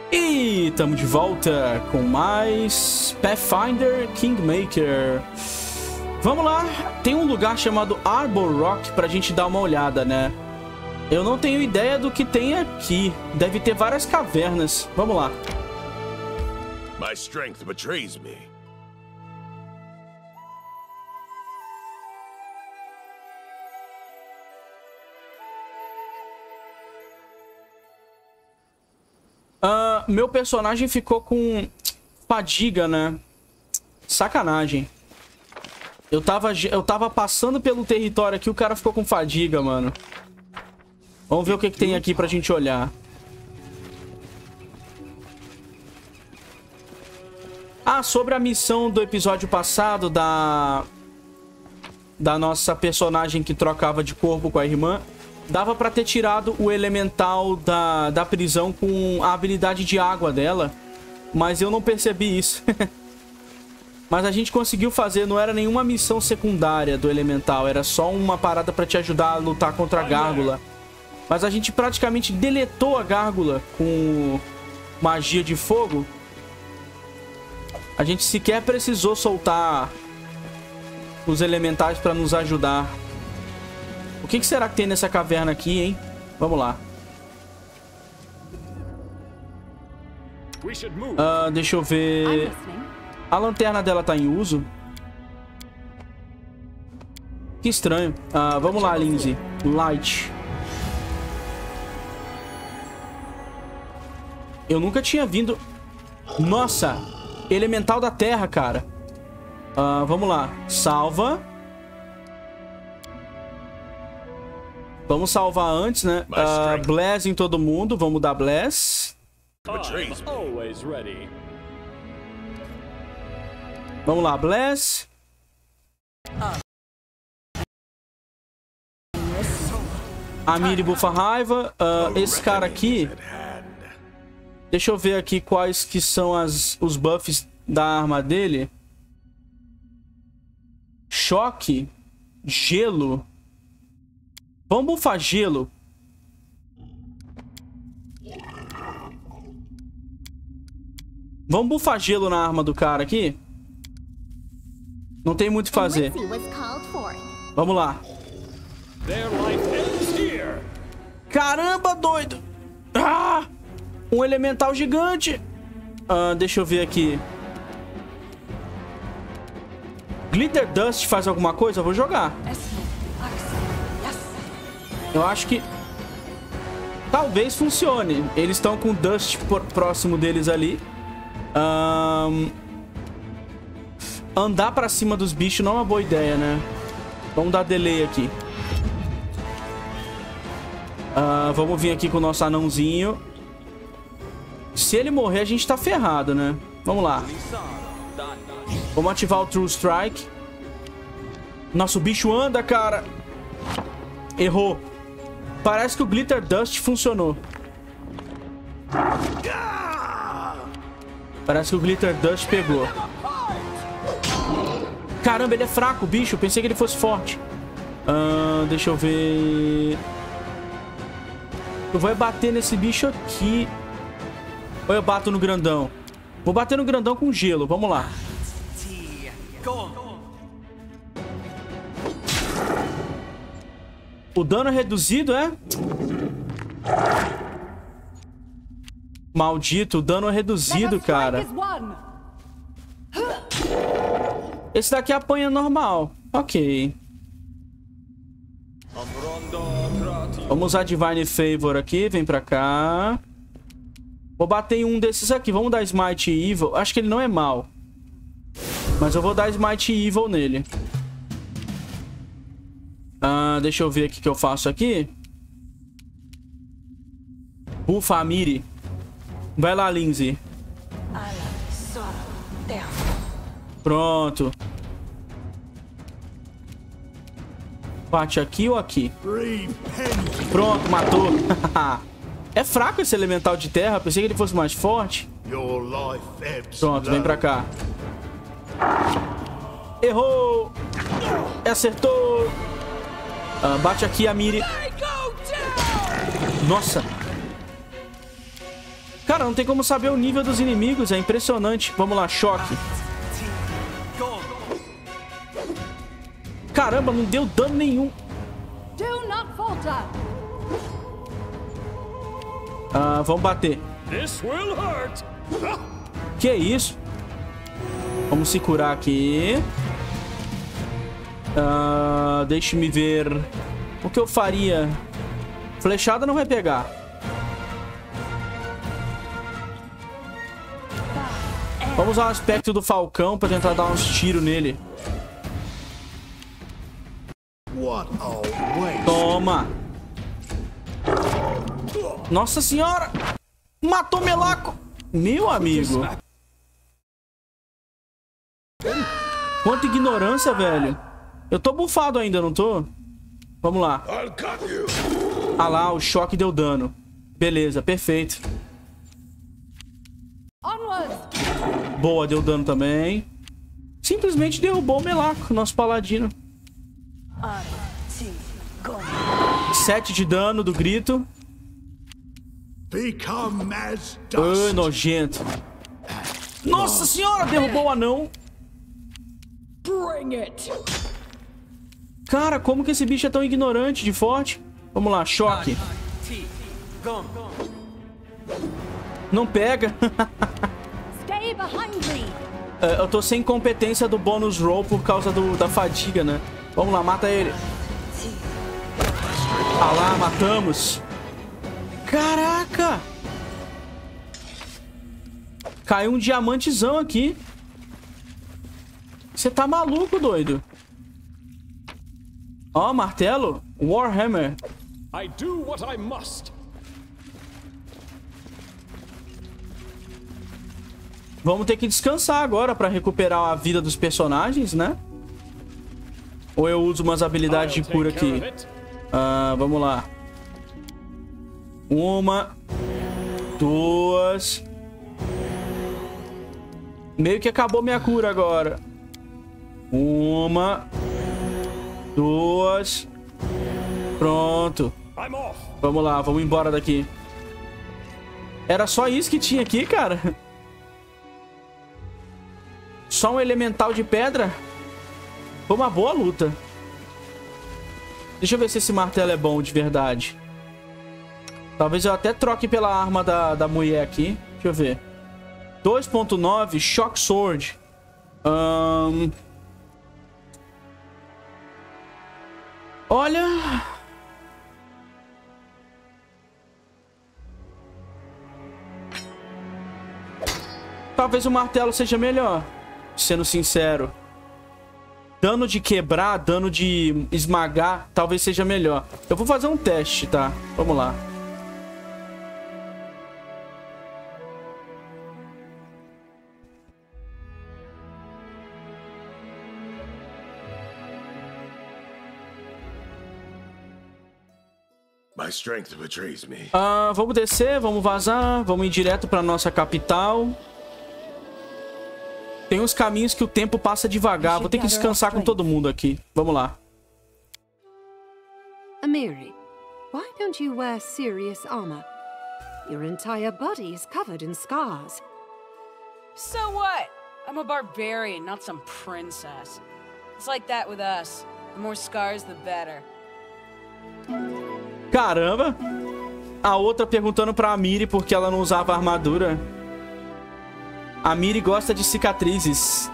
E estamos de volta com mais Pathfinder Kingmaker. Vamos lá, tem um lugar chamado Arbor Rock pra gente dar uma olhada, né? Eu não tenho ideia do que tem aqui. Deve ter várias cavernas. Vamos lá. My strength betrays me. Meu personagem ficou com fadiga, né? Sacanagem. Eu tava passando pelo território aqui, o cara ficou com fadiga, mano. Vamos ver o que tem aqui pra gente olhar. Ah, sobre a missão do episódio passado da nossa personagem que trocava de corpo com a irmã. Dava pra ter tirado o elemental da prisão com a habilidade de água dela. Mas eu não percebi isso. Mas a gente conseguiu fazer, não era nenhuma missão secundária do elemental. Era só uma parada pra te ajudar a lutar contra a gárgula. Mas a gente praticamente deletou a gárgula com magia de fogo. A gente sequer precisou soltar os elementais pra nos ajudar. O que será que tem nessa caverna aqui, hein? Vamos lá. Deixa eu ver. A lanterna dela tá em uso. Que estranho. Vamos lá, Lindsay. Light. Eu nunca tinha vindo... Nossa! Elemental da terra, cara. Vamos lá. Salva. Vamos salvar antes, né? Bless em todo mundo. Vamos dar Bless. Vamos lá, Bless. A Miri bufa raiva. Esse cara aqui... Deixa eu ver aqui quais que são os buffs da arma dele. Choque. Gelo. Vamos bufar gelo. Vamos bufar gelo na arma do cara aqui. Não tem muito o que fazer. Vamos lá. Caramba, doido. Um elemental gigante. Deixa eu ver aqui. Glitter Dust faz alguma coisa? Eu vou jogar. Eu acho que talvez funcione. Eles estão com Dust próximo deles ali. Andar pra cima dos bichos não é uma boa ideia, né? Vamos dar delay aqui. Vamos vir aqui com o nosso anãozinho. Se ele morrer, a gente tá ferrado, né? Vamos lá. Vamos ativar o True Strike. Nosso bicho anda, cara. Errou. Parece que o Glitter Dust funcionou. Parece que o Glitter Dust pegou. Caramba, ele é fraco, o bicho. Eu pensei que ele fosse forte. Deixa eu ver. Eu vou bater nesse bicho aqui. Ou eu bato no grandão? Vou bater no grandão com gelo. Vamos lá. O dano é reduzido, é? Maldito, o dano é reduzido, cara. Esse daqui apanha normal. Ok. Vamos usar Divine Favor aqui. Vem pra cá. Vou bater em um desses aqui. Vamos dar Smite Evil. Acho que ele não é mau. Mas eu vou dar Smite Evil nele. Deixa eu ver o que eu faço aqui. Bufa a Miri. Vai lá, Lindsay. Pronto. Bate aqui ou aqui? Pronto, matou. É fraco esse elemental de terra. Pensei que ele fosse mais forte. Pronto, vem pra cá. Errou. Acertou. Bate aqui a Miri. Nossa. Cara, não tem como saber o nível dos inimigos. É impressionante. Vamos lá, choque. Caramba, não deu dano nenhum. Vamos bater. Que isso? Vamos se curar aqui. Deixe-me ver. O que eu faria? Flechada não vai pegar. Vamos usar o aspecto do falcão pra tentar dar uns tiros nele. Toma. Nossa senhora. Matou Melaco. Meu amigo. Quanta ignorância, velho. Eu tô bufado ainda, não tô? Vamos lá. Ah lá, o choque deu dano. Beleza, perfeito. Boa, deu dano também. Simplesmente derrubou o Melaco, nosso paladino. 7 de dano do grito. Ai, nojento. Nossa senhora, derrubou o anão. Cara, como que esse bicho é tão ignorante de forte? Vamos lá, choque. Não pega. Eu tô sem competência do bônus roll por causa da fadiga, né? Vamos lá, mata ele. Ah lá, matamos. Caraca! Caiu um diamantezão aqui. Você tá maluco, doido? Ó, martelo. Warhammer. I do what I must. Vamos ter que descansar agora pra recuperar a vida dos personagens, né? Ou eu uso umas habilidades de cura aqui? Vamos lá. 1, 2. Meio que acabou minha cura agora. 1, 2. Pronto. Vamos lá, vamos embora daqui. Era só isso que tinha aqui, cara? Só um elemental de pedra? Foi uma boa luta. Deixa eu ver se esse martelo é bom de verdade. Talvez eu até troque pela arma da mulher aqui. Deixa eu ver. 2.9 Shock Sword. Olha... Talvez o martelo seja melhor, sendo sincero. Dano de quebrar, dano de esmagar, talvez seja melhor. Eu vou fazer um teste, tá? Vamos lá. My strength betrays me. Vamos descer, vamos vazar, vamos ir direto pra nossa capital. Tem uns caminhos que o tempo passa devagar. Vou ter que descansar com todo mundo aqui. Vamos lá. Amiri, why don't you wear serious armor? Your entire body is covered in scars. So what? I'm a barbarian, not some princess. It's like that with us. The more scars, the better. Caramba! A outra perguntando pra Amiri por que ela não usava armadura. A Miri gosta de cicatrizes.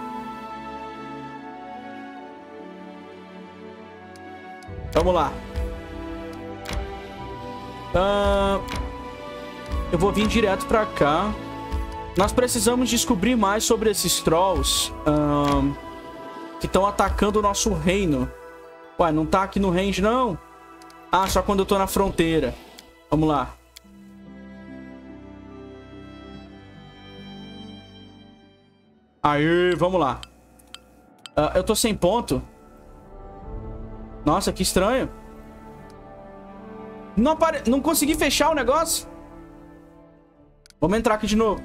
Vamos lá. Eu vou vir direto pra cá. Nós precisamos descobrir mais sobre esses trolls que estão atacando o nosso reino. Ué, não tá aqui no range, não? Ah, só quando eu tô na fronteira. Vamos lá. Aí, vamos lá. Eu tô sem ponto. Nossa, que estranho. Não consegui fechar o negócio. Vamos entrar aqui de novo.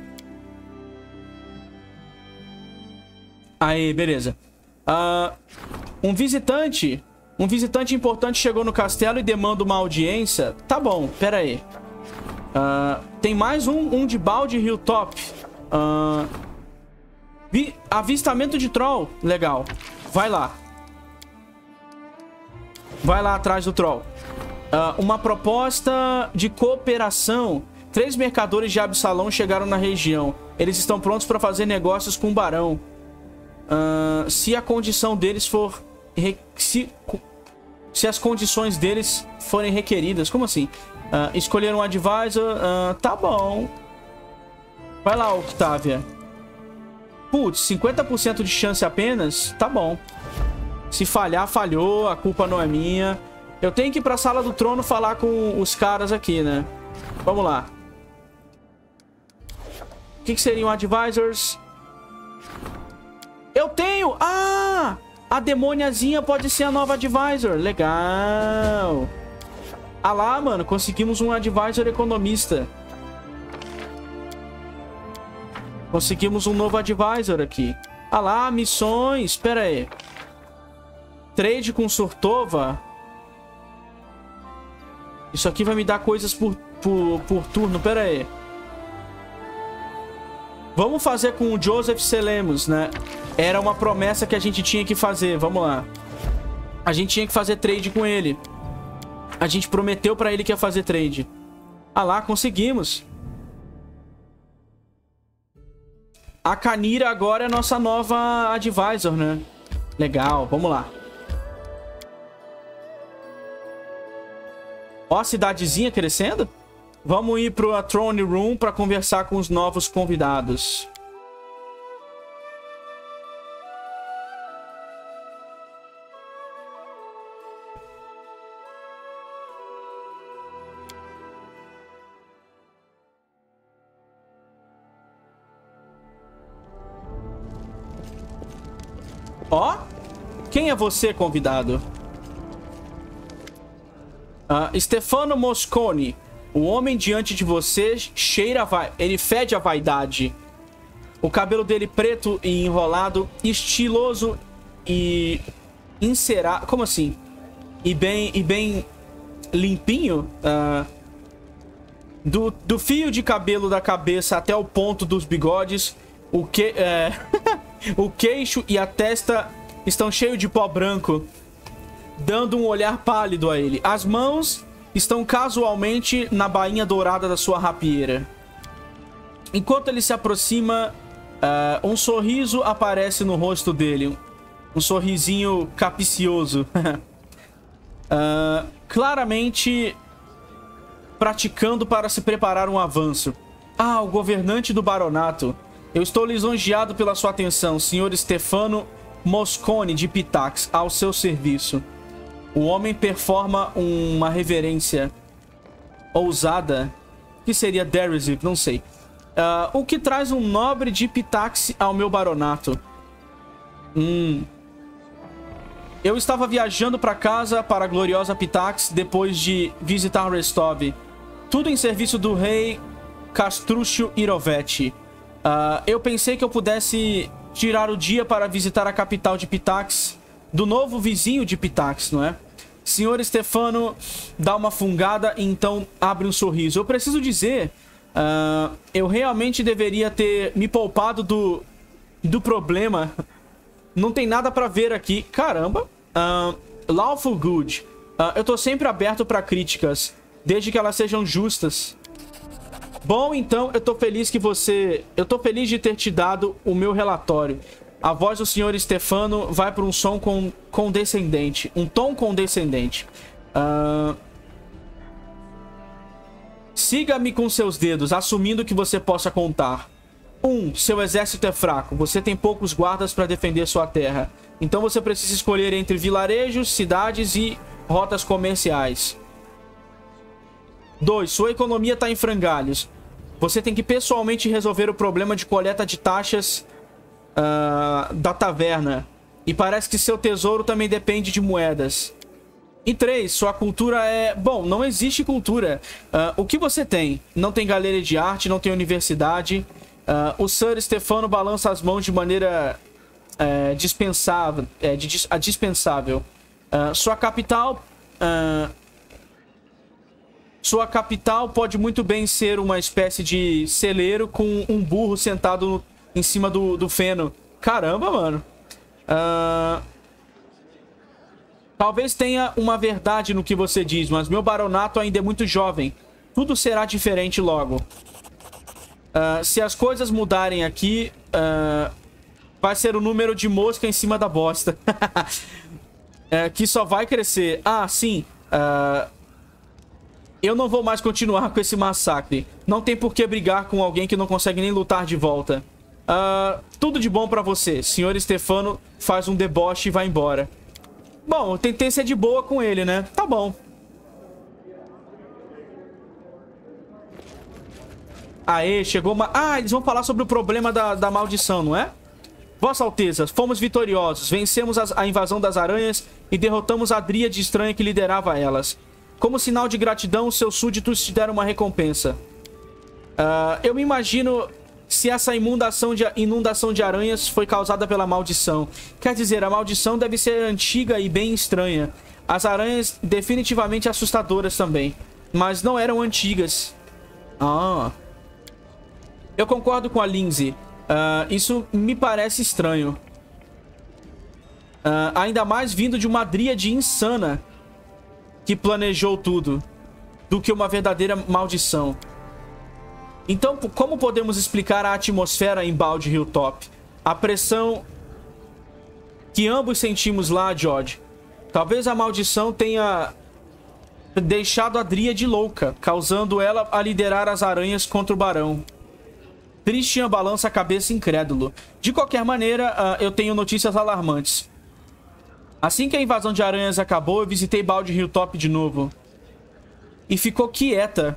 Aí, beleza. Um visitante importante chegou no castelo e demanda uma audiência. Tá bom, pera aí. Tem mais um de balde Hilltop. Avistamento de troll. Legal. Vai lá. Vai lá atrás do troll. Uma proposta de cooperação. 3 mercadores de Absalão chegaram na região. Eles estão prontos para fazer negócios com o barão. Se a condição deles for... Se as condições deles forem requeridas. Como assim? Escolher um advisor. Tá bom. Vai lá, Octavia. Putz, 50% de chance apenas? Tá bom. Se falhar, falhou. A culpa não é minha. Eu tenho que ir pra sala do trono falar com os caras aqui, né? Vamos lá. O que seriam advisors? Eu tenho! Ah! A demoniazinha pode ser a nova advisor. Legal. Ah lá, mano. Conseguimos um advisor economista. Conseguimos um novo advisor aqui. Ah lá, missões. Pera aí. Trade com Surtova. Isso aqui vai me dar coisas por turno. Pera aí. Vamos fazer com o Joseph Selemos, né? Era uma promessa que a gente tinha que fazer. Vamos lá. A gente tinha que fazer trade com ele. A gente prometeu pra ele que ia fazer trade. Ah lá, conseguimos. A Kanira agora é nossa nova advisor, né? Legal, vamos lá. Ó a cidadezinha crescendo. Vamos ir pro Throne Room para conversar com os novos convidados. Ó, quem é você, convidado? Stefano Mosconi. O homem diante de você cheira ele fede a vaidade. O cabelo dele preto e enrolado, estiloso e encerado. Como assim? E bem limpinho. Do fio de cabelo da cabeça até o ponto dos bigodes, o queixo e a testa estão cheios de pó branco, dando um olhar pálido a ele. As mãos estão casualmente na bainha dourada da sua rapieira. Enquanto ele se aproxima, um sorriso aparece no rosto dele. Um sorrisinho capicioso. Claramente praticando para se preparar um avanço. Ah, o governante do baronato. Eu estou lisonjeado pela sua atenção, senhor Stefano Mosconi de Pitax, ao seu serviço. O homem performa uma reverência ousada, que seria derisive, não sei. O que traz um nobre de Pitax ao meu baronato. Eu estava viajando para casa, para a gloriosa Pitax, depois de visitar Restov. Tudo em serviço do rei Castruccio Irovetti. Eu pensei que eu pudesse tirar o dia para visitar a capital de Pitax, do novo vizinho de Pitax, não é? Senhor Stefano dá uma fungada e então abre um sorriso. Eu preciso dizer, eu realmente deveria ter me poupado do problema. Não tem nada pra ver aqui. Caramba. Lawful good. Eu tô sempre aberto pra críticas, desde que elas sejam justas. Bom, então, eu tô feliz de ter te dado o meu relatório. A voz do senhor Stefano vai para um som condescendente. Um tom condescendente. Siga-me com seus dedos, assumindo que você possa contar. 1. Seu exército é fraco. Você tem poucos guardas para defender sua terra. Então você precisa escolher entre vilarejos, cidades e rotas comerciais. 2. Sua economia está em frangalhos. Você tem que pessoalmente resolver o problema de coleta de taxas da taverna. E parece que seu tesouro também depende de moedas. E 3. Sua cultura é... Bom, não existe cultura. O que você tem? Não tem galeria de arte, não tem universidade. O Sir Stefano balança as mãos de maneira dispensável. Dispensável. Sua capital... Sua capital pode muito bem ser uma espécie de celeiro com um burro sentado em cima do feno. Caramba, mano. Talvez tenha uma verdade no que você diz, mas meu baronato ainda é muito jovem. Tudo será diferente logo. Se as coisas mudarem aqui, vai ser o número de mosca em cima da bosta. Que só vai crescer. Ah, sim. Eu não vou mais continuar com esse massacre. Não tem por que brigar com alguém que não consegue nem lutar de volta. Tudo de bom pra você. Senhor Stefano faz um deboche e vai embora. Bom, eu tentei ser de boa com ele, né? Tá bom. Aê, chegou uma... Ah, eles vão falar sobre o problema da maldição, não é? Vossa Alteza, fomos vitoriosos. Vencemos a invasão das aranhas e derrotamos a dríade estranha que liderava elas. Como sinal de gratidão, seus súditos te deram uma recompensa. Eu me imagino se essa inundação de aranhas foi causada pela maldição. Quer dizer, a maldição deve ser antiga e bem estranha. As aranhas definitivamente assustadoras também. Mas não eram antigas. Eu concordo com a Lindsay. Isso me parece estranho. Ainda mais vindo de uma dríade insana que planejou tudo, do que uma verdadeira maldição. Então, como podemos explicar a atmosfera em Bald Hilltop? A pressão que ambos sentimos lá, George. Talvez a maldição tenha deixado a dríade louca, causando ela a liderar as aranhas contra o barão. Christian balança a cabeça incrédulo. De qualquer maneira, eu tenho notícias alarmantes. Assim que a invasão de aranhas acabou, eu visitei Bald Hilltop de novo. E ficou quieta.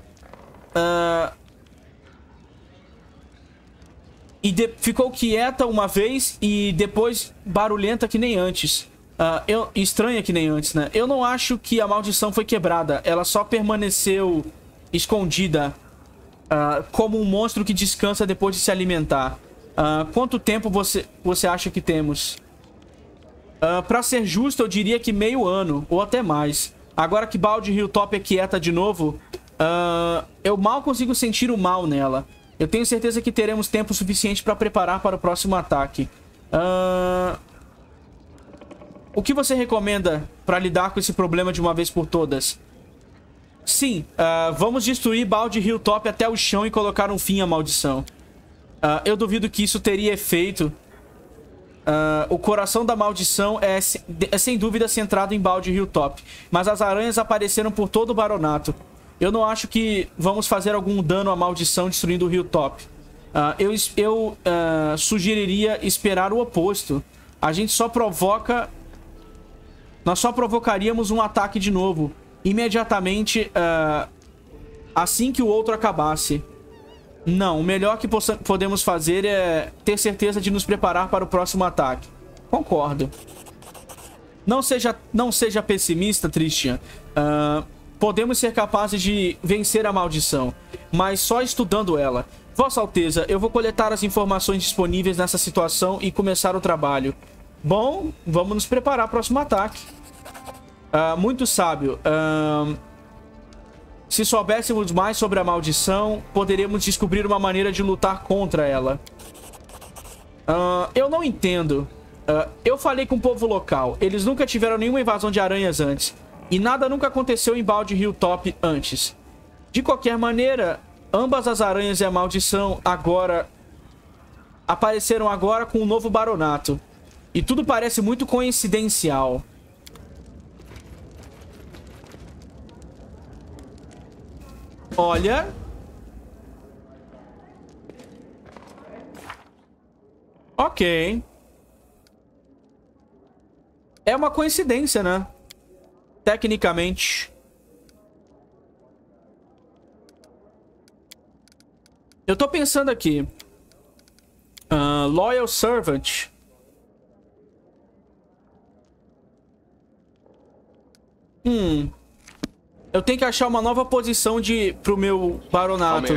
Ficou quieta uma vez e depois barulhenta que nem antes. Estranha que nem antes, né? Eu não acho que a maldição foi quebrada. Ela só permaneceu escondida. Como um monstro que descansa depois de se alimentar. Quanto tempo você acha que temos? Pra ser justo, eu diria que meio ano, ou até mais. Agora que Bald Hilltop é quieta de novo, eu mal consigo sentir o mal nela. Eu tenho certeza que teremos tempo suficiente para preparar para o próximo ataque. O que você recomenda para lidar com esse problema de uma vez por todas? Sim, vamos destruir Bald Hilltop até o chão e colocar um fim à maldição. Eu duvido que isso teria efeito. O coração da maldição é sem dúvida centrado em Bald Hilltop. Mas as aranhas apareceram por todo o baronato. Eu não acho que vamos fazer algum dano à maldição destruindo o Hilltop. Eu sugeriria esperar o oposto. A gente só provoca... Nós só provocaríamos um ataque de novo. Imediatamente, assim que o outro acabasse. Não, o melhor que podemos fazer é ter certeza de nos preparar para o próximo ataque. Concordo. Não seja pessimista, Christian. Podemos ser capazes de vencer a maldição, mas só estudando ela. Vossa Alteza, eu vou coletar as informações disponíveis nessa situação e começar o trabalho. Bom, vamos nos preparar para o próximo ataque. Muito sábio. Se soubéssemos mais sobre a maldição, poderíamos descobrir uma maneira de lutar contra ela. Eu não entendo. Eu falei com o povo local. Eles nunca tiveram nenhuma invasão de aranhas antes. E nada nunca aconteceu em Bald Hilltop antes. De qualquer maneira, ambas as aranhas e a maldição apareceram agora com um novo baronato. E tudo parece muito coincidencial. Olha. Ok. É uma coincidência, né? Tecnicamente. Eu tô pensando aqui. Loyal Servant. Eu tenho que achar uma nova posição pro meu baronato.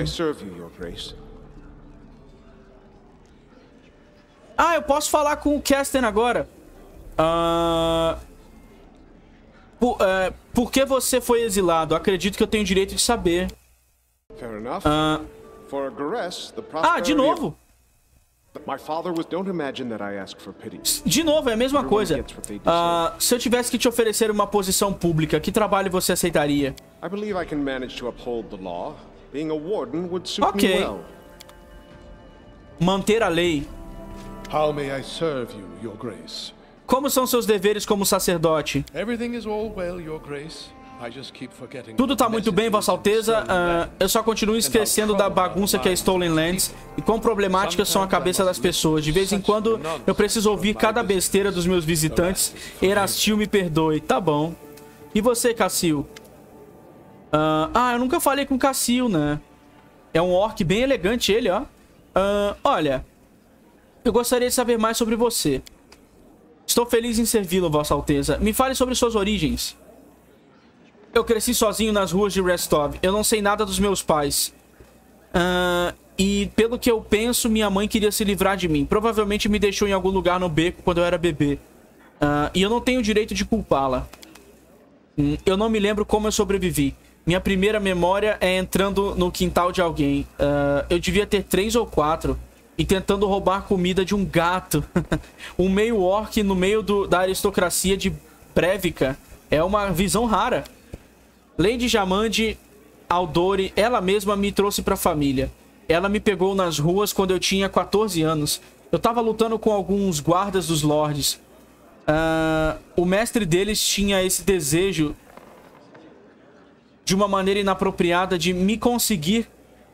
Eu posso falar com o Kesten agora. Por que você foi exilado? Acredito que eu tenho o direito de saber. Fair enough. For Garess, the De novo? My father was. Don't imagine that I ask for pity. De novo, é a mesma coisa. Se eu tivesse que te oferecer uma posição pública, que trabalho você aceitaria? I believe I can manage to uphold the law. Being a warden would suit me well. Manter a lei. How may I serve you, Your Grace? Como são seus deveres como sacerdote? Everything is all well, Your Grace. I just keep forgetting. Tudo tá muito bem, Vossa Alteza. Eu só continuo esquecendo da bagunça que é Stolen Lands e quão problemáticas são a cabeça das pessoas. De vez em quando eu preciso ouvir cada besteira dos meus visitantes. Erastil, me perdoe. Tá bom. E você, Cassil? Eu nunca falei com Cassil, né? É um orc bem elegante ele, ó. Olha, eu gostaria de saber mais sobre você. Estou feliz em servi-lo, Vossa Alteza. Me fale sobre suas origens. Eu cresci sozinho nas ruas de Restov. Eu não sei nada dos meus pais. E pelo que eu penso, minha mãe queria se livrar de mim. Provavelmente me deixou em algum lugar no beco quando eu era bebê. E eu não tenho o direito de culpá-la. Eu não me lembro como eu sobrevivi. Minha primeira memória é entrando no quintal de alguém. Eu devia ter 3 ou 4. E tentando roubar comida de um gato. Um meio orc no meio da aristocracia de Brevica. É uma visão rara. Lady Jamandi Aldori, ela mesma me trouxe pra família. Ela me pegou nas ruas quando eu tinha 14 anos. Eu tava lutando com alguns guardas dos lords. O mestre deles tinha esse desejo, de uma maneira inapropriada, de me conseguir...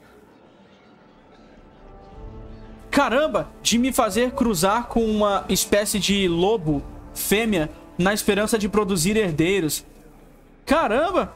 Caramba! De me fazer cruzar com uma espécie de lobo fêmea na esperança de produzir herdeiros. Caramba!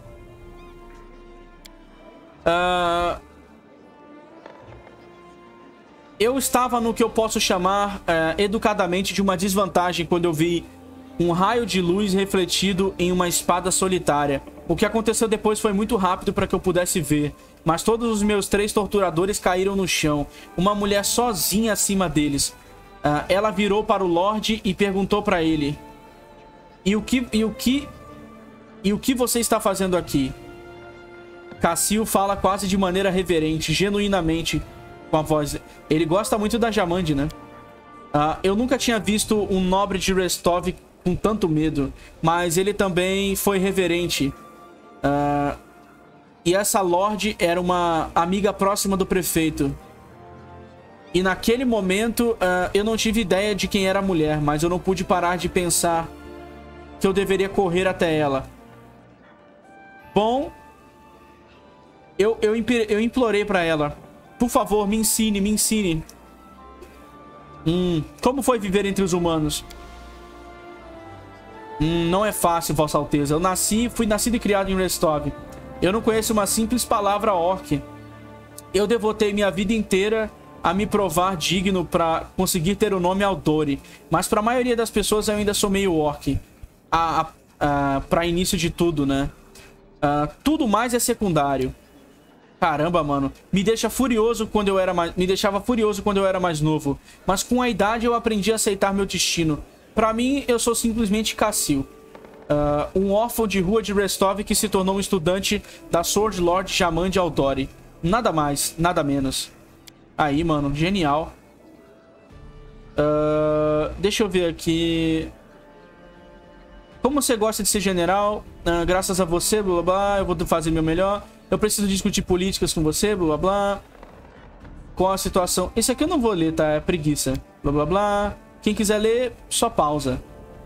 Eu estava no que eu posso chamar educadamente de uma desvantagem quando eu vi um raio de luz refletido em uma espada solitária. O que aconteceu depois foi muito rápido para que eu pudesse ver, mas todos os meus 3 torturadores caíram no chão, uma mulher sozinha acima deles. Ela virou para o Lorde e perguntou para ele: E o que você está fazendo aqui? Cassil fala quase de maneira reverente, genuinamente, com a voz. Ele gosta muito da Jamandi, né? Eu nunca tinha visto um nobre de Restov com tanto medo, mas ele também foi reverente. E essa Lorde era uma amiga próxima do prefeito. E naquele momento, eu não tive ideia de quem era a mulher, mas eu não pude parar de pensar que eu deveria correr até ela. Bom... Eu implorei pra ela: por favor, me ensine, me ensine. Como foi viver entre os humanos? Não é fácil, Vossa Alteza. Eu fui nascido e criado em Restov. Eu não conheço uma simples palavra orc. Eu devotei minha vida inteira a me provar digno pra conseguir ter o nome Aldori. Mas pra maioria das pessoas eu ainda sou meio orc. Pra início de tudo, né? Tudo mais é secundário. Caramba, mano. Me deixava furioso quando eu era mais novo. Mas com a idade eu aprendi a aceitar meu destino. Pra mim, eu sou simplesmente Cassil. Um órfão de rua de Restov que se tornou um estudante da Sword Lord Jamandi Aldori. Nada mais, nada menos. Aí, mano, genial. Deixa eu ver aqui. Como você gosta de ser general? Graças a você, blá blá blá. Eu vou fazer meu melhor. Eu preciso discutir políticas com você, blá blá blá. Qual a situação? Esse aqui eu não vou ler, tá? É preguiça. Blá blá blá. Quem quiser ler, só pausa.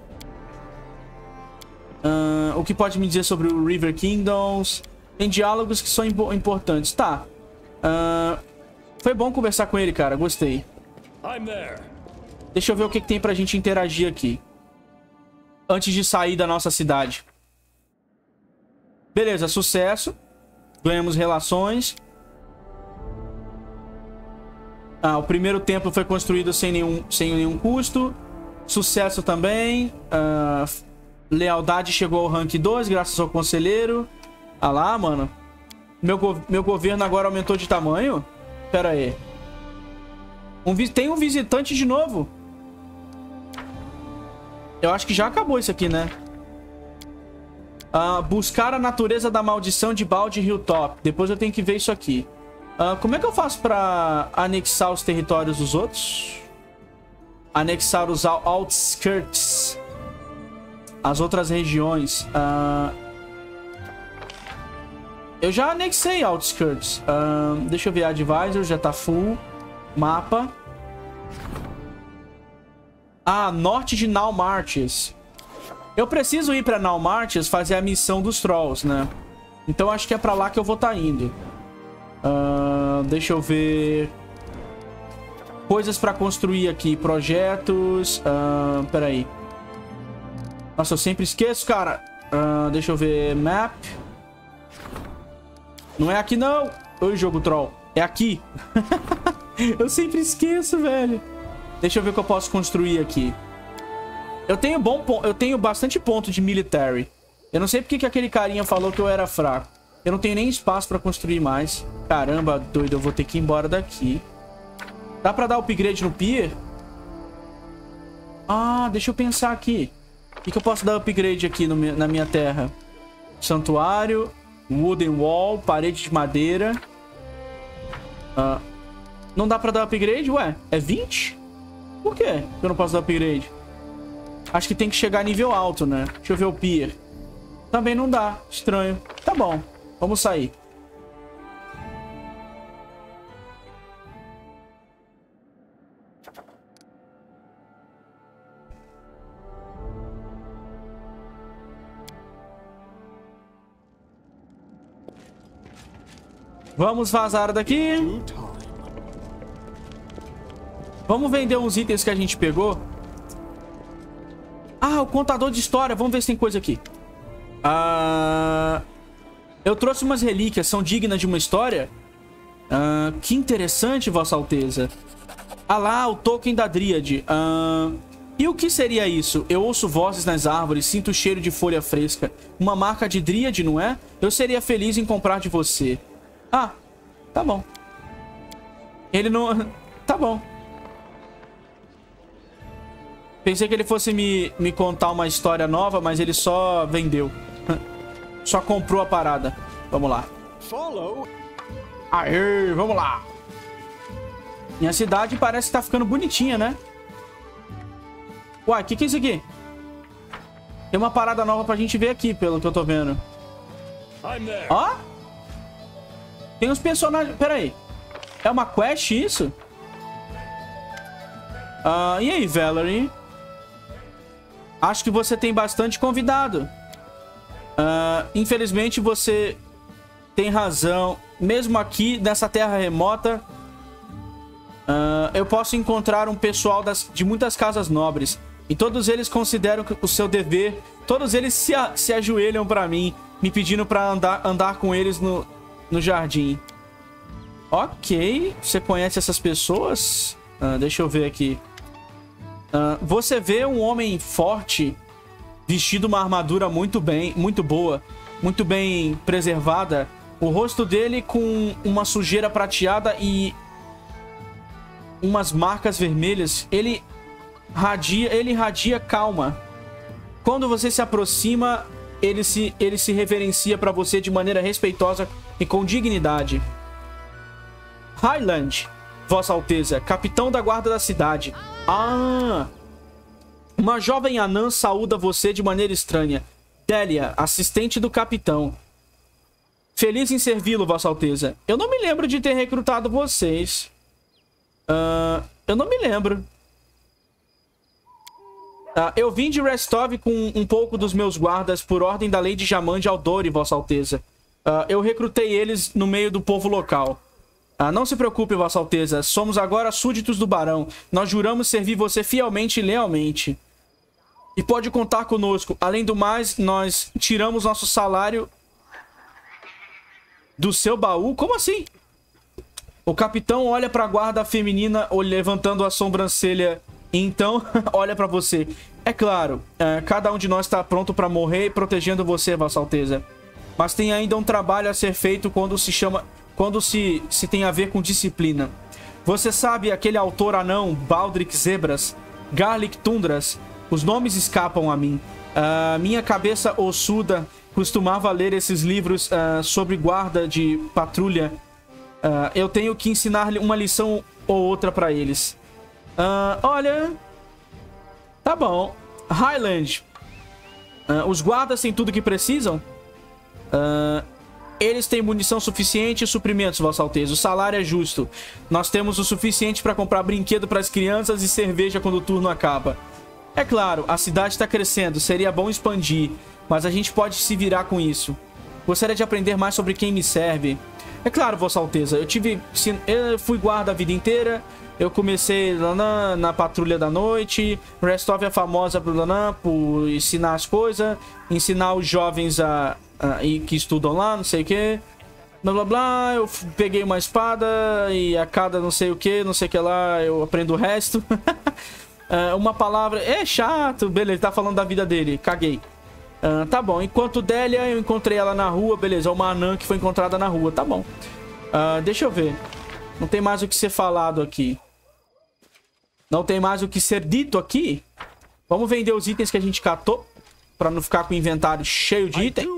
O que pode me dizer sobre o River Kingdoms? Tem diálogos que são importantes. Tá. Foi bom conversar com ele, cara. Gostei. Deixa eu ver o que tem pra gente interagir aqui. Antes de sair da nossa cidade. Beleza, sucesso. Ganhamos relações. O primeiro templo foi construído sem nenhum custo. Sucesso também. Lealdade chegou ao rank 2, graças ao conselheiro. Ah lá, mano. Meu governo agora aumentou de tamanho? Pera aí. Tem um visitante de novo. Eu acho que já acabou isso aqui, né? Buscar a natureza da maldição de Balde Hilltop. Depois eu tenho que ver isso aqui. Como é que eu faço pra anexar os territórios dos outros? Anexar os outskirts. As outras regiões. Eu já anexei outskirts. Deixa eu ver. Advisor já tá full. Mapa. Norte de Nalmarches. Eu preciso ir pra Nalmarches fazer a missão dos Trolls, né? Então acho que é pra lá que eu vou estar indo. Deixa eu ver... Coisas pra construir aqui. Projetos... Peraí. Nossa, eu sempre esqueço, cara. Deixa eu ver... Map. Não é aqui, não. Oi, jogo troll. É aqui. Eu sempre esqueço, velho. Deixa eu ver o que eu posso construir aqui. Eu tenho bastante ponto de military. Eu não sei porque que aquele carinha falou que eu era fraco. Eu não tenho nem espaço pra construir mais. Caramba, doido. Eu vou ter que ir embora daqui. Dá pra dar upgrade no pier? Deixa eu pensar aqui. O que eu posso dar upgrade aqui na minha terra? Santuário. Wooden wall. Parede de madeira. Não dá pra dar upgrade? Ué, é 20? Por quê que eu não posso dar upgrade? Acho que tem que chegar a nível alto, né? Deixa eu ver o pier. Também não dá. Estranho. Tá bom. Vamos sair. Vamos vazar daqui. Vamos vender uns itens que a gente pegou. O contador de história. Vamos ver se tem coisa aqui. Eu trouxe umas relíquias. São dignas de uma história? Que interessante, Vossa Alteza. Lá, o token da Dríade. E o que seria isso? Eu ouço vozes nas árvores. Sinto o cheiro de folha fresca. Uma marca de Dríade, não é? Eu seria feliz em comprar de você. Tá bom. Ele não... Tá bom. Pensei que ele fosse me contar uma história nova, mas ele só vendeu. Só comprou a parada. Vamos lá. Aê, vamos lá. Minha cidade parece que tá ficando bonitinha, né? Uai, o que é isso aqui? Tem uma parada nova pra gente ver aqui, pelo que eu tô vendo. Tem uns personagens... Pera aí. É uma quest isso? E aí, Valerie? Acho que você tem bastante convidado. Infelizmente, você tem razão. Mesmo aqui, nessa terra remota, eu posso encontrar um pessoal de muitas casas nobres. E todos eles consideram que o seu dever... Todos eles se ajoelham pra mim, me pedindo pra andar com eles no jardim. Ok. Você conhece essas pessoas? Deixa eu ver aqui. Você vê um homem forte, vestido uma armadura muito boa, muito bem preservada. O rosto dele com uma sujeira prateada e umas marcas vermelhas. Ele irradia calma. Quando você se aproxima, ele se reverencia para você de maneira respeitosa e com dignidade. Highland, Vossa Alteza, capitão da guarda da cidade. Uma jovem anã saúda você de maneira estranha. Delia, assistente do capitão. Feliz em servi-lo, Vossa Alteza. Eu não me lembro de ter recrutado vocês. Eu não me lembro. Eu vim de Restov com um pouco dos meus guardas por ordem da Lady Jamande Aldori, Vossa Alteza. Eu recrutei eles no meio do povo local. Não se preocupe, Vossa Alteza. Somos agora súditos do barão. Nós juramos servir você fielmente e lealmente. E pode contar conosco. Além do mais, nós tiramos nosso salário do seu baú. Como assim? O capitão olha para a guarda feminina, levantando a sobrancelha. E então, olha para você. É claro, cada um de nós está pronto para morrer protegendo você, Vossa Alteza. Mas tem ainda um trabalho a ser feito quando se tem a ver com disciplina. Você sabe aquele autor anão, Baldric Zebras, Garlic Tundras? Os nomes escapam a mim. Minha cabeça ossuda costumava ler esses livros sobre guarda de patrulha, eu tenho que ensinar uma lição ou outra pra eles. Olha... Tá bom. Highland. Os guardas têm tudo que precisam? Eles têm munição suficiente e suprimentos, Vossa Alteza. O salário é justo. Nós temos o suficiente para comprar brinquedo para as crianças e cerveja quando o turno acaba. É claro, a cidade está crescendo. Seria bom expandir, mas a gente pode se virar com isso. Gostaria de aprender mais sobre quem me serve. É claro, Vossa Alteza. Eu fui guarda a vida inteira. Eu comecei lá na patrulha da noite. Restov é famosa por ensinar as coisas. Ensinar os jovens que estudam lá, não sei o que. Blá, blá, blá. Eu peguei uma espada e a cada não sei o que lá, eu aprendo o resto. Uma palavra... É chato. Beleza, ele tá falando da vida dele. Caguei. Tá bom. Enquanto Delia, eu encontrei ela na rua. Beleza, uma anã que foi encontrada na rua. Tá bom. Deixa eu ver. Não tem mais o que ser falado aqui. Não tem mais o que ser dito aqui. Vamos vender os itens que a gente catou. Pra não ficar com o inventário cheio de item.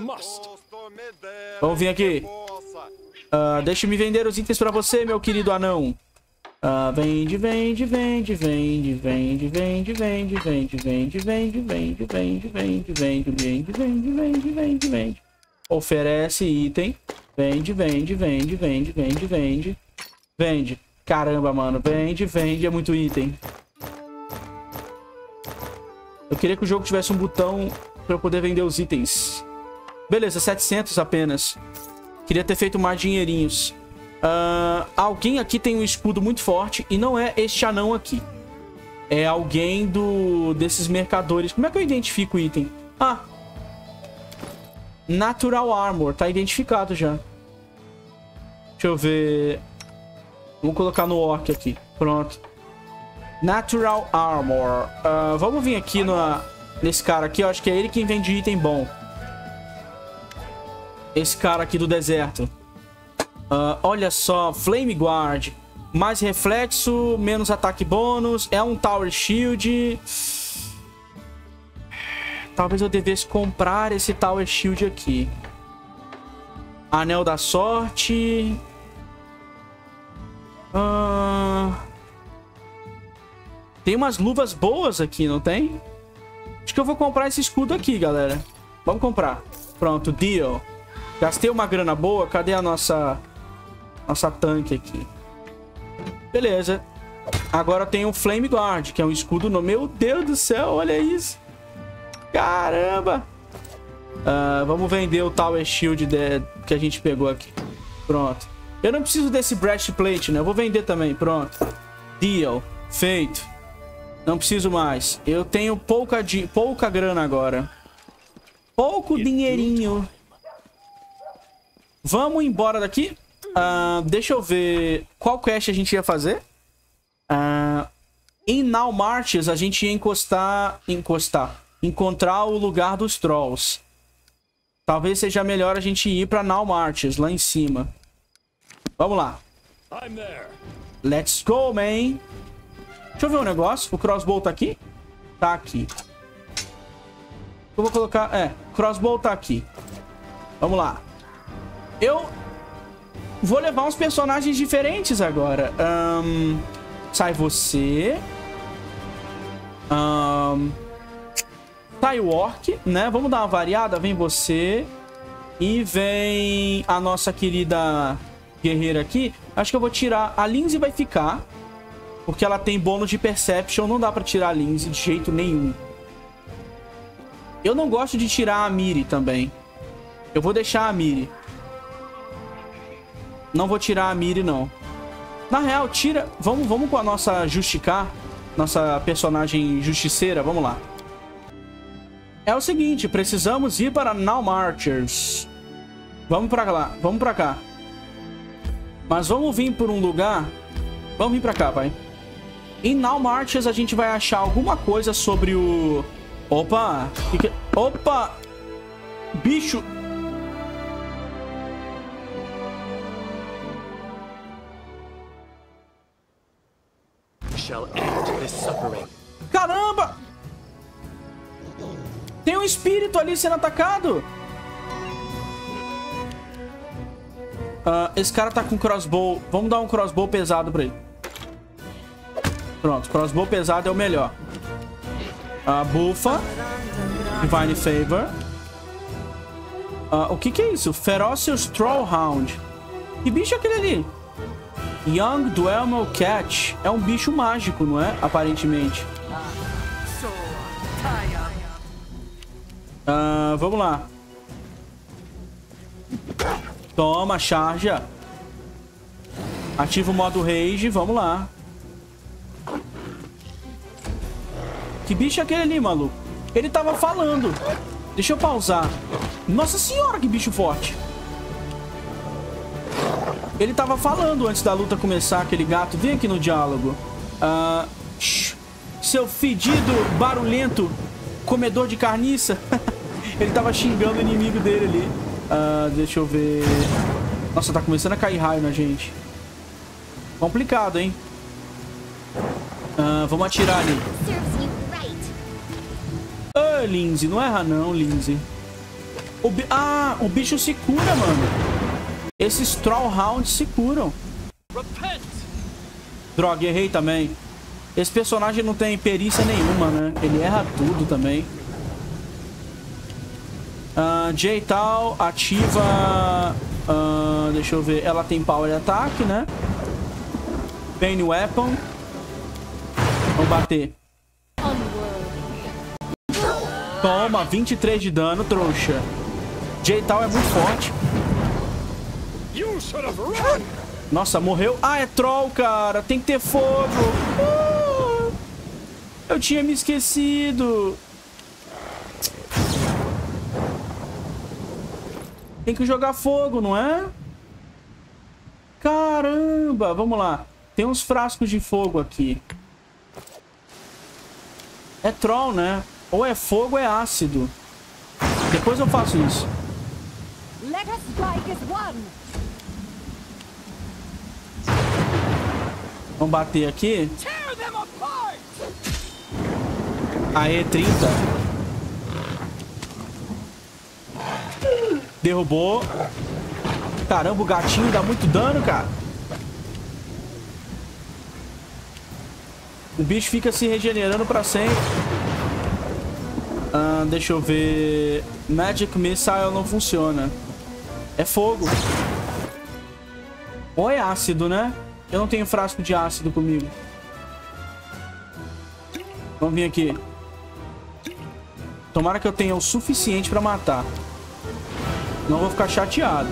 Vamos vir aqui. Deixa eu me vender os itens pra você, meu querido anão. Vende, vende, vende, vende, vende, vende, vende, vende, vende, vende, vende, vende, vende, vende, vende, vende, vende, vende, vende. Oferece item. Vende, vende, vende, vende, vende, vende. Vende. Caramba, mano. Vende, vende. É muito item. Eu queria que o jogo tivesse um botão pra eu poder vender os itens. Beleza, 700 apenas. Queria ter feito mais dinheirinhos. Alguém aqui tem um escudo muito forte. E não é este anão aqui. É alguém desses mercadores. Como é que eu identifico o item? Natural Armor. Tá identificado já. Deixa eu ver. Vamos colocar no orc aqui. Pronto. Natural Armor. Vamos vir aqui nesse cara aqui. Eu acho que é ele quem vende item bom. Esse cara aqui do deserto. Olha só. Flame Guard. Mais reflexo. Menos ataque bônus. É um Tower Shield. Talvez eu devesse comprar esse Tower Shield aqui. Anel da Sorte. Tem umas luvas boas aqui, não tem? Acho que eu vou comprar esse escudo aqui, galera. Vamos comprar. Pronto, deal. Gastei uma grana boa. Cadê a nossa tanque aqui? Beleza. Agora tem o Flame Guard, que é um escudo no... Meu Deus do céu, olha isso. Caramba. Vamos vender o Tower Shield que a gente pegou aqui. Pronto. Eu não preciso desse Breastplate, né? Eu vou vender também. Pronto. Deal. Feito. Não preciso mais. Eu tenho pouca grana agora. Pouco dinheirinho. Vamos embora daqui. Deixa eu ver qual quest a gente ia fazer. Em Now Marches a gente ia encontrar o lugar dos Trolls. Talvez seja melhor a gente ir pra Now Marches, lá em cima. Vamos lá. Let's go, man. Deixa eu ver um negócio. O crossbow tá aqui? Tá aqui. Eu vou colocar... crossbow tá aqui. Vamos lá. Eu vou levar uns personagens diferentes agora. Sai você. Sai o orc, né? Vamos dar uma variada. Vem você. E vem a nossa querida guerreira aqui. Acho que eu vou tirar... A Lindsay vai ficar. Porque ela tem bônus de Perception. Não dá pra tirar a Lindsay de jeito nenhum. Eu não gosto de tirar a Miri também. Eu vou deixar a Miri. Não vou tirar a Miri, não. Na real, tira... Vamos com a nossa Justicar. Nossa personagem justiceira. Vamos lá. É o seguinte. Precisamos ir para Now Marchers. Vamos pra lá. Vamos pra cá. Mas vamos vir por um lugar... Vamos vir pra cá, pai. Em Now Marches a gente vai achar alguma coisa sobre o... Opa! Opa! Bicho! Caramba! Tem um espírito ali sendo atacado! Esse cara tá com crossbow. Vamos dar um crossbow pesado pra ele. Pronto, crossbow pesado é o melhor. Bufa. Divine Favor. O que é isso? Ferocious Trollhound. Que bicho é aquele ali? Young Dwemer Cat. É um bicho mágico, não é? Aparentemente. Vamos lá. Toma, charja. Ativa o modo Rage. Vamos lá. Que bicho é aquele ali, maluco? Ele tava falando. Deixa eu pausar. Nossa senhora, que bicho forte. Ele tava falando antes da luta começar, aquele gato. Vem aqui no diálogo. Seu fedido, barulhento, comedor de carniça. Ele tava xingando o inimigo dele ali. Deixa eu ver. Nossa, tá começando a cair raio na gente. Complicado, hein? Vamos atirar ali. Lindsay, não erra não, Lindsay. O bicho se cura, mano. Esses Trollhounds se curam. Droga, errei também. Esse personagem não tem perícia nenhuma, né? Ele erra tudo também. J-Tal ativa... deixa eu ver. Ela tem Power Attack, né? Bane Weapon. Vamos bater. Toma, 23 de dano, trouxa. J-Tal é muito forte. Nossa, morreu. É troll, cara. Tem que ter fogo. Eu tinha me esquecido. Tem que jogar fogo, não é? Caramba, vamos lá. Tem uns frascos de fogo aqui. É troll, né? Ou é fogo ou é ácido. Depois eu faço isso. Vamos bater aqui. Aê, 30. Derrubou. Caramba, o gatinho dá muito dano, cara. O bicho fica se regenerando pra sempre. Deixa eu ver. Magic Missile não funciona. É fogo. Ou é ácido, né? Eu não tenho frasco de ácido comigo. Vamos vir aqui. Tomara que eu tenha o suficiente pra matar. Não vou ficar chateado.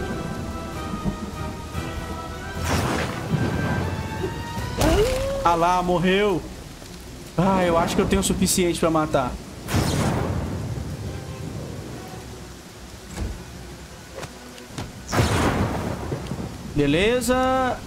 Ah lá, morreu. Eu acho que eu tenho o suficiente pra matar. Beleza.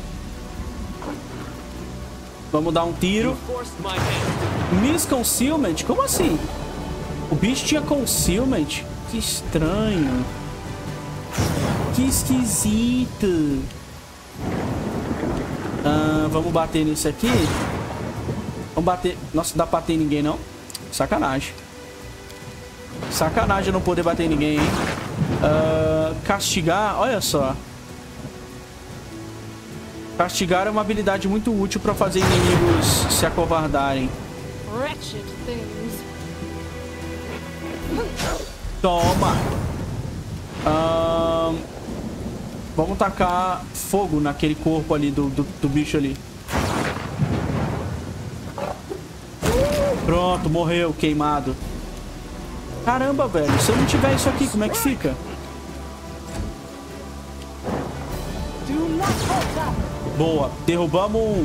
Vamos dar um tiro. Miss Concealment? Como assim? O bicho tinha Concealment? Que estranho. Que esquisito. Vamos bater nesse aqui. Vamos bater. Nossa, não dá pra bater em ninguém, não. Sacanagem. Sacanagem não poder bater em ninguém, hein? Castigar, olha só. Castigar é uma habilidade muito útil pra fazer inimigos se acovardarem. Toma. Vamos tacar fogo naquele corpo ali do bicho ali. Pronto, morreu, queimado. Caramba, velho. Se eu não tiver isso aqui, como é que fica? Boa, derrubamos um.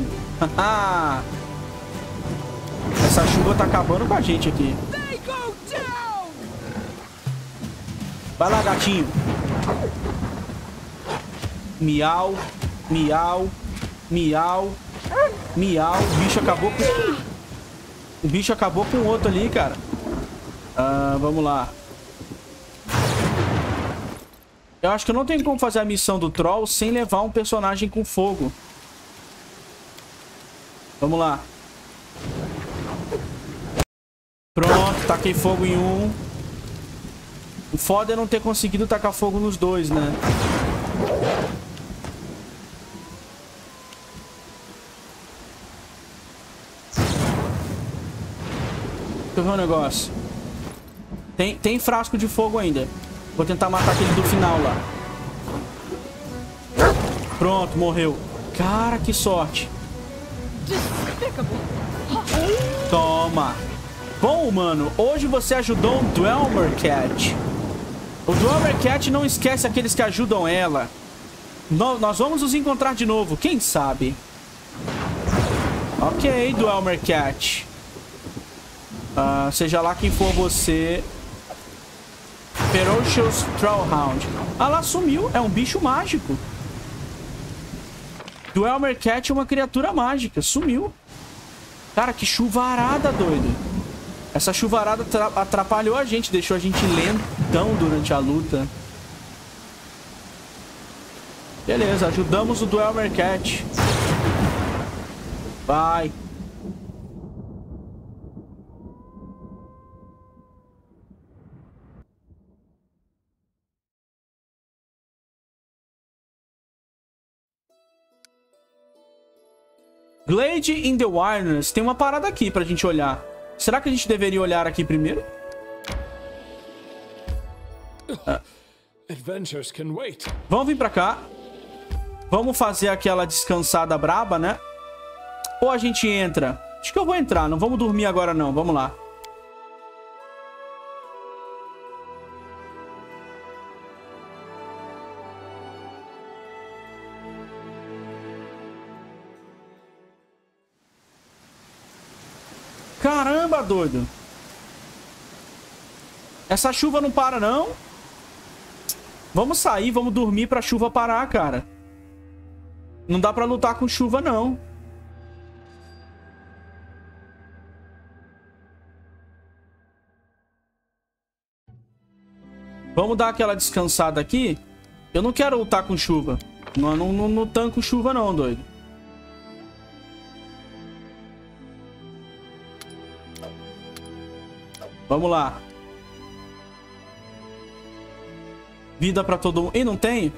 Essa chuva tá acabando com a gente aqui. Vai lá, gatinho. Miau, miau, miau, miau. O bicho acabou com... O bicho acabou com o outro ali, cara. Vamos lá. Eu acho que eu não tenho como fazer a missão do Troll sem levar um personagem com fogo. Vamos lá. Pronto, taquei fogo em um. O foda é não ter conseguido tacar fogo nos dois, né? Deixa eu ver um negócio. Tem frasco de fogo ainda. Vou tentar matar aquele do final lá. Pronto, morreu. Cara, que sorte. Toma. Bom, mano, hoje você ajudou o Dwemer Cat. O Dwemer Cat não esquece aqueles que ajudam ela. Nós vamos nos encontrar de novo, quem sabe? Ok, Dwemer Cat. Seja lá quem for você. Ferocious Trollhound. Ela sumiu, é um bicho mágico. Dwemer Cat é uma criatura mágica, sumiu. Cara, que chuvarada, doido. Essa chuvarada atrapalhou a gente, deixou a gente lentão durante a luta. Beleza, ajudamos o Dwemer Cat. Vai. Glade in the Wilderness. Tem uma parada aqui pra gente olhar. Será que a gente deveria olhar aqui primeiro? Adventures can wait. Vamos vir pra cá. Vamos fazer aquela descansada braba, né? Ou a gente entra? Acho que eu vou entrar. Não vamos dormir agora, não. Vamos lá. Caramba, doido. Essa chuva não para, não. Vamos sair, vamos dormir pra chuva parar, cara. Não dá pra lutar com chuva, não. Vamos dar aquela descansada aqui. Eu não quero lutar com chuva. Não tanco chuva, não, doido. Vamos lá. Vida pra todo mundo. Ih, não tem?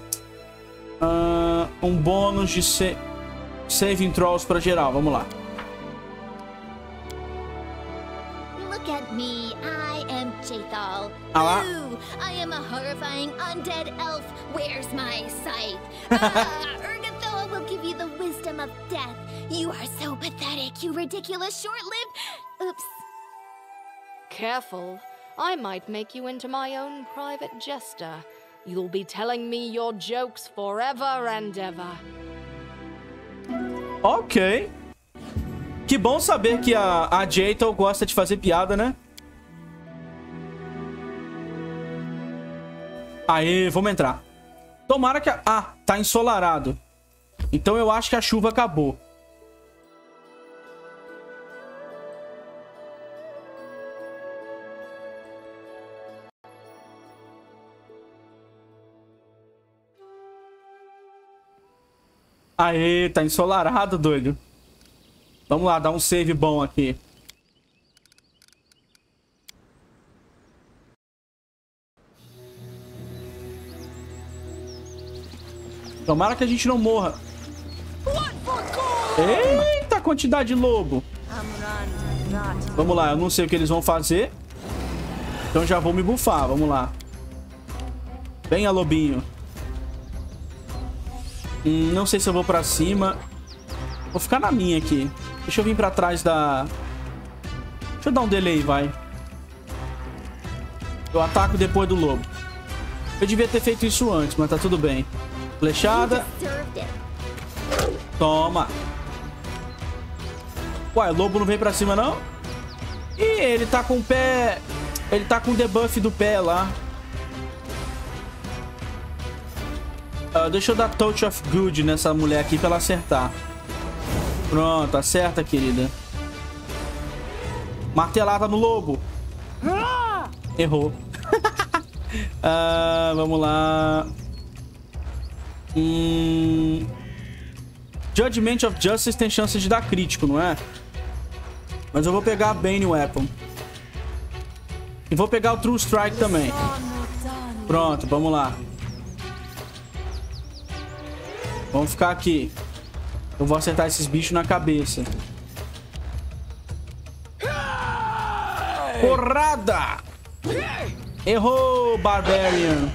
Um bônus de saving throws pra geral. Vamos lá. Look at me. I am Jaethal. Ah. Ooh, I am a horrifying undead elf. Where's my scythe? Urgathoa will give you the wisdom of death. You are so pathetic, you ridiculous short-lived... Oops. Careful. I might make you into my own private jester. You'll be telling me your jokes forever and ever. Ok. Que bom saber que a Jaethal gosta de fazer piada, né? Aê, vamos entrar. Tomara que... Ah, tá ensolarado. Então eu acho que a chuva acabou. Aê, tá ensolarado, doido. Vamos lá, dar um save bom aqui. Tomara que a gente não morra. Eita, quantidade de lobo. Vamos lá, eu não sei o que eles vão fazer. Então já vou me bufar, vamos lá. Venha, lobinho. Não sei se eu vou pra cima. Vou ficar na minha aqui. Deixa eu vir pra trás da... Deixa eu dar um delay, vai. Eu ataco depois do lobo. Eu devia ter feito isso antes, mas tá tudo bem. Flechada. Toma. Ué, o lobo não vem pra cima, não? Ih, ele tá com o pé... Ele tá com o debuff do pé lá. Deixa eu dar Touch of Good nessa mulher aqui pra ela acertar. Pronto, acerta, querida. Martelada no lobo. Errou. Vamos lá. Judgment of Justice tem chance de dar crítico, não é? Mas eu vou pegar a Bane Weapon. E vou pegar o True Strike também. Pronto, vamos lá. Vamos ficar aqui. Eu vou acertar esses bichos na cabeça. Porrada! Errou, Barbarian.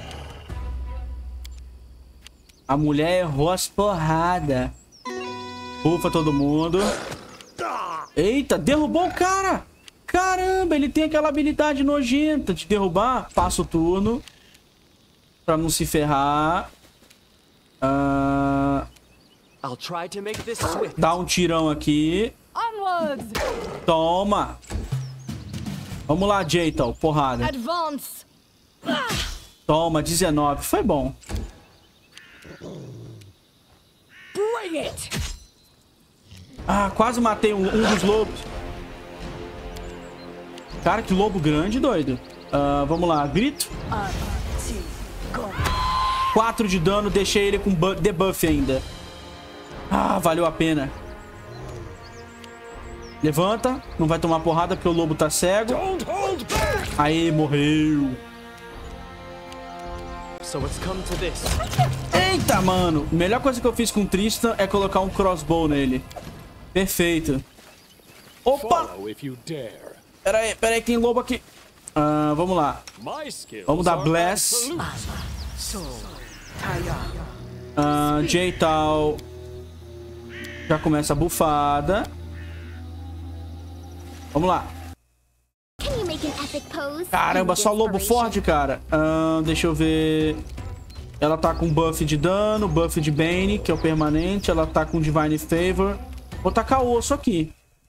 A mulher errou as porradas. Ufa, todo mundo. Eita, derrubou o cara. Caramba, ele tem aquela habilidade nojenta de derrubar. Passa o turno. Pra não se ferrar. Dá um tirão aqui. Toma. Vamos lá, Jeital. Porrada. Toma, 19. Foi bom. Ah, quase matei um dos lobos. Cara, que lobo grande, doido. Vamos lá, grito. 4 de dano, deixei ele com debuff ainda. Ah, valeu a pena. Levanta, não vai tomar porrada porque o lobo tá cego. Aí, morreu. Eita, mano. A melhor coisa que eu fiz com o Tristan é colocar um crossbow nele. Perfeito. Opa! Pera aí, tem lobo aqui. Vamos lá. Vamos dar Bless. Jeital. Já começa a bufada. Vamos lá. Caramba, só lobo forte, cara. Deixa eu ver. Ela tá com buff de dano, buff de Bane, que é o permanente. Ela tá com Divine Favor. Vou tacar o osso aqui.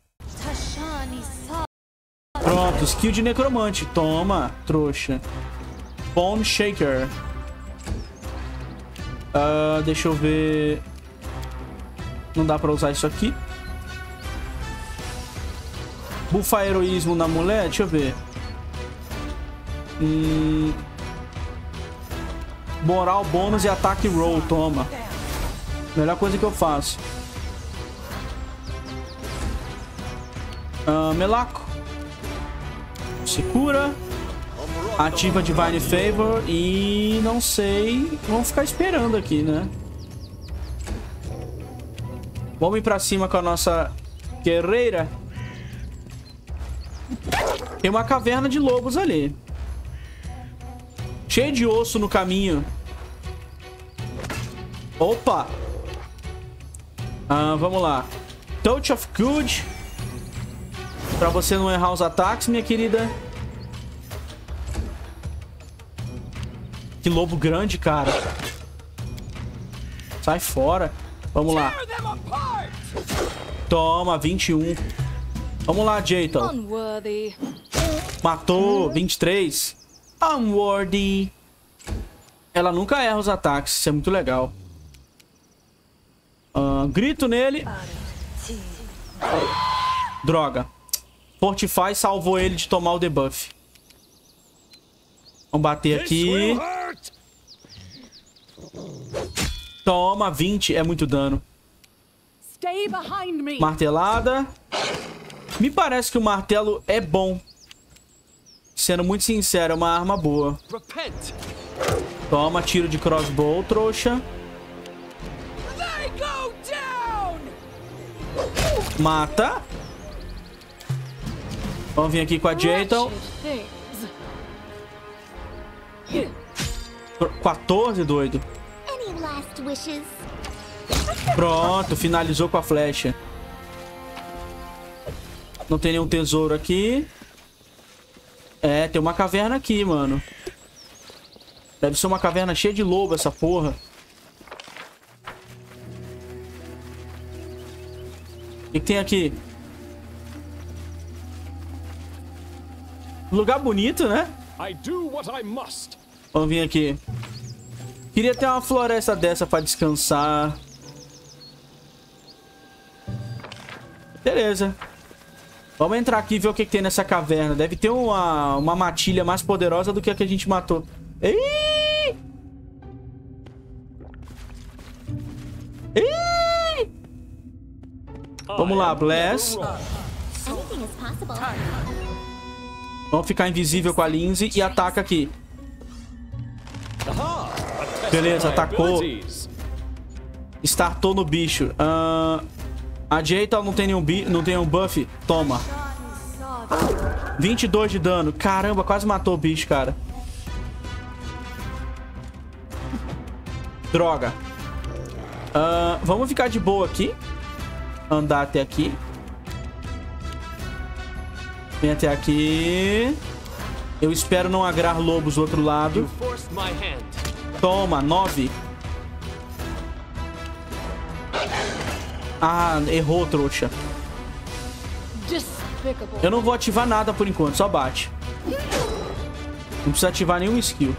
Pronto, skill de necromante. Toma, trouxa. Bone Shaker. Deixa eu ver. Não dá pra usar isso aqui. Bufa heroísmo na mulher. Deixa eu ver. Moral bônus e ataque roll. Toma. Melhor coisa que eu faço. Melaco. Se cura. Ativa Divine Favor. E não sei. Vamos ficar esperando aqui, né? Vamos ir pra cima com a nossa guerreira. Tem uma caverna de lobos ali. Cheio de osso no caminho. Opa! Vamos lá. Touch of Good. Pra você não errar os ataques, minha querida. Que lobo grande, cara. Sai fora. Vamos lá. Toma, 21. Vamos lá, Jeital. Matou, 23. Unworthy. Ela nunca erra os ataques, isso é muito legal. Grito nele. Droga. Fortify salvou ele de tomar o debuff. Vamos bater aqui. Toma, 20. É muito dano. Martelada. Me parece que o martelo é bom. Sendo muito sincero, é uma arma boa. Toma, tiro de crossbow, trouxa. Mata. Vamos vir aqui com a Jeital. 14, doido. Pronto, finalizou com a flecha. Não tem nenhum tesouro aqui. Tem uma caverna aqui, mano. Deve ser uma caverna cheia de lobo essa porra. O que tem aqui? Lugar bonito, né? Vamos vir aqui. Queria ter uma floresta dessa pra descansar. Beleza. Vamos entrar aqui e ver o que tem nessa caverna. Deve ter uma matilha mais poderosa do que a gente matou. Ih! Ih! Vamos lá, Bless. Vamos ficar invisível com a Lindsay e ataca aqui. Beleza, atacou. Startou no bicho. A Jeital não tem nenhum buff. Toma. 22 de dano. Caramba, quase matou o bicho, cara. Droga. Vamos ficar de boa aqui. Andar até aqui. Vem até aqui. Eu espero não agrar lobos do outro lado. Toma, 9. Ah, errou, trouxa. Eu não vou ativar nada por enquanto, só bate. Não precisa ativar nenhum skill.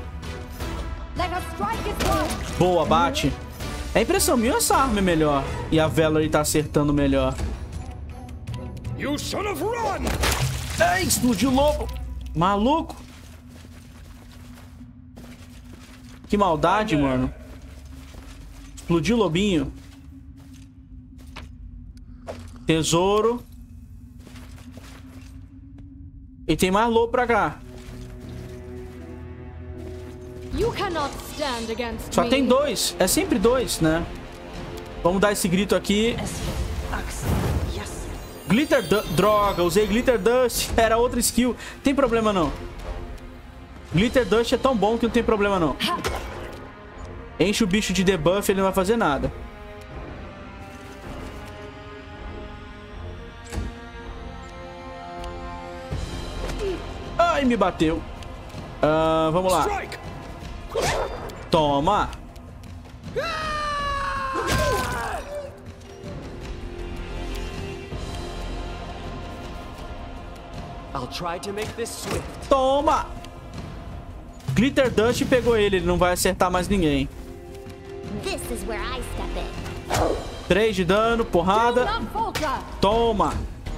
Boa, bate. É impressão minha, essa arma é melhor. E a Valerie tá acertando melhor. Ei, explodiu o lobo. Maluco. Que maldade, mano. Explodiu o lobinho. Tesouro. E tem mais lobo pra cá. Só tem 2. É sempre 2, né? Vamos dar esse grito aqui. Glitter Dust. Droga, usei Glitter Dust. Era outra skill. Tem problema não. Glitter Dust é tão bom que não tem problema não. Enche o bicho de debuff, ele não vai fazer nada. Ai, me bateu. Vamos lá. Toma. Toma. Glitter Dust pegou ele não vai acertar mais ninguém. 3 de dano, porrada. Toma.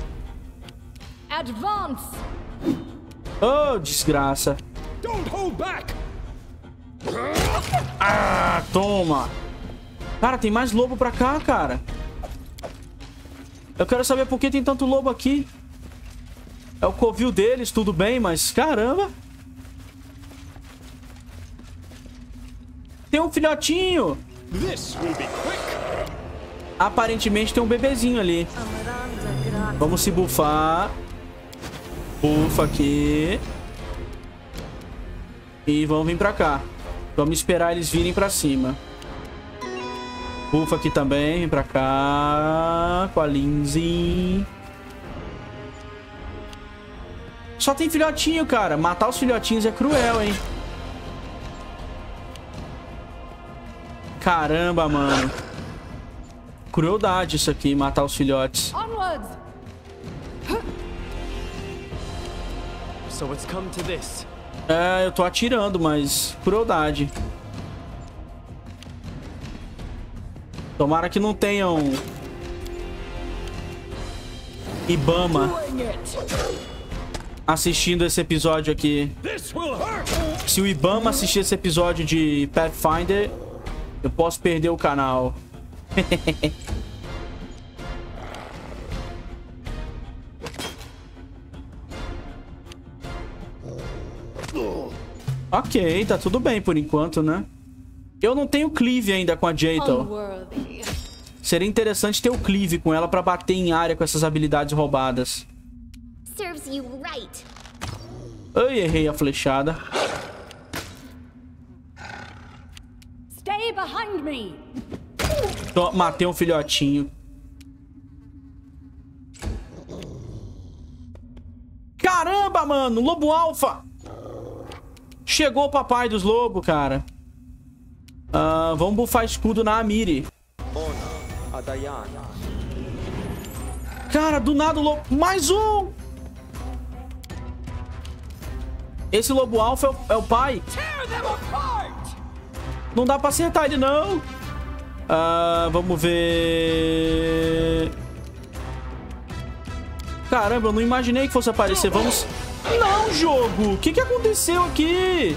Oh, desgraça. Ah, toma. Cara, tem mais lobo pra cá, cara. Eu quero saber por que tem tanto lobo aqui. É o covil deles, tudo bem, mas caramba. Tem um filhotinho. Aparentemente tem um bebezinho ali. Vamos se bufar. Bufa aqui. E vamos vir pra cá. Vamos esperar eles virem pra cima. Bufa aqui também. Vem pra cá. Com a Lindsay. Só tem filhotinho, cara. Matar os filhotinhos é cruel, hein? Caramba, mano. Crueldade isso aqui, matar os filhotes. É, eu tô atirando, mas crueldade. Tomara que não tenham Ibama assistindo esse episódio aqui. Se o Ibama assistir esse episódio de Pathfinder, eu posso perder o canal. Ok, tá tudo bem por enquanto, né? Eu não tenho cleave ainda com a Jayto. Seria interessante ter o cleave com ela pra bater em área com essas habilidades roubadas. Ai, errei a flechada. Matei um filhotinho. Caramba, mano! Lobo alfa! Chegou o papai dos lobos, cara. Vamos bufar escudo na Amiri. Cara, do nada o lobo... Mais um! Esse lobo alfa é o pai. Não dá pra acertar ele, não. Vamos ver... Caramba, eu não imaginei que fosse aparecer. Vamos... Não, jogo! O que aconteceu aqui?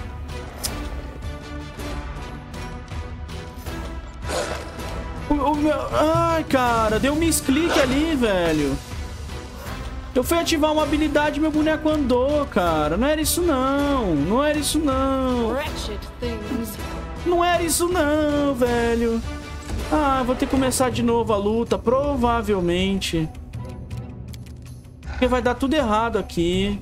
Ai, cara, deu um misclick ali, velho. Eu fui ativar uma habilidade e meu boneco andou, cara. Não era isso, não. Não era isso, não. Não era isso, não, velho. Vou ter que começar de novo a luta, provavelmente. Porque vai dar tudo errado aqui.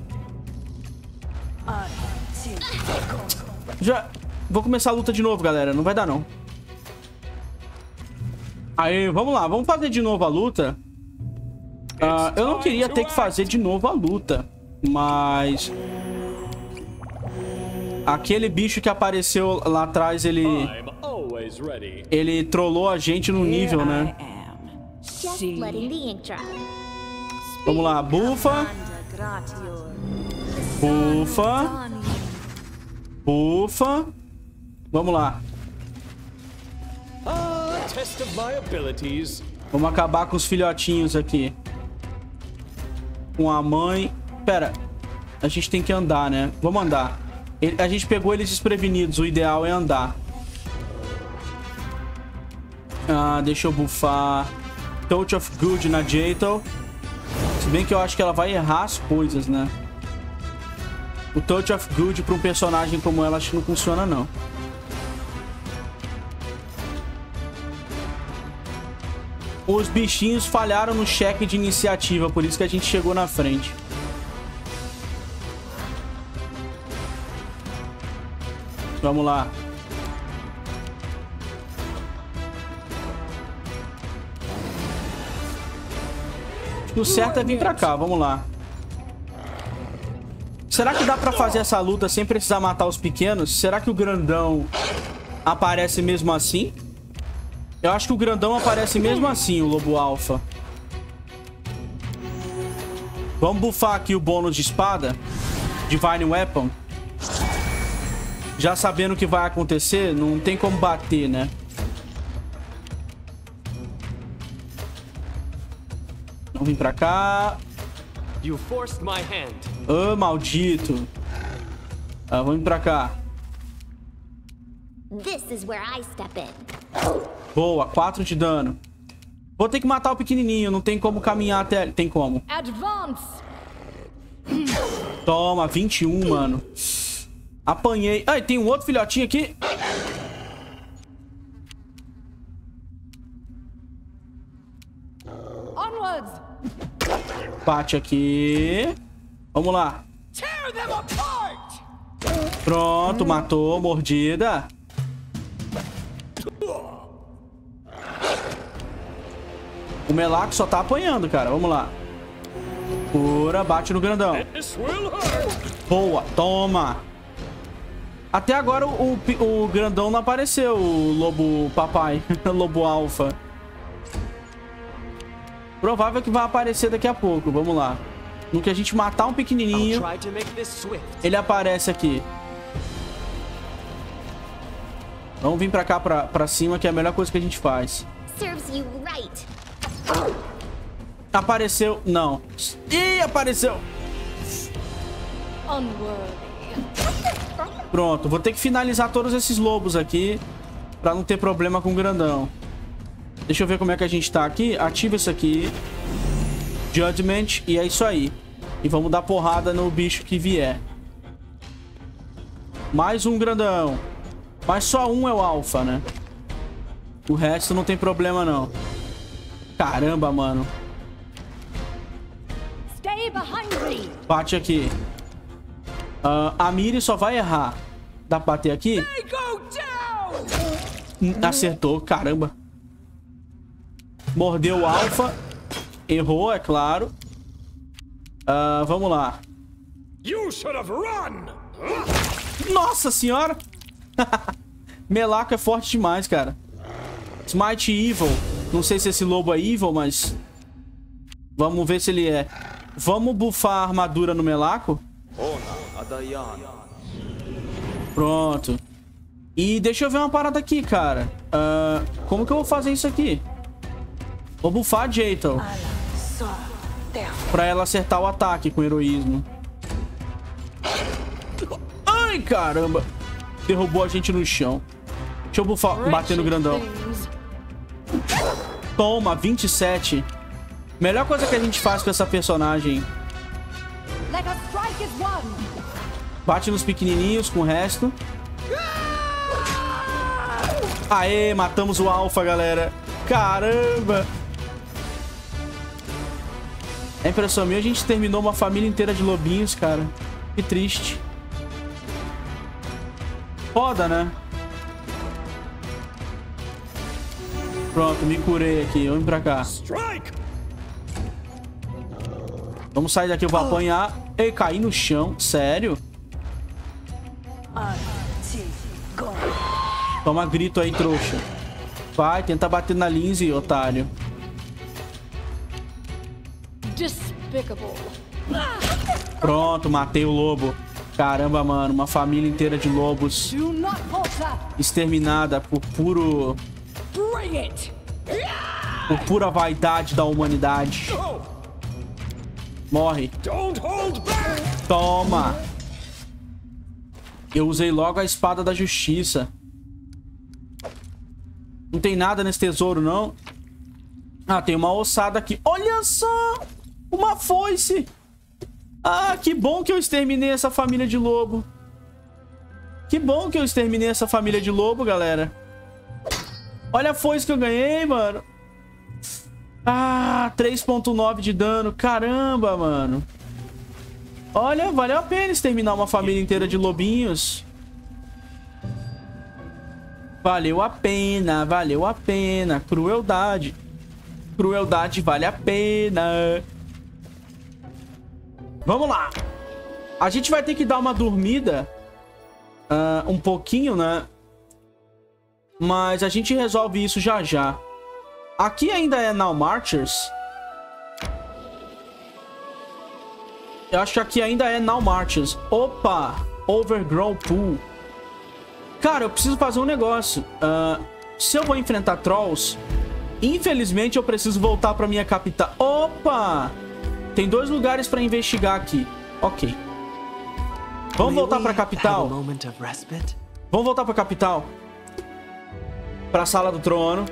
Já... Vou começar a luta de novo, galera. Não vai dar, não. Aí, vamos lá. Vamos fazer de novo a luta. Eu não queria ter que fazer de novo a luta. Mas... aquele bicho que apareceu lá atrás, ele trollou a gente no nível, né? Vamos lá, bufa. Bufa. Bufa. Vamos lá. Vamos acabar com os filhotinhos aqui. Com a mãe. Pera. A gente tem que andar, né? Vamos andar. A gente pegou eles desprevenidos. O ideal é andar. Deixa eu bufar. Touch of Good na Jayto. Se bem que eu acho que ela vai errar as coisas, né? O Touch of Good pra um personagem como ela, acho que não funciona, não. Os bichinhos falharam no cheque de iniciativa, por isso que a gente chegou na frente. Vamos lá. O certo é vir pra cá, vamos lá. Será que dá pra fazer essa luta sem precisar matar os pequenos? Será que o grandão aparece mesmo assim? Eu acho que o grandão aparece mesmo assim, o lobo alfa. Vamos bufar aqui o bônus de espada. Divine Weapon. Já sabendo o que vai acontecer, não tem como bater, né? Vamos vir pra cá. Maldito. Vamos vir pra cá. Boa, 4 de dano. Vou ter que matar o pequenininho. Não tem como caminhar até... Tem como. Toma, 21, mano. Apanhei. Ai, tem um outro filhotinho aqui. Bate aqui. Vamos lá. Pronto, matou. Mordida. O Melaco só tá apanhando, cara. Vamos lá. Cura, bate no grandão. Boa, toma. Até agora o grandão não apareceu, o lobo papai, lobo alfa. Provável que vai aparecer daqui a pouco, vamos lá. No que a gente matar um pequenininho, ele aparece aqui. Vamos vir pra cá, pra cima, que é a melhor coisa que a gente faz. Apareceu, não. Ih, apareceu. Pronto, vou ter que finalizar todos esses lobos aqui pra não ter problema com o grandão. Deixa eu ver como é que a gente tá aqui. Ativa isso aqui. Judgment. E é isso aí. E vamos dar porrada no bicho que vier. Mais um grandão. Mas só um é o alfa, né? O resto não tem problema, não. Caramba, mano. Bate aqui. A Miri só vai errar. Dá pra bater aqui? Acertou, caramba. Mordeu o alfa. Errou, é claro. Vamos lá. Nossa senhora. Melaco é forte demais, cara. Smite Evil. Não sei se esse lobo é evil, mas... Vamos ver se ele é. Vamos bufar a armadura no Melaco. Pronto. E deixa eu ver uma parada aqui, cara. Como que eu vou fazer isso aqui? Vou bufar a Jayto pra ela acertar o ataque com heroísmo. Ai, caramba. Derrubou a gente no chão. Deixa eu bufar, bater no grandão. Toma, 27. Melhor coisa que a gente faz com essa personagem. Bate nos pequenininhos com o resto. Aê, matamos o alfa, galera. Caramba. É impressão minha, a gente terminou uma família inteira de lobinhos, cara. Que triste. Foda, né? Pronto, me curei aqui. Vamos pra cá. Vamos sair daqui, eu vou apanhar. Ei, caí no chão. Sério? Toma grito aí, trouxa. Vai, tenta bater na Lindsay, otário. Despicable. Pronto, matei o lobo. Caramba, mano. Uma família inteira de lobos. Exterminada por puro... Por pura vaidade da humanidade. Morre. Toma. Eu usei logo a espada da justiça. Não tem nada nesse tesouro, não. Ah, tem uma ossada aqui. Olha só! Uma foice! Ah, que bom que eu exterminei essa família de lobo. Que bom que eu exterminei essa família de lobo, galera. Olha a foice que eu ganhei, mano. Ah, 3.9 de dano. Caramba, mano. Olha, valeu a pena exterminar uma família inteira de lobinhos. Valeu a pena, valeu a pena. Crueldade. Crueldade vale a pena. Vamos lá. A gente vai ter que dar uma dormida. Um pouquinho, né? Mas a gente resolve isso já já. Aqui ainda é Now Marchers. Eu acho que aqui ainda é Now Marchers. Opa! Overgrown Pool. Cara, eu preciso fazer um negócio. Se eu vou enfrentar Trolls, infelizmente eu preciso voltar pra minha capital. Opa! Tem 2 lugares pra investigar aqui. Ok. Vamos voltar pra capital. Vamos voltar pra capital. Pra sala do trono.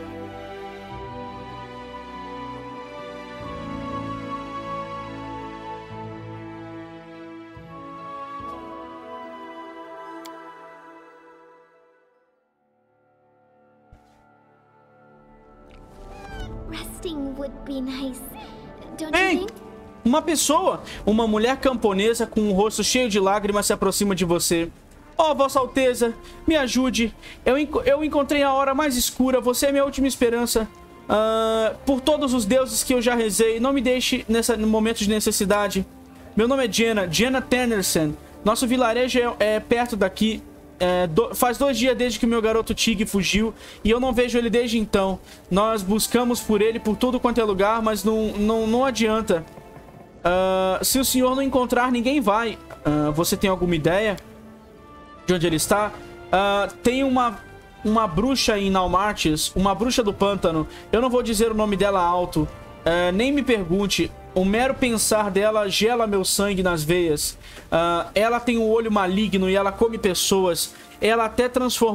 Resting would be nice, don't you Ei! think? Uma pessoa, uma mulher camponesa com um rosto cheio de lágrimas se aproxima de você. Oh, Vossa Alteza, me ajude. Eu encontrei a hora mais escura. Você é minha última esperança. Por todos os deuses que eu já rezei, não me deixe no momento de necessidade. Meu nome é Jenna Tennyson. Nosso vilarejo é perto daqui. Faz 2 dias desde que meu garoto Tig fugiu e eu não vejo ele desde então. Nós buscamos por ele por tudo quanto é lugar, mas não adianta. Se o senhor não encontrar, ninguém vai. Você tem alguma ideia de onde ele está? Tem uma bruxa em Now Marchers, uma bruxa do pântano. Eu não vou dizer o nome dela alto. Nem me pergunte. O mero pensar dela gela meu sangue nas veias. Ela tem um olho maligno e ela come pessoas. Ela até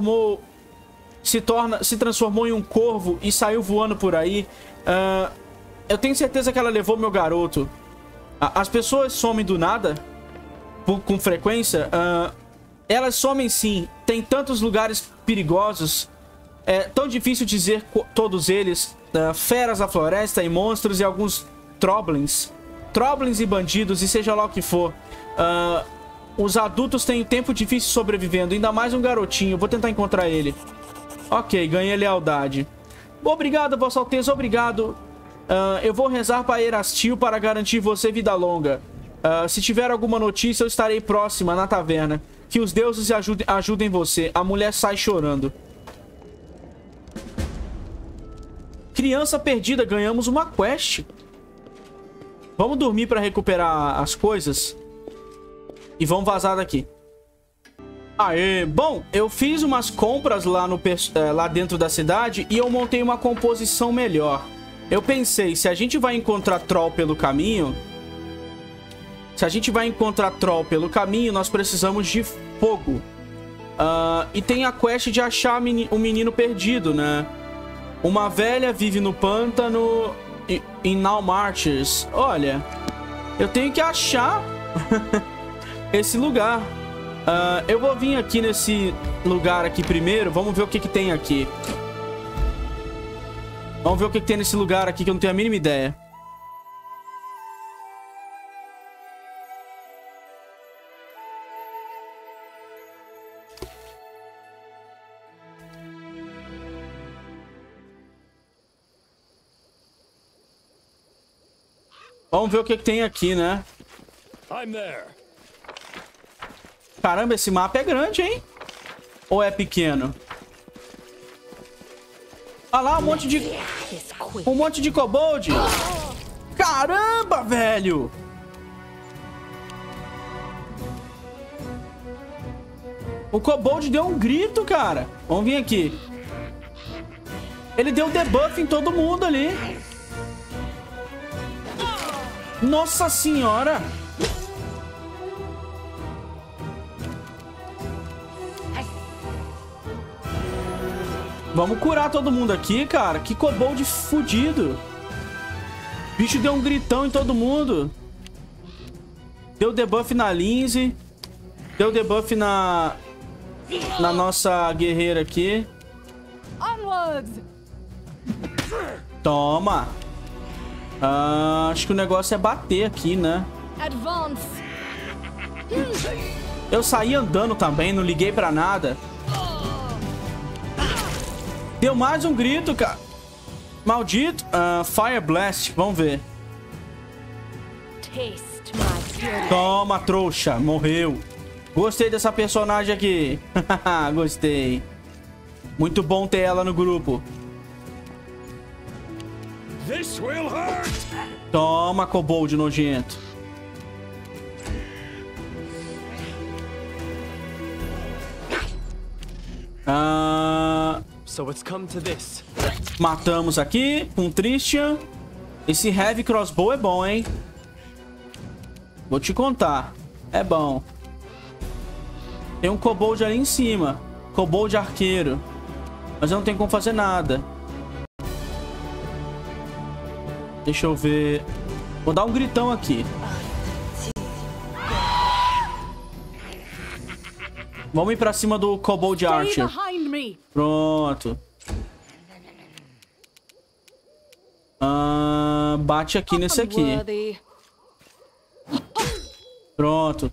se transformou em um corvo e saiu voando por aí. Eu tenho certeza que ela levou meu garoto. As pessoas somem do nada com frequência. Elas somem sim. Tem tantos lugares perigosos. É tão difícil dizer todos eles. Feras da floresta e monstros e alguns Troblins e bandidos e seja lá o que for. Os adultos têm tempo difícil sobrevivendo. Ainda mais um garotinho. Vou tentar encontrar ele. Ok, ganhei lealdade. Obrigado, Vossa Alteza, obrigado. Eu vou rezar para Erastil para garantir você vida longa. Se tiver alguma notícia, eu estarei próxima na taverna. Que os deuses ajudem você. A mulher sai chorando. Criança perdida, ganhamos uma quest. Vamos dormir para recuperar as coisas. E vamos vazar daqui. Aê, bom, eu fiz umas compras lá dentro da cidade e eu montei uma composição melhor. Eu pensei, se a gente vai encontrar troll pelo caminho... nós precisamos de fogo. E tem a quest de achar o menino perdido, né? Uma velha vive no pântano em Now Marchers. Olha, eu tenho que achar esse lugar. Eu vou vir aqui nesse lugar aqui primeiro. Vamos ver o que tem aqui. Vamos ver o que tem nesse lugar aqui que eu não tenho a mínima ideia. Vamos ver o que tem aqui, né? Caramba, esse mapa é grande, hein? Ou é pequeno? Olha lá, um monte de kobold. Caramba, velho! O kobold deu um grito, cara. Vamos vir aqui. Ele deu debuff em todo mundo ali. Nossa senhora! Vamos curar todo mundo aqui, cara. Que kobold fudido. O bicho deu um gritão em todo mundo. Deu debuff na Lindsay. Deu debuff na nossa guerreira aqui. Toma. Acho que o negócio é bater aqui, né? Eu saí andando também, não liguei pra nada. Deu mais um grito, cara. Maldito. Fire Blast, vamos ver. Toma, trouxa. Morreu. Gostei dessa personagem aqui. Gostei. Muito bom ter ela no grupo. Toma, kobold nojento. So it's come to this. Matamos aqui com Tristian. Esse Heavy Crossbow é bom, hein? Vou te contar. É bom. Tem um kobold ali em cima. Kobold arqueiro. Mas eu não tenho como fazer nada. Deixa eu ver. Vou dar um gritão aqui. Vamos ir pra cima do Kobold Archer. Pronto. Bate aqui nesse aqui. Pronto.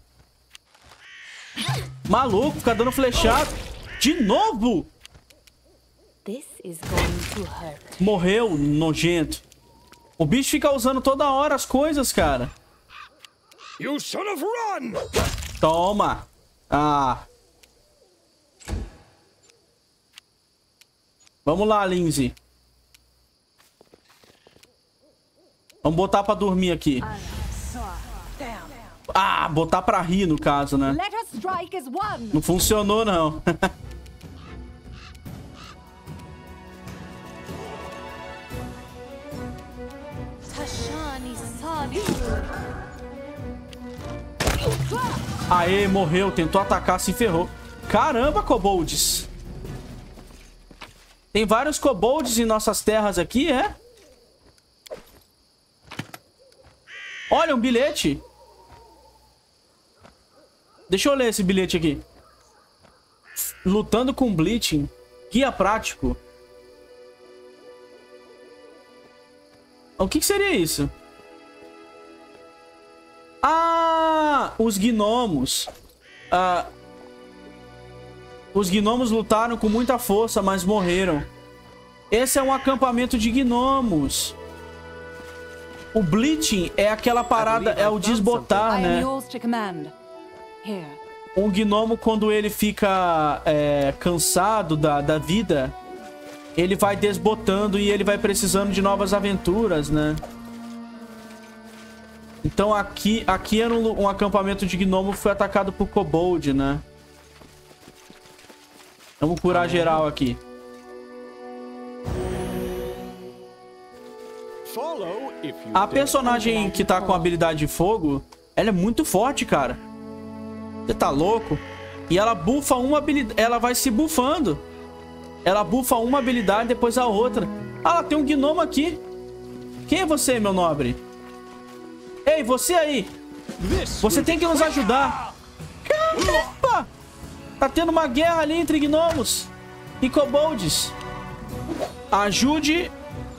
Maluco, fica dando flechado. De novo? Morreu, nojento. O bicho fica usando toda hora as coisas, cara. You should have run! Toma. Vamos lá, Lindsay. Vamos botar pra dormir aqui. Botar pra rir, no caso, né? Não funcionou, não. Aê, morreu. Tentou atacar, se ferrou. Caramba, kobolds. Tem vários kobolds em nossas terras aqui, é? Olha, um bilhete. Deixa eu ler esse bilhete aqui. Lutando com Bleaching. Guia prático. O que seria isso? Os gnomos. Os gnomos lutaram com muita força, mas morreram. Esse é um acampamento de gnomos. O Bleaching é aquela parada, é o desbotar, né? Um gnomo, quando ele fica cansado da vida, ele vai desbotando e ele vai precisando de novas aventuras, né? Então aqui era um acampamento de gnomo que foi atacado por kobold, né? Vamos curar geral aqui. A personagem que tá com a habilidade de fogo, ela é muito forte, cara. Você tá louco? E ela bufa uma habilidade, ela vai se bufando. Ela bufa uma habilidade, depois a outra. Ela tem um gnomo aqui. Quem é você, meu nobre? Ei, você aí. Você tem que nos ajudar. Caramba! Tá tendo uma guerra ali entre gnomos e kobolds. Ajude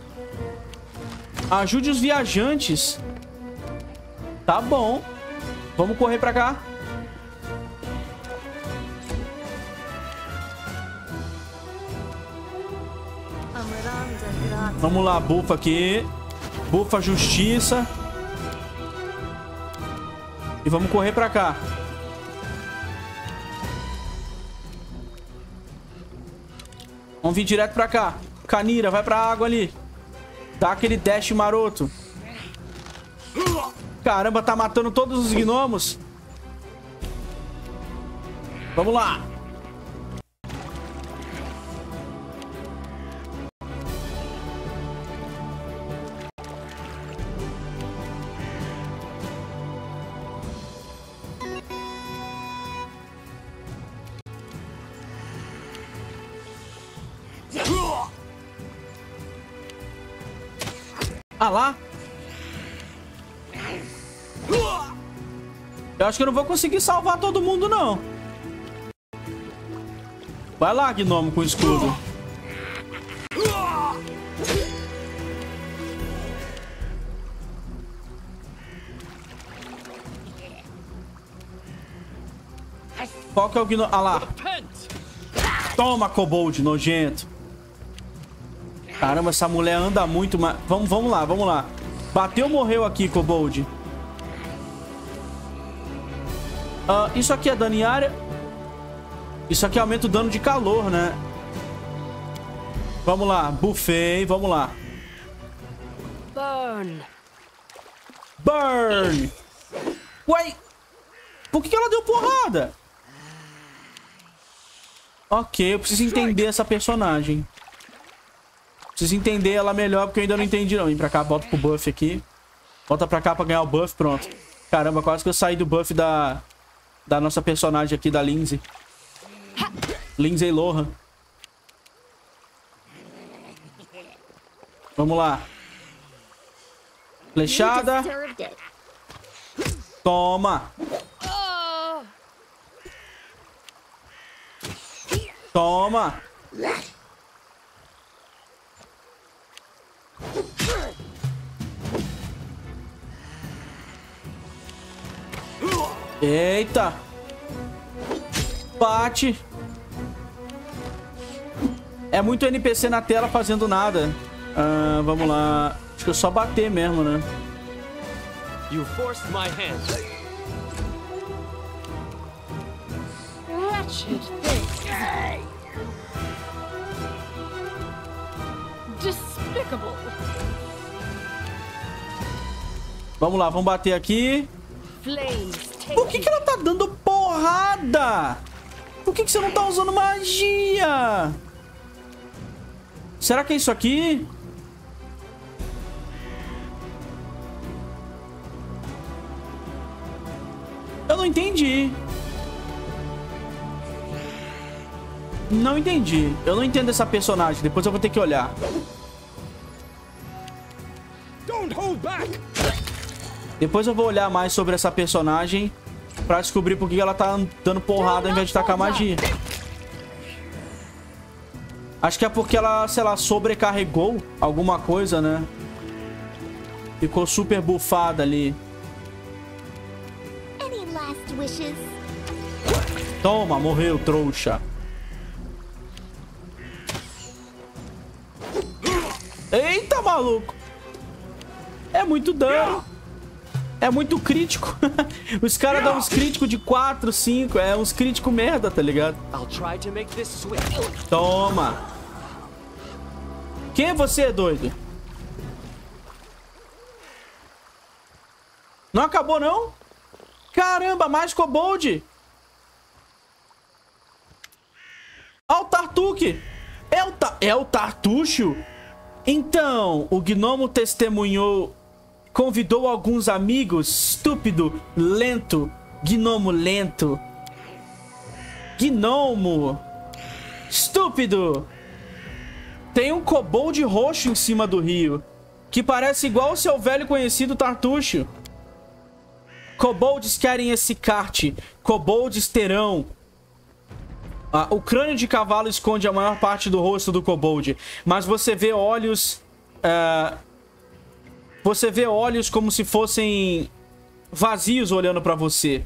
os viajantes. Tá bom. Vamos correr pra cá. Vamos lá, bufa aqui. Bufa justiça. E vamos correr pra cá. Vamos vir direto pra cá. Canira, vai pra água ali. Dá aquele dash maroto. Caramba, tá matando todos os gnomos. Vamos lá. Ah lá. Eu acho que eu não vou conseguir salvar todo mundo, não. Vai lá, gnomo com escudo. Qual que é o gnomo? Ah lá. Toma, kobold nojento. Caramba, essa mulher anda muito, mas... Vamos lá, vamos lá. Bateu, morreu aqui, kobold. Isso aqui é dano em área. Isso aqui aumenta o dano de calor, né? Vamos lá, buffei, vamos lá. Burn. Burn. Uai. Por que ela deu porrada? Ok, eu preciso entender essa personagem. Preciso entender ela melhor, porque eu ainda não entendi, não. Vem pra cá, volta pro buff aqui. Volta pra cá pra ganhar o buff, pronto. Caramba, quase que eu saí do buff da nossa personagem aqui, da Lindsay. Lindsay Lohan. Vamos lá. Flechada. Toma. Toma. Eita. Bate. É muito NPC na tela fazendo nada. Vamos lá. Acho que é só bater mesmo, né? You forced my hand. Wretched thing. Despicable. Vamos lá, vamos bater aqui. Por que ela tá dando porrada? Por que você não tá usando magia? Será que é isso aqui? Eu não entendi. Não entendi. Eu não entendo essa personagem. Depois eu vou ter que olhar. Don't hold back. Depois eu vou olhar mais sobre essa personagem pra descobrir por que ela tá dando porrada ao invés de tacar magia. Acho que é porque ela, sei lá, sobrecarregou alguma coisa, né? Ficou super bufada ali. Toma, morreu, trouxa. Eita, maluco. É muito dano. É muito crítico. Os caras dão uns críticos de 4, 5. É uns críticos merda, tá ligado? Toma. Quem é você, doido? Não acabou, não? Caramba, mais kobold. Ó o Tartuk. É o Tartucho? Então, o gnomo testemunhou... Convidou alguns amigos. Estúpido, lento. Gnomo lento. Gnomo. Estúpido. Tem um kobold roxo em cima do rio. Que parece igual o seu velho conhecido Tartucho. Kobolds querem esse kart. Kobolds terão. O crânio de cavalo esconde a maior parte do rosto do kobold. Mas você vê olhos... Você vê olhos como se fossem vazios olhando pra você.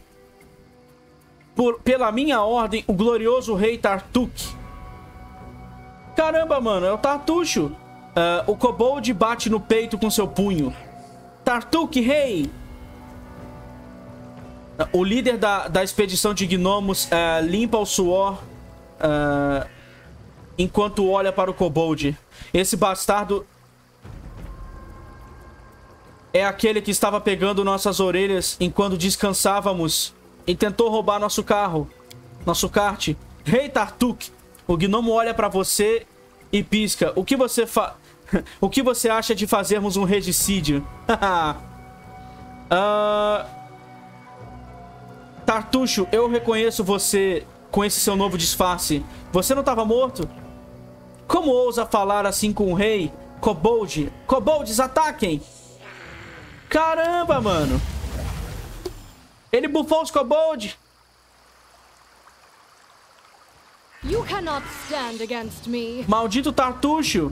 Pela minha ordem, o glorioso rei Tartuk. Caramba, mano, é o Tartucho. O kobold bate no peito com seu punho. Tartuk, rei! O líder da expedição de gnomos limpa o suor enquanto olha para o kobold. Esse bastardo é aquele que estava pegando nossas orelhas enquanto descansávamos e tentou roubar nosso carro, nosso kart. Rei Tartuk, o gnomo olha para você e pisca. O que você acha de fazermos um regicídio? Tartuxo, eu reconheço você com esse seu novo disfarce. Você não estava morto? Como ousa falar assim com o rei? Kobold! Kobolds, ataquem! Caramba, mano! Ele bufou os kobold! You cannot stand against me. Maldito Tartuxo!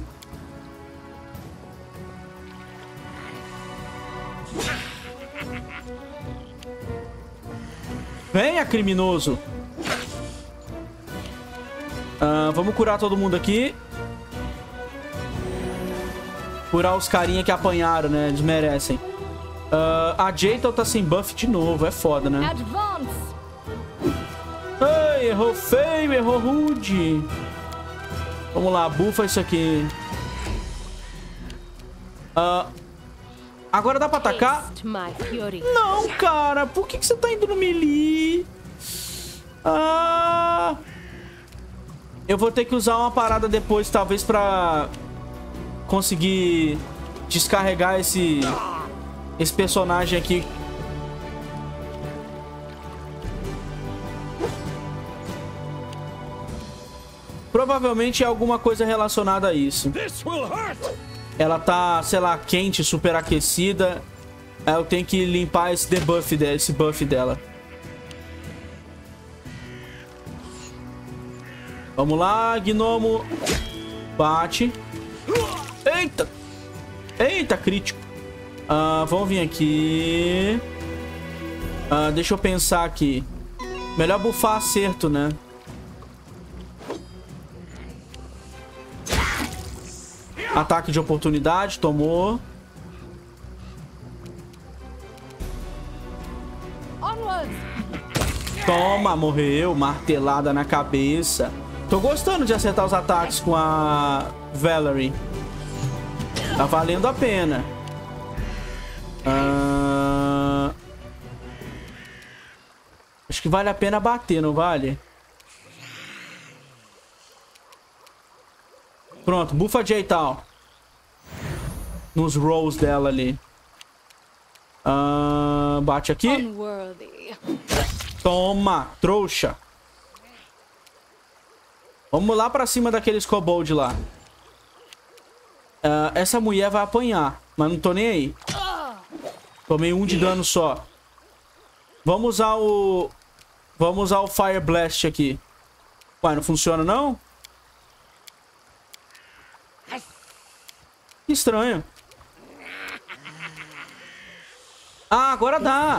Venha, criminoso! Vamos curar todo mundo aqui. Curar os carinha que apanharam, né? Eles merecem. A Jaytal tá sem buff de novo. É foda, né? Ai, errou feio, errou rude. Vamos lá, bufa isso aqui. Agora dá pra atacar? Não, cara. Por que você tá indo no melee? Eu vou ter que usar uma parada depois, talvez, pra conseguir descarregar esse personagem aqui. Provavelmente é alguma coisa relacionada a isso. Ela tá, sei lá, quente, superaquecida. Eu tenho que limpar esse debuff dela, esse buff dela. Vamos lá, gnomo. Bate. Eita! Eita, crítico. Vamos vir aqui. Deixa eu pensar aqui. Melhor buffar acerto, né? Ataque de oportunidade, tomou. Toma, morreu. Martelada na cabeça. Tô gostando de acertar os ataques com a Valerie. Tá valendo a pena. Acho que vale a pena bater, não vale? Pronto, bufa a Jaytal. Nos rolls dela ali. Bate aqui. Toma, trouxa. Vamos lá pra cima daqueles kobold lá. Essa mulher vai apanhar, mas não tô nem aí. Tomei 1 de dano só. Vamos usar o Fire Blast aqui. Ué, não funciona não? Que estranho. Agora dá.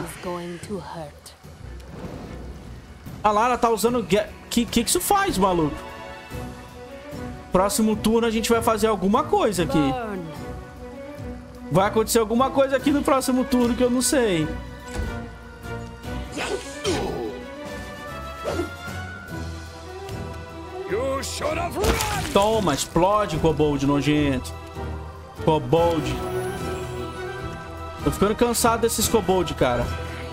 Ah lá, ela tá usando... Que isso faz, maluco? Próximo turno a gente vai fazer alguma coisa aqui. Vai acontecer alguma coisa aqui no próximo turno que eu não sei. Toma, explode, kobold nojento. Kobold. Tô ficando cansado desses kobold, cara.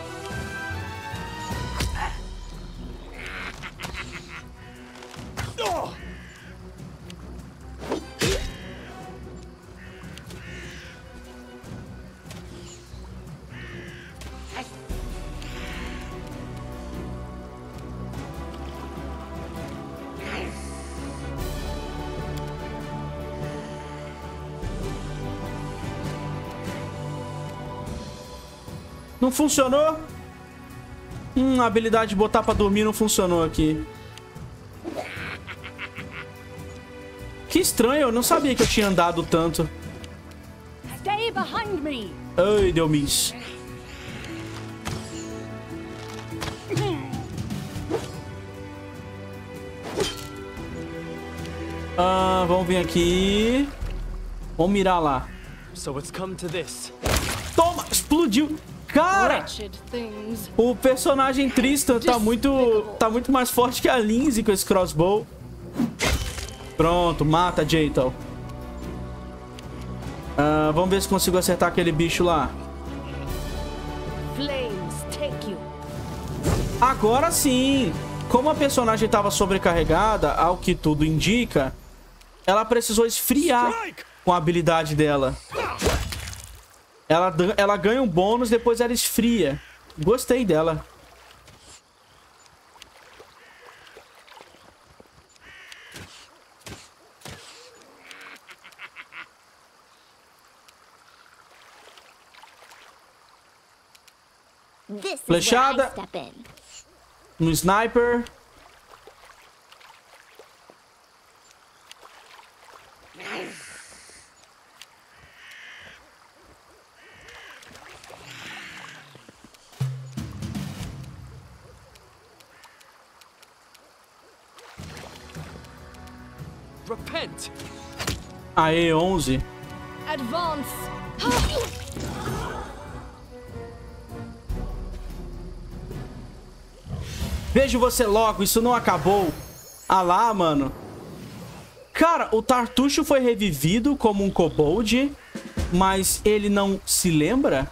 Não funcionou? A habilidade de botar pra dormir não funcionou aqui. Que estranho, eu não sabia que eu tinha andado tanto. Ai, deu miss. Vamos vir aqui. Vamos mirar lá. So it's come to this. Toma, explodiu. Cara, o personagem Tristan tá muito mais forte que a Lindsay com esse crossbow. Pronto, mata Jeital. Vamos ver se consigo acertar aquele bicho lá. Agora sim. Como a personagem estava sobrecarregada, ao que tudo indica, ela precisou esfriar com a habilidade dela. Ela ganha um bônus, depois ela esfria. Gostei dela. Flechada. No sniper. Repent. Aê, 11. Advance. Vejo você logo, isso não acabou. Ah lá, mano. Cara, o Tartuxo foi revivido como um kobold, mas ele não se lembra?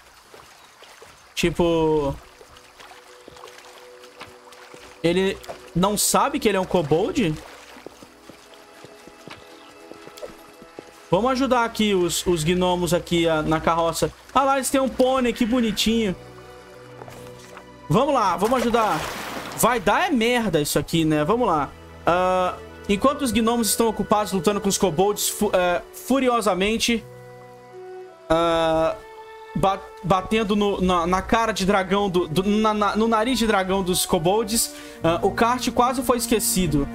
Tipo... Ele não sabe que ele é um kobold? Vamos ajudar aqui os gnomos aqui na carroça. Ah lá, eles têm um pônei, que bonitinho. Vamos lá, vamos ajudar. Vai dar merda isso aqui, né? Vamos lá. Enquanto os gnomos estão ocupados lutando com os kobolds furiosamente, batendo na cara de dragão, no nariz de dragão dos kobolds, o kart quase foi esquecido.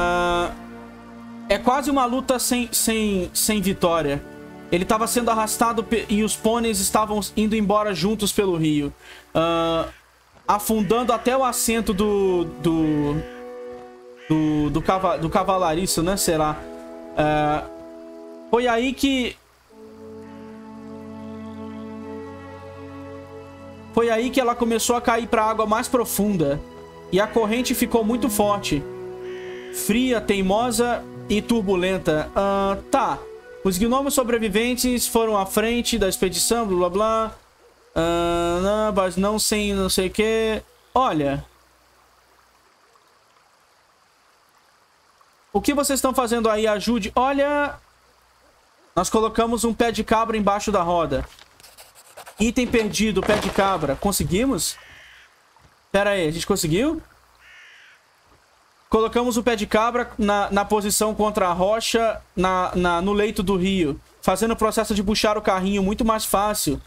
É quase uma luta sem vitória. Ele estava sendo arrastado e os pôneis estavam indo embora juntos pelo rio. Afundando até o assento do cavalariço, né? Será? Foi aí que... Foi aí que ela começou a cair para a água mais profunda. E a corrente ficou muito forte. Fria, teimosa e turbulenta. Tá. Os gnomos sobreviventes foram à frente da expedição, blá blá blá. Mas não sei o que. Olha. O que vocês estão fazendo aí? Ajude. Olha. Nós colocamos um pé de cabra embaixo da roda. Item perdido, pé de cabra. Conseguimos? Pera aí, a gente conseguiu? Colocamos o pé de cabra na posição contra a rocha no leito do rio. Fazendo o processo de puxar o carrinho muito mais fácil.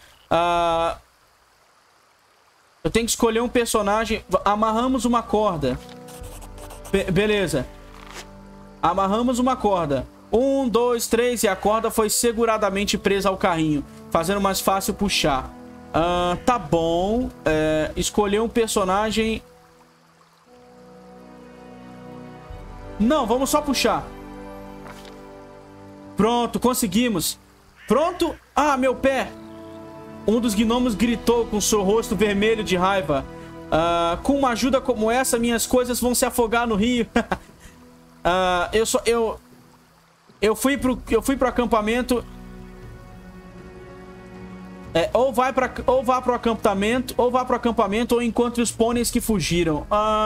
Eu tenho que escolher um personagem. Amarramos uma corda. Beleza. Amarramos uma corda. 1, 2, 3 e a corda foi seguradamente presa ao carrinho, fazendo mais fácil puxar. Tá bom. Escolher um personagem. Não, vamos só puxar. Pronto, conseguimos. Pronto. Ah, meu pé. Um dos gnomos gritou com seu rosto vermelho de raiva. Com uma ajuda como essa, minhas coisas vão se afogar no rio. Eu fui pro acampamento. Ou vá pro acampamento, ou encontre os pôneis que fugiram.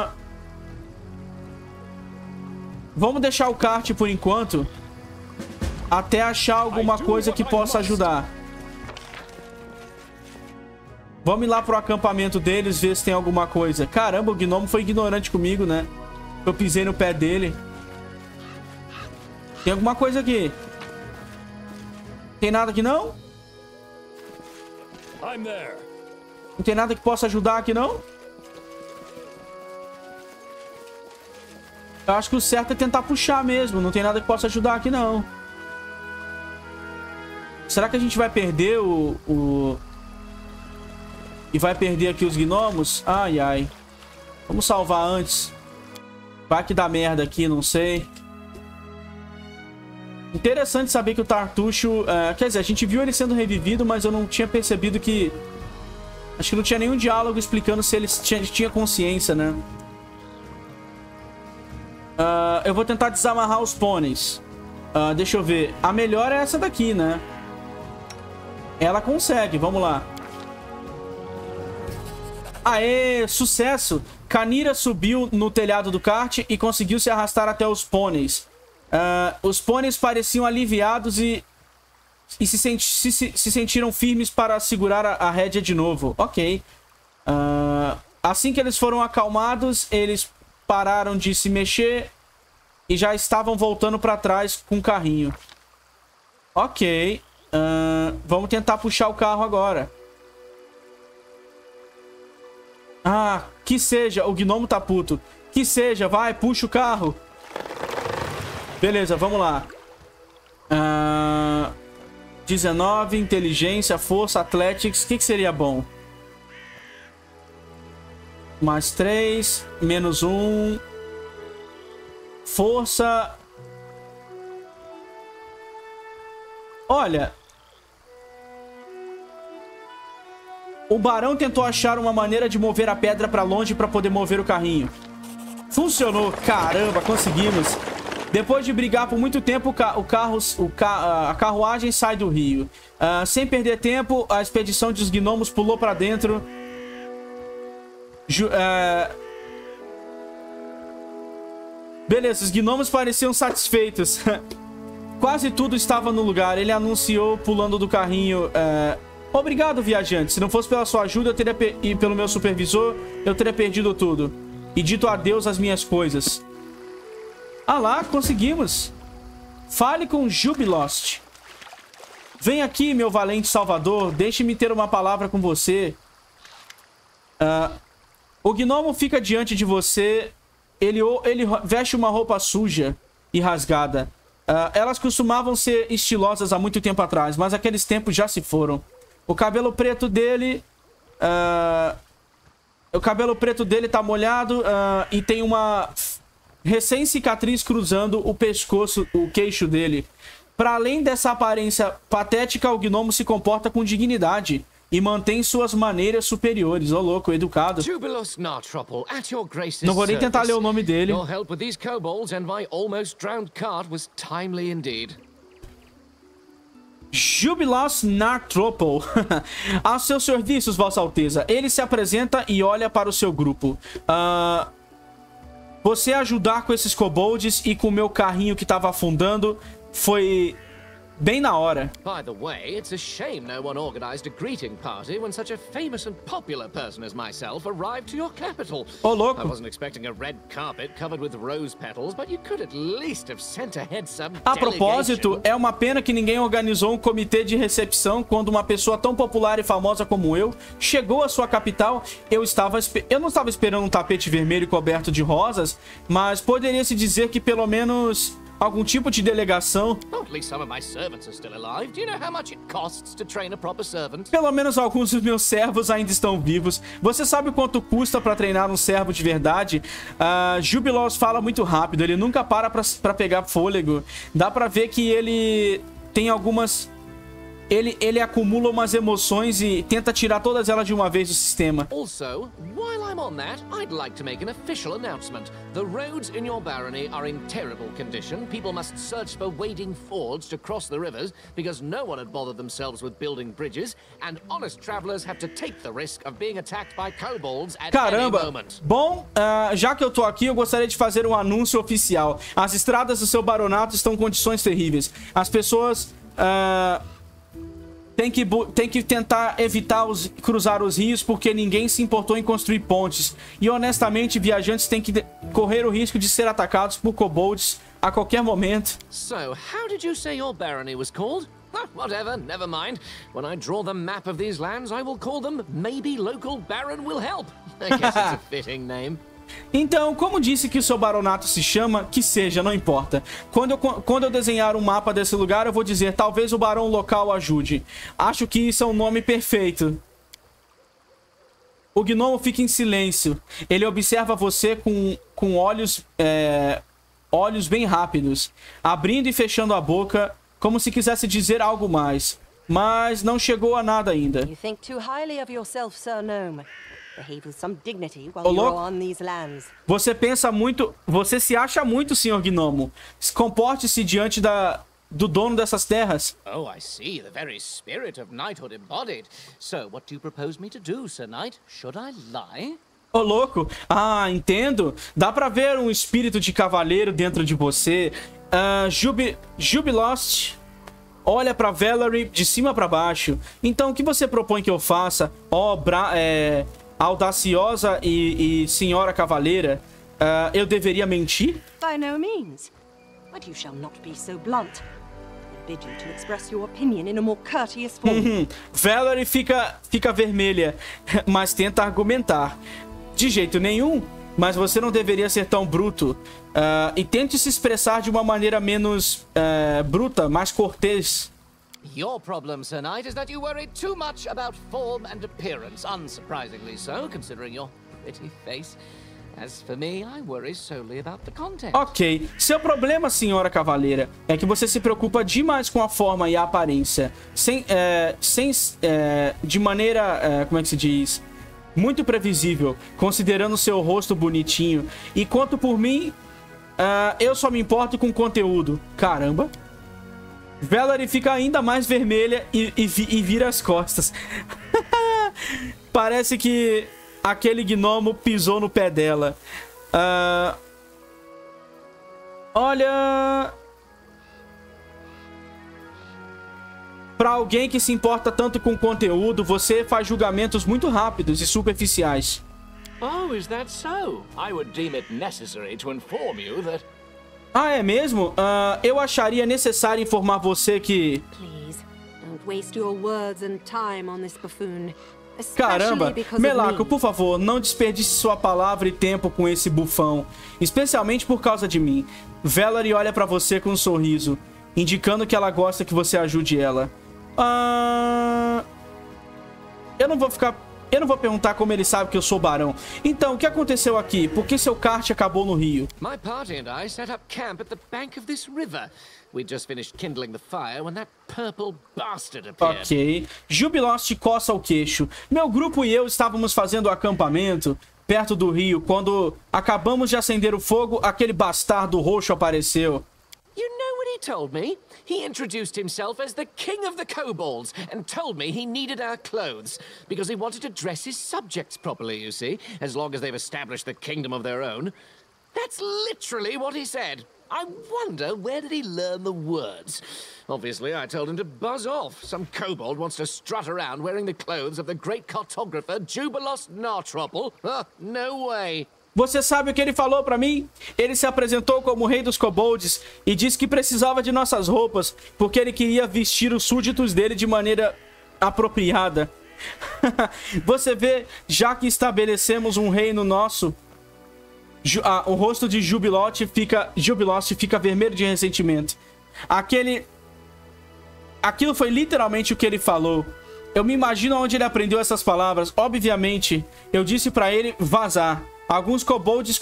Vamos deixar o kart por enquanto, até achar alguma coisa que possa ajudar. Vamos ir lá pro acampamento deles, ver se tem alguma coisa. Caramba, o gnomo foi ignorante comigo, né? Eu pisei no pé dele. Tem alguma coisa aqui? Tem nada aqui, não? Não tem nada que possa ajudar aqui, não? Eu acho que o certo é tentar puxar mesmo. Não tem nada que possa ajudar aqui, não. Será que a gente vai perder E vai perder aqui os gnomos? Ai, ai. Vamos salvar antes. Vai que dá merda aqui, não sei. Interessante saber que o Tartuxo... quer dizer, a gente viu ele sendo revivido, mas eu não tinha percebido que Acho que não tinha nenhum diálogo explicando se ele tinha consciência, né? Eu vou tentar desamarrar os pôneis. Deixa eu ver. A melhor é essa daqui, né? Ela consegue, vamos lá. Aê, sucesso! Khaneera subiu no telhado do kart e conseguiu se arrastar até os pôneis. Os pôneis pareciam aliviados e se sentiram firmes para segurar a rédea de novo. Ok. Assim que eles foram acalmados, eles pararam de se mexer e já estavam voltando para trás com o carrinho. Ok. Vamos tentar puxar o carro agora. Que seja. O gnomo tá puto. Que seja. Vai, puxa o carro. Beleza, vamos lá. 19, inteligência, força, athletics. O que seria bom? Mais 3, menos 1. Força. Olha. O barão tentou achar uma maneira de mover a pedra pra longe pra poder mover o carrinho. Funcionou. Caramba, conseguimos. Depois de brigar por muito tempo, a carruagem sai do rio. Sem perder tempo, a expedição dos gnomos pulou pra dentro. Beleza, os gnomos pareciam satisfeitos. Quase tudo estava no lugar. Ele anunciou pulando do carrinho. Obrigado, viajante. Se não fosse pela sua ajuda e pelo meu supervisor, eu teria perdido tudo. E dito adeus às minhas coisas. Lá, conseguimos. Fale com Jubilost. Vem aqui, meu valente salvador. Deixe-me ter uma palavra com você. O gnomo fica diante de você. Ele veste uma roupa suja e rasgada. Elas costumavam ser estilosas há muito tempo atrás, mas aqueles tempos já se foram. O cabelo preto dele... O cabelo preto dele tá molhado e tem uma recém-cicatriz cruzando o pescoço, o queixo dele. Para além dessa aparência patética, o gnomo se comporta com dignidade e mantém suas maneiras superiores. Ô, louco, educado. Não vou nem tentar ler o nome dele. Jubilost Nartropol. A seus serviços, Vossa Alteza. Ele se apresenta e olha para o seu grupo. Você ajudar com esses kobolds e com o meu carrinho que estava afundando foi bem na hora. By the way, it's a shame no one organized a greeting party when such a famous and popular person as myself arrived to your capital. Oh, louco. I wasn't expecting a red carpet covered with rose petals, but you could at least have sent ahead some delegation. A propósito, é uma pena que ninguém organizou um comitê de recepção quando uma pessoa tão popular e famosa como eu chegou à sua capital. Eu não estava esperando um tapete vermelho coberto de rosas, mas poderia-se dizer que pelo menos algum tipo de delegação. Pelo menos alguns dos meus servos ainda estão vivos. Você sabe quanto custa para treinar um servo de verdade? Jubilost fala muito rápido. Ele nunca para pegar fôlego. Dá pra ver que ele tem algumas... Ele acumula umas emoções e tenta tirar todas elas de uma vez do sistema. Also, while I'm on that, I'd like to make an official announcement. The roads in your barony are in terrible condition. People must search for wading fords to cross the rivers because no one had bothered themselves with building bridges, and honest travelers have to take the risk of being attacked by kobolds at any moment. Bom, já que eu tô aqui, eu gostaria de fazer um anúncio oficial. As estradas do seu baronato estão em condições terríveis. As pessoas tem que tentar evitar cruzar os rios porque ninguém se importou em construir pontes. E honestamente, viajantes têm que correr o risco de ser atacados por kobolds a qualquer momento. So, how did you say your barony was called? Whatever, never mind. When I draw the map of these lands, I will call them Maybe Local Baron Will Help. I guess it's a fitting name. Então, como disse que o seu baronato se chama, que seja, não importa. Quando eu desenhar um mapa desse lugar, eu vou dizer, talvez o barão local ajude. Acho que isso é um nome perfeito. O gnomo fica em silêncio. Ele observa você com olhos bem rápidos, abrindo e fechando a boca, como se quisesse dizer algo mais. mas não chegou a nada ainda. You think too highly of yourself, Sir Gnome. Behave with some dignity while Ô, you're louco. on these lands. Você pensa muito... Você se acha muito, senhor Gnomo. Comporte-se diante do dono dessas terras. Oh, I see. The very spirit of knighthood embodied. So, what do you propose me to do, Sir Knight? Should I lie? Ô, louco. Ah, entendo. Dá pra ver um espírito de cavaleiro dentro de você. Jubilost olha pra Valerie de cima pra baixo. Então, o que você propõe que eu faça? Audaciosa e senhora cavaleira, eu deveria mentir? By no means. But you shall not be so blunt. I bid you to express your opinion in a more courteous form. Valerie fica vermelha, mas tenta argumentar. De jeito nenhum, mas você não deveria ser tão bruto. E tente se expressar de uma maneira menos bruta, mais cortês. Your problem, Sir Knight, is that you worry too much about form and appearance. Unsurprisingly so, considering your pretty face. As for me, I worry solely about the content. Ok. Seu problema, senhora cavaleira, é que você se preocupa demais com a forma e a aparência. De maneira, como é que se diz? Muito previsível, considerando seu rosto bonitinho. E quanto por mim, eu só me importo com conteúdo. Caramba. Valerie fica ainda mais vermelha e vira as costas. Parece que aquele gnomo pisou no pé dela. Olha... Pra alguém que se importa tanto com conteúdo, você faz julgamentos muito rápidos e superficiais. Oh, is that so? I would deem it necessary to inform you that... Ah, é mesmo? Eu acharia necessário informar você que... Please, don't waste your words and time on this buffoon. Caramba, Melaco, por favor, não desperdice sua palavra e tempo com esse bufão. Especialmente por causa de mim. Valerie olha pra você com um sorriso, indicando que ela gosta que você ajude ela. Eu não vou perguntar como ele sabe que eu sou barão. Então, o que aconteceu aqui? Por que seu kart acabou no rio? My party and I set up camp at the bank of this river. We'd just finished kindling the fire when that purple bastard appeared. Ok. Jubilost coça o queixo. Meu grupo e eu estávamos fazendo acampamento perto do rio. Quando acabamos de acender o fogo, aquele bastardo roxo apareceu. You know what he told me? He introduced himself as the king of the kobolds and told me he needed our clothes because he wanted to dress his subjects properly, you see, as long as they've established the kingdom of their own. That's literally what he said. I wonder, where did he learn the words? Obviously, I told him to buzz off. Some kobold wants to strut around wearing the clothes of the great cartographer Jubilost Nartropple. No way. Você sabe o que ele falou pra mim? Ele se apresentou como o rei dos kobolds e disse que precisava de nossas roupas porque ele queria vestir os súditos dele de maneira apropriada. Você vê, já que estabelecemos um reino nosso, o rosto de Jubilost fica vermelho de ressentimento. Aquilo foi literalmente o que ele falou. Eu me imagino onde ele aprendeu essas palavras. Obviamente, eu disse pra ele vazar. Alguns kobolds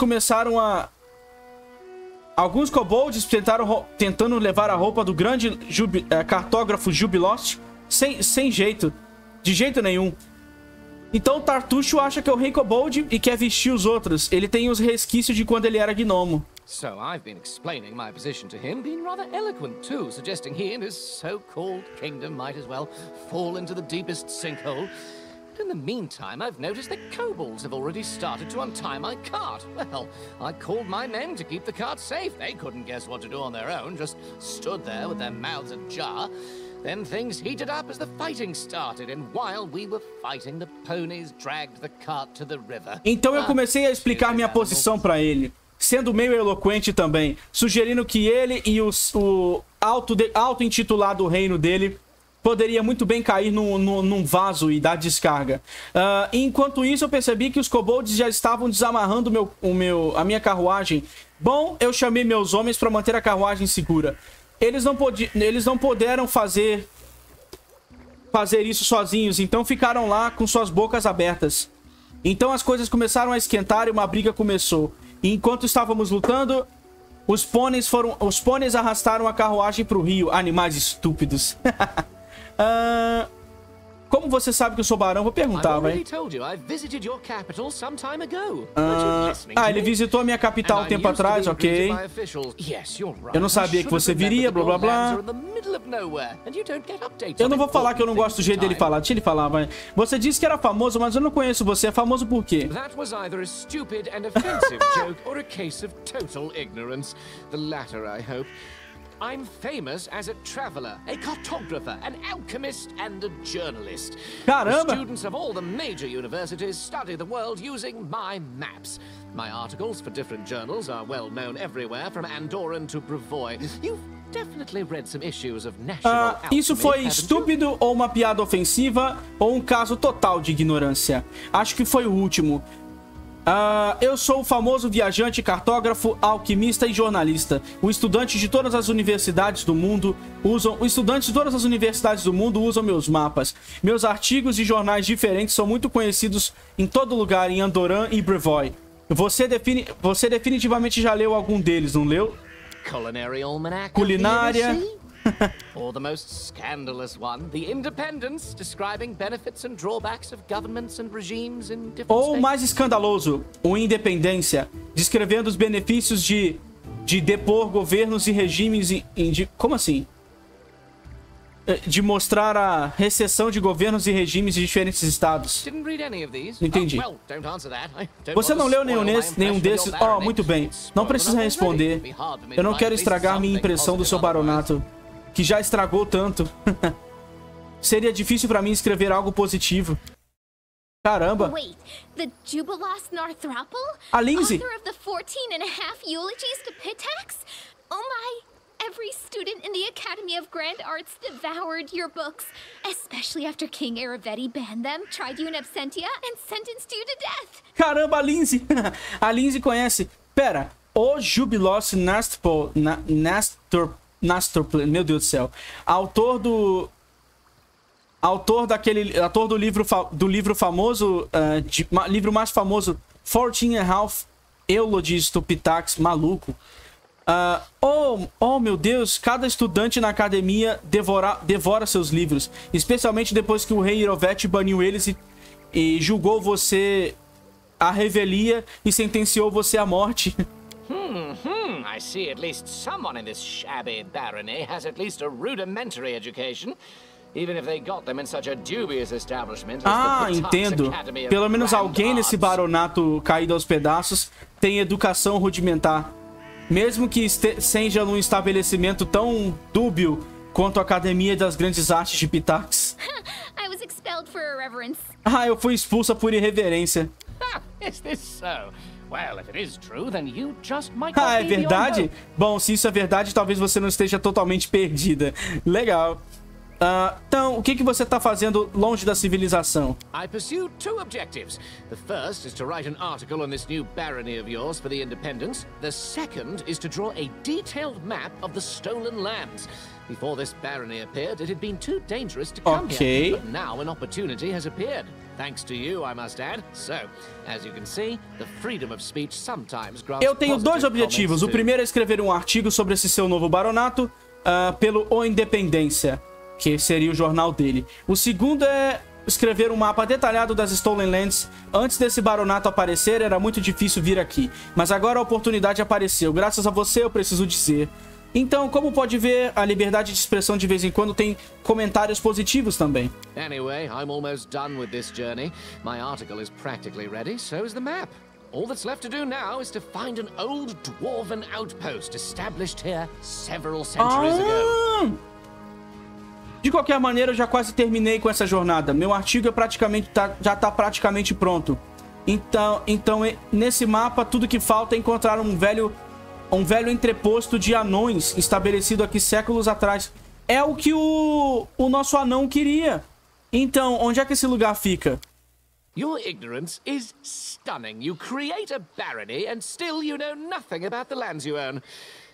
tentando levar a roupa do grande cartógrafo Jubilost sem jeito. De jeito nenhum. Então Tartucho acha que é o rei kobold e quer vestir os outros. Ele tem os resquícios de quando ele era gnomo. So I've been explaining my position to him, being rather eloquent too, suggesting he and his so-called kingdom might as well fall into the deepest sinkhole. But in the meantime, I've noticed that kobolds have already started to untie my cart. Well, I called my men to keep the cart safe. They couldn't guess what to do on their own, just stood there with their mouths ajar. Then things heated up as the fighting started, and while we were fighting, the ponies dragged the cart to the river. Então eu comecei a explicar minha posição pra ele, sendo meio eloquente também, sugerindo que ele e o auto-intitulado reino dele poderia muito bem cair num vaso e dar descarga. Enquanto isso, eu percebi que os kobolds já estavam desamarrando a minha carruagem. Bom, eu chamei meus homens para manter a carruagem segura. Eles não puderam fazer isso sozinhos, então ficaram lá com suas bocas abertas. Então as coisas começaram a esquentar e uma briga começou. E enquanto estávamos lutando, os pôneis arrastaram a carruagem para o rio. Animais estúpidos. Como você sabe que eu sou barão? Vou perguntar, vai. Ele visitou a minha capital um tempo atrás, ok. Eu não sabia que você viria, blá blá blá. Eu não vou falar que eu não gosto do jeito dele falar. Deixa ele falar, vai. Você disse que era famoso, mas eu não conheço você. É famoso por quê? I'm famous as a traveler, a cartographer, an alchemist, and a journalist. Caramba! The students of all the major universities study the world using my maps. My articles for different journals are well known everywhere, from Andorran to Brevoy. You've definitely read some issues of national alchemy, isso foi estúpido ou uma piada ofensiva ou um caso total de ignorância? Acho que foi o último. Eu sou o famoso viajante, cartógrafo, alquimista e jornalista. Os estudantes de todas as universidades do mundo usam meus mapas. Meus artigos e jornais diferentes são muito conhecidos em todo lugar, em Andorran e Brevoy. Você definitivamente já leu algum deles, não leu? Culinária. Or the most scandalous one, The Independence, describing benefits and drawbacks of governments and regimes in different Ou states. mais escandaloso, o Independência, descrevendo os benefícios de depor governos e regimes como assim? De mostrar a recessão de governos e regimes de diferentes estados. Entendi. Você não leu nenhum desses? Oh, muito bem. Não precisa responder. Eu não quero estragar minha impressão do seu baronato, que já estragou tanto. Seria difícil pra mim escrever algo positivo. Caramba. Wait, the Jubilost Northropple? A Lindsay. Author of the 14.5 eulogies to Pitax? Oh my, every student in the Academy of Grand Arts devoured your books, especially after King Aravetti banned them, tried you in absentia, and sentenced you to death. Caramba, a Lindsay. A Lindsay conhece. Pera, o Jubilost Northropple, meu Deus do céu. Autor do livro famoso, livro mais famoso, 14.5 Eulogies to Pitax, maluco. Oh meu Deus, cada estudante na academia devora seus livros, especialmente depois que o rei Irovetti baniu eles e julgou você à revelia e sentenciou você à morte. I see at least someone in this shabby barony has at least a rudimentary education, even if they got them in such a dubious establishment as the Pitax entendo. Academy of Pelo menos Grand alguém nesse Arts. baronato caído aos pedaços tem educação rudimentar, mesmo que seja num estabelecimento tão dúbio quanto a Academia das Grandes Artes de Pitax. I was expelled for irreverence. Eu fui expulsa por irreverência. Is this so? Well, if it is true, then you just might É not be verdade? beyond Bom, se isso é verdade, talvez você não esteja totalmente perdida. Legal. Então, o que você tá fazendo longe da civilização? I pursue two objectives. The first is to write an article on this new barony of yours for The Independence. The second is to draw a detailed map of the stolen lands. Before this barony appeared, it had been too dangerous to come here. But now an opportunity has appeared. Thanks to you, I must add. So, as you can see, the freedom of speech sometimes grants Eu tenho dois objetivos. O primeiro é escrever um artigo sobre esse seu novo baronato pelo O Independência, que seria o jornal dele. O segundo é escrever um mapa detalhado das Stolen Lands. Antes desse baronato aparecer, era muito difícil vir aqui. Mas agora a oportunidade apareceu. Graças a você, eu preciso dizer. Então, como pode ver, a liberdade de expressão de vez em quando tem comentários positivos também. Anyway, I'm almost done with this journey. My article is practically ready, so is the map. All that's left to do now is to find an old dwarven outpost established here several centuries ago. De qualquer maneira, eu já quase terminei com essa jornada. Meu artigo já tá praticamente pronto. Então, nesse mapa, tudo que falta é encontrar um velho entreposto de anões estabelecido aqui séculos atrás. É o que o nosso anão queria. Então, onde é que esse lugar fica? Your ignorance is stunning. You create a barony and still you know nothing about the lands you own.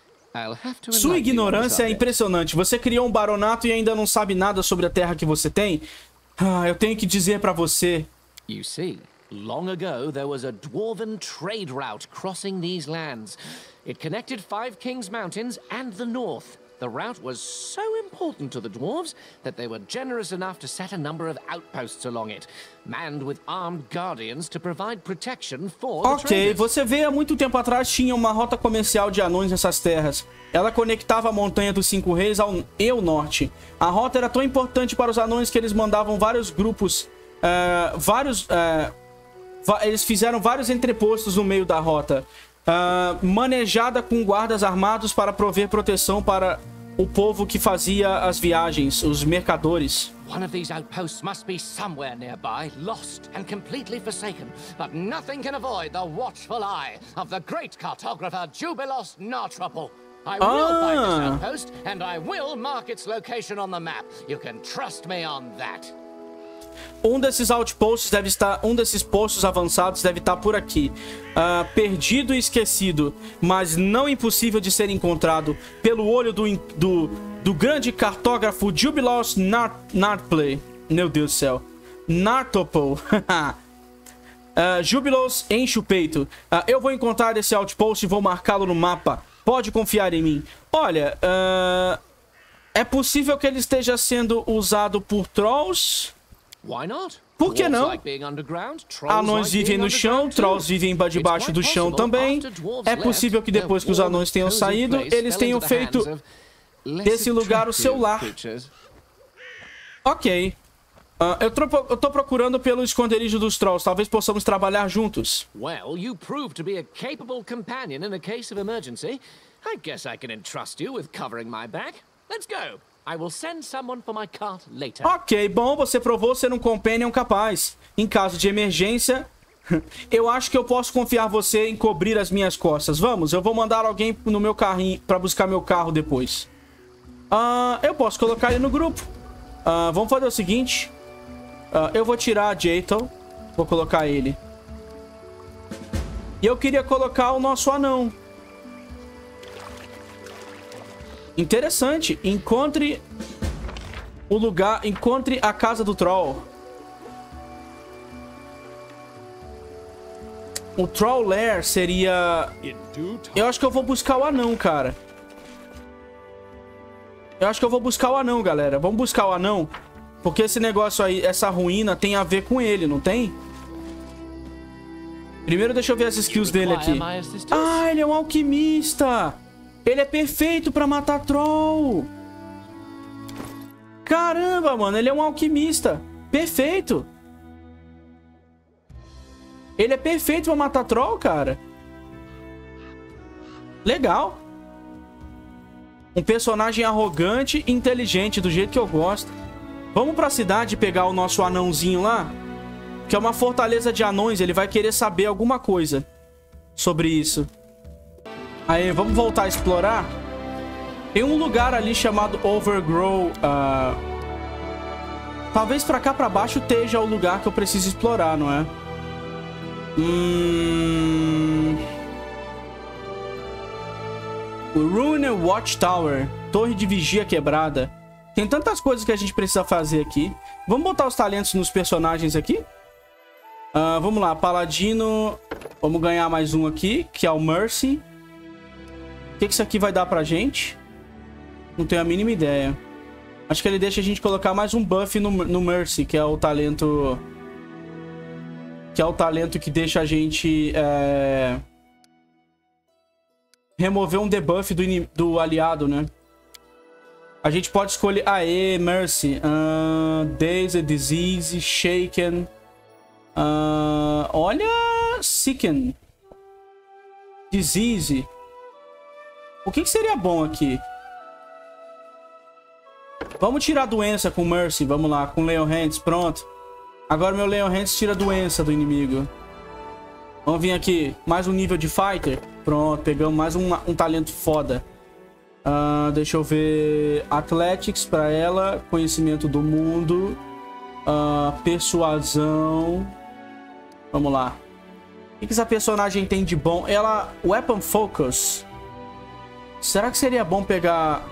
Sua ignorância é impressionante. Você criou um baronato e ainda não sabe nada sobre a terra que você tem? Eu tenho que dizer pra você. You see, long ago there was a dwarven trade route crossing these lands. It connected Five Kings Mountains and the north. The route was so important to the dwarves that they were generous enough to set a number of outposts along it, manned with armed guardians to provide protection for the traders. Você vê, há muito tempo atrás tinha uma rota comercial de anões nessas terras. Ela conectava a Montanha dos Cinco Reis ao norte. A rota era tão importante para os anões que eles mandavam vários grupos, eles fizeram vários entrepostos no meio da rota, manejada com guardas armados para prover proteção para o povo que fazia as viagens, os mercadores. One of these outposts must be somewhere nearby, lost and completely forsaken. But nothing can avoid the watchful eye of the great cartographer Jubilos Nartrapple. I will find this outpost, and I will mark its location on the map. You can trust me on that. Um desses outposts deve estar, um desses postos avançados deve estar por aqui, perdido e esquecido, mas não impossível de ser encontrado pelo olho do grande cartógrafo Jubilos Nartplay. Meu Deus do céu, Nartopol. Jubilos enche o peito. Eu vou encontrar esse outpost e vou marcá-lo no mapa. Pode confiar em mim. Olha, é possível que ele esteja sendo usado por trolls. Por que não? Anões vivem no chão, trolls vivem debaixo do chão também. É possível que depois que os anões tenham saído, eles tenham feito desse lugar o seu lar. Ok. Eu tô procurando pelo esconderijo dos trolls. Talvez possamos trabalhar juntos. Well, you proved to be a capable companion in a case of emergency. I guess I can entrust you with covering my back. Let's go. I will send someone for my cart later. Ok, bom, você provou ser um companion capaz. Em caso de emergência, eu acho que eu posso confiar você em cobrir as minhas costas. Vamos, eu vou mandar alguém no meu carrinho pra buscar meu carro depois. Eu posso colocar ele no grupo. Vamos fazer o seguinte. Eu vou tirar a Jayton. Vou colocar ele. E eu queria colocar o nosso anão. Interessante. Encontre o lugar. Encontre a casa do troll. O Troll Lair seria... Eu acho que eu vou buscar o anão, cara. Eu acho que eu vou buscar o anão, galera. Vamos buscar o anão. Porque esse negócio aí, essa ruína tem a ver com ele, não tem? Primeiro deixa eu ver as skills dele aqui. Ah, ele é um alquimista. Ele é perfeito pra matar troll. Caramba, mano. Ele é um alquimista. Perfeito. Ele é perfeito pra matar troll, cara. Legal. Um personagem arrogante e inteligente, do jeito que eu gosto. Vamos pra cidade pegar o nosso anãozinho lá. Que é uma fortaleza de anões. Ele vai querer saber alguma coisa sobre isso. Aí, vamos voltar a explorar. Tem um lugar ali chamado Overgrow. Talvez pra cá pra baixo esteja o lugar que eu preciso explorar, não é? Ruiner Watchtower. Torre de vigia quebrada. Tem tantas coisas que a gente precisa fazer aqui. Vamos botar os talentos nos personagens aqui. Vamos lá, Paladino. Vamos ganhar mais um aqui, que é o Mercy. O que isso aqui vai dar pra gente? Não tenho a mínima ideia. Acho que ele deixa a gente colocar mais um buff no Mercy, que é o talento... Que é o talento que deixa a gente... remover um debuff do aliado, né? A gente pode escolher... Aê, Mercy. Dazed, Disease, Shaken. Olha... Sicken. Disease. O que seria bom aqui? Vamos tirar a doença com Mercy. Vamos lá, com Leon Hands. Pronto. Agora meu Leon Hands tira a doença do inimigo. Vamos vir aqui. Mais um nível de Fighter. Pronto, pegamos mais um talento foda. Deixa eu ver. Athletics pra ela. Conhecimento do mundo. Persuasão. Vamos lá. O que essa personagem tem de bom? Ela... Weapon Focus. Será que seria bom pegar...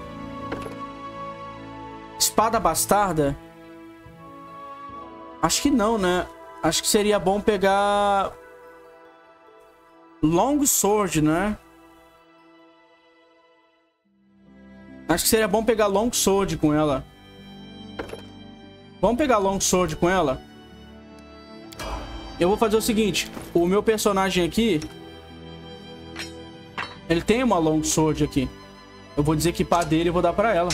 Espada Bastarda? Acho que não, né? Acho que seria bom pegar... Long Sword, né? Acho que seria bom pegar Long Sword com ela. Vamos pegar Long Sword com ela? Eu vou fazer o seguinte. O meu personagem aqui... Ele tem uma Long Sword aqui. Eu vou desequipar dele e vou dar pra ela.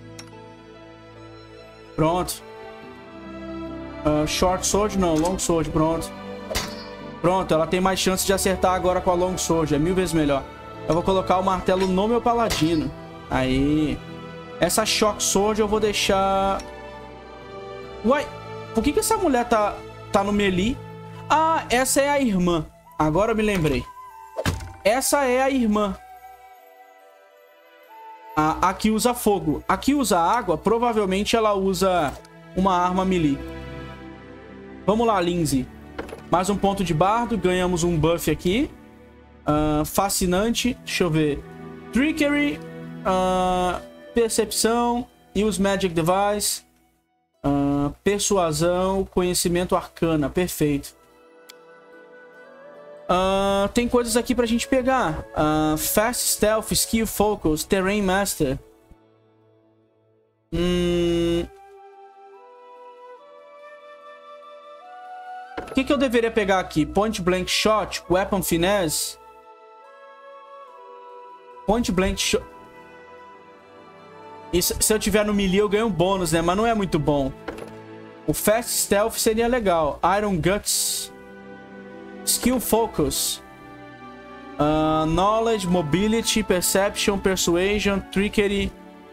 Pronto. Short Sword não, Long Sword, pronto. Pronto, ela tem mais chance de acertar agora com a Long Sword. É 1000 vezes melhor. Eu vou colocar o martelo no meu paladino. Aí. Essa Shock Sword eu vou deixar... Uai, por que essa mulher tá no melee? Ah, essa é a irmã. Agora eu me lembrei. Essa é a irmã. A que usa fogo. A que usa água, provavelmente ela usa uma arma melee. Vamos lá, Lindsay. Mais um ponto de bardo. Ganhamos um buff aqui. Fascinante. Deixa eu ver. Trickery. Percepção. Use Magic Device. Persuasão. Conhecimento arcana. Perfeito. Tem coisas aqui pra gente pegar. Fast Stealth, Skill Focus, Terrain Master. O que eu deveria pegar aqui? Point Blank Shot, Weapon Finesse. Point Blank Shot. Isso, se eu tiver no melee eu ganho um bônus, né? Mas não é muito bom. O Fast Stealth seria legal. Iron Guts. Skill Focus. Knowledge, Mobility, Perception, Persuasion, Trickery.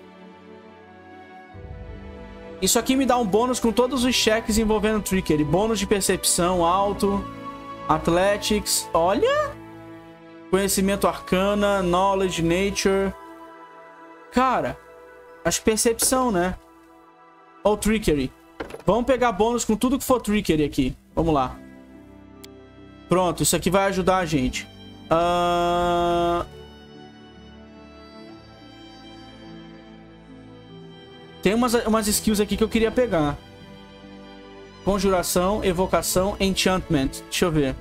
Isso aqui me dá um bônus com todos os cheques envolvendo Trickery. Bônus de Percepção alto. Athletics. Olha! Conhecimento Arcana, Knowledge, Nature. Cara, acho que Percepção, né? Ou Trickery. Vamos pegar bônus com tudo que for Trickery aqui. Vamos lá. Pronto, isso aqui vai ajudar a gente. Tem umas skills aqui que eu queria pegar. Conjuração, Evocação, Enchantment. Deixa eu ver.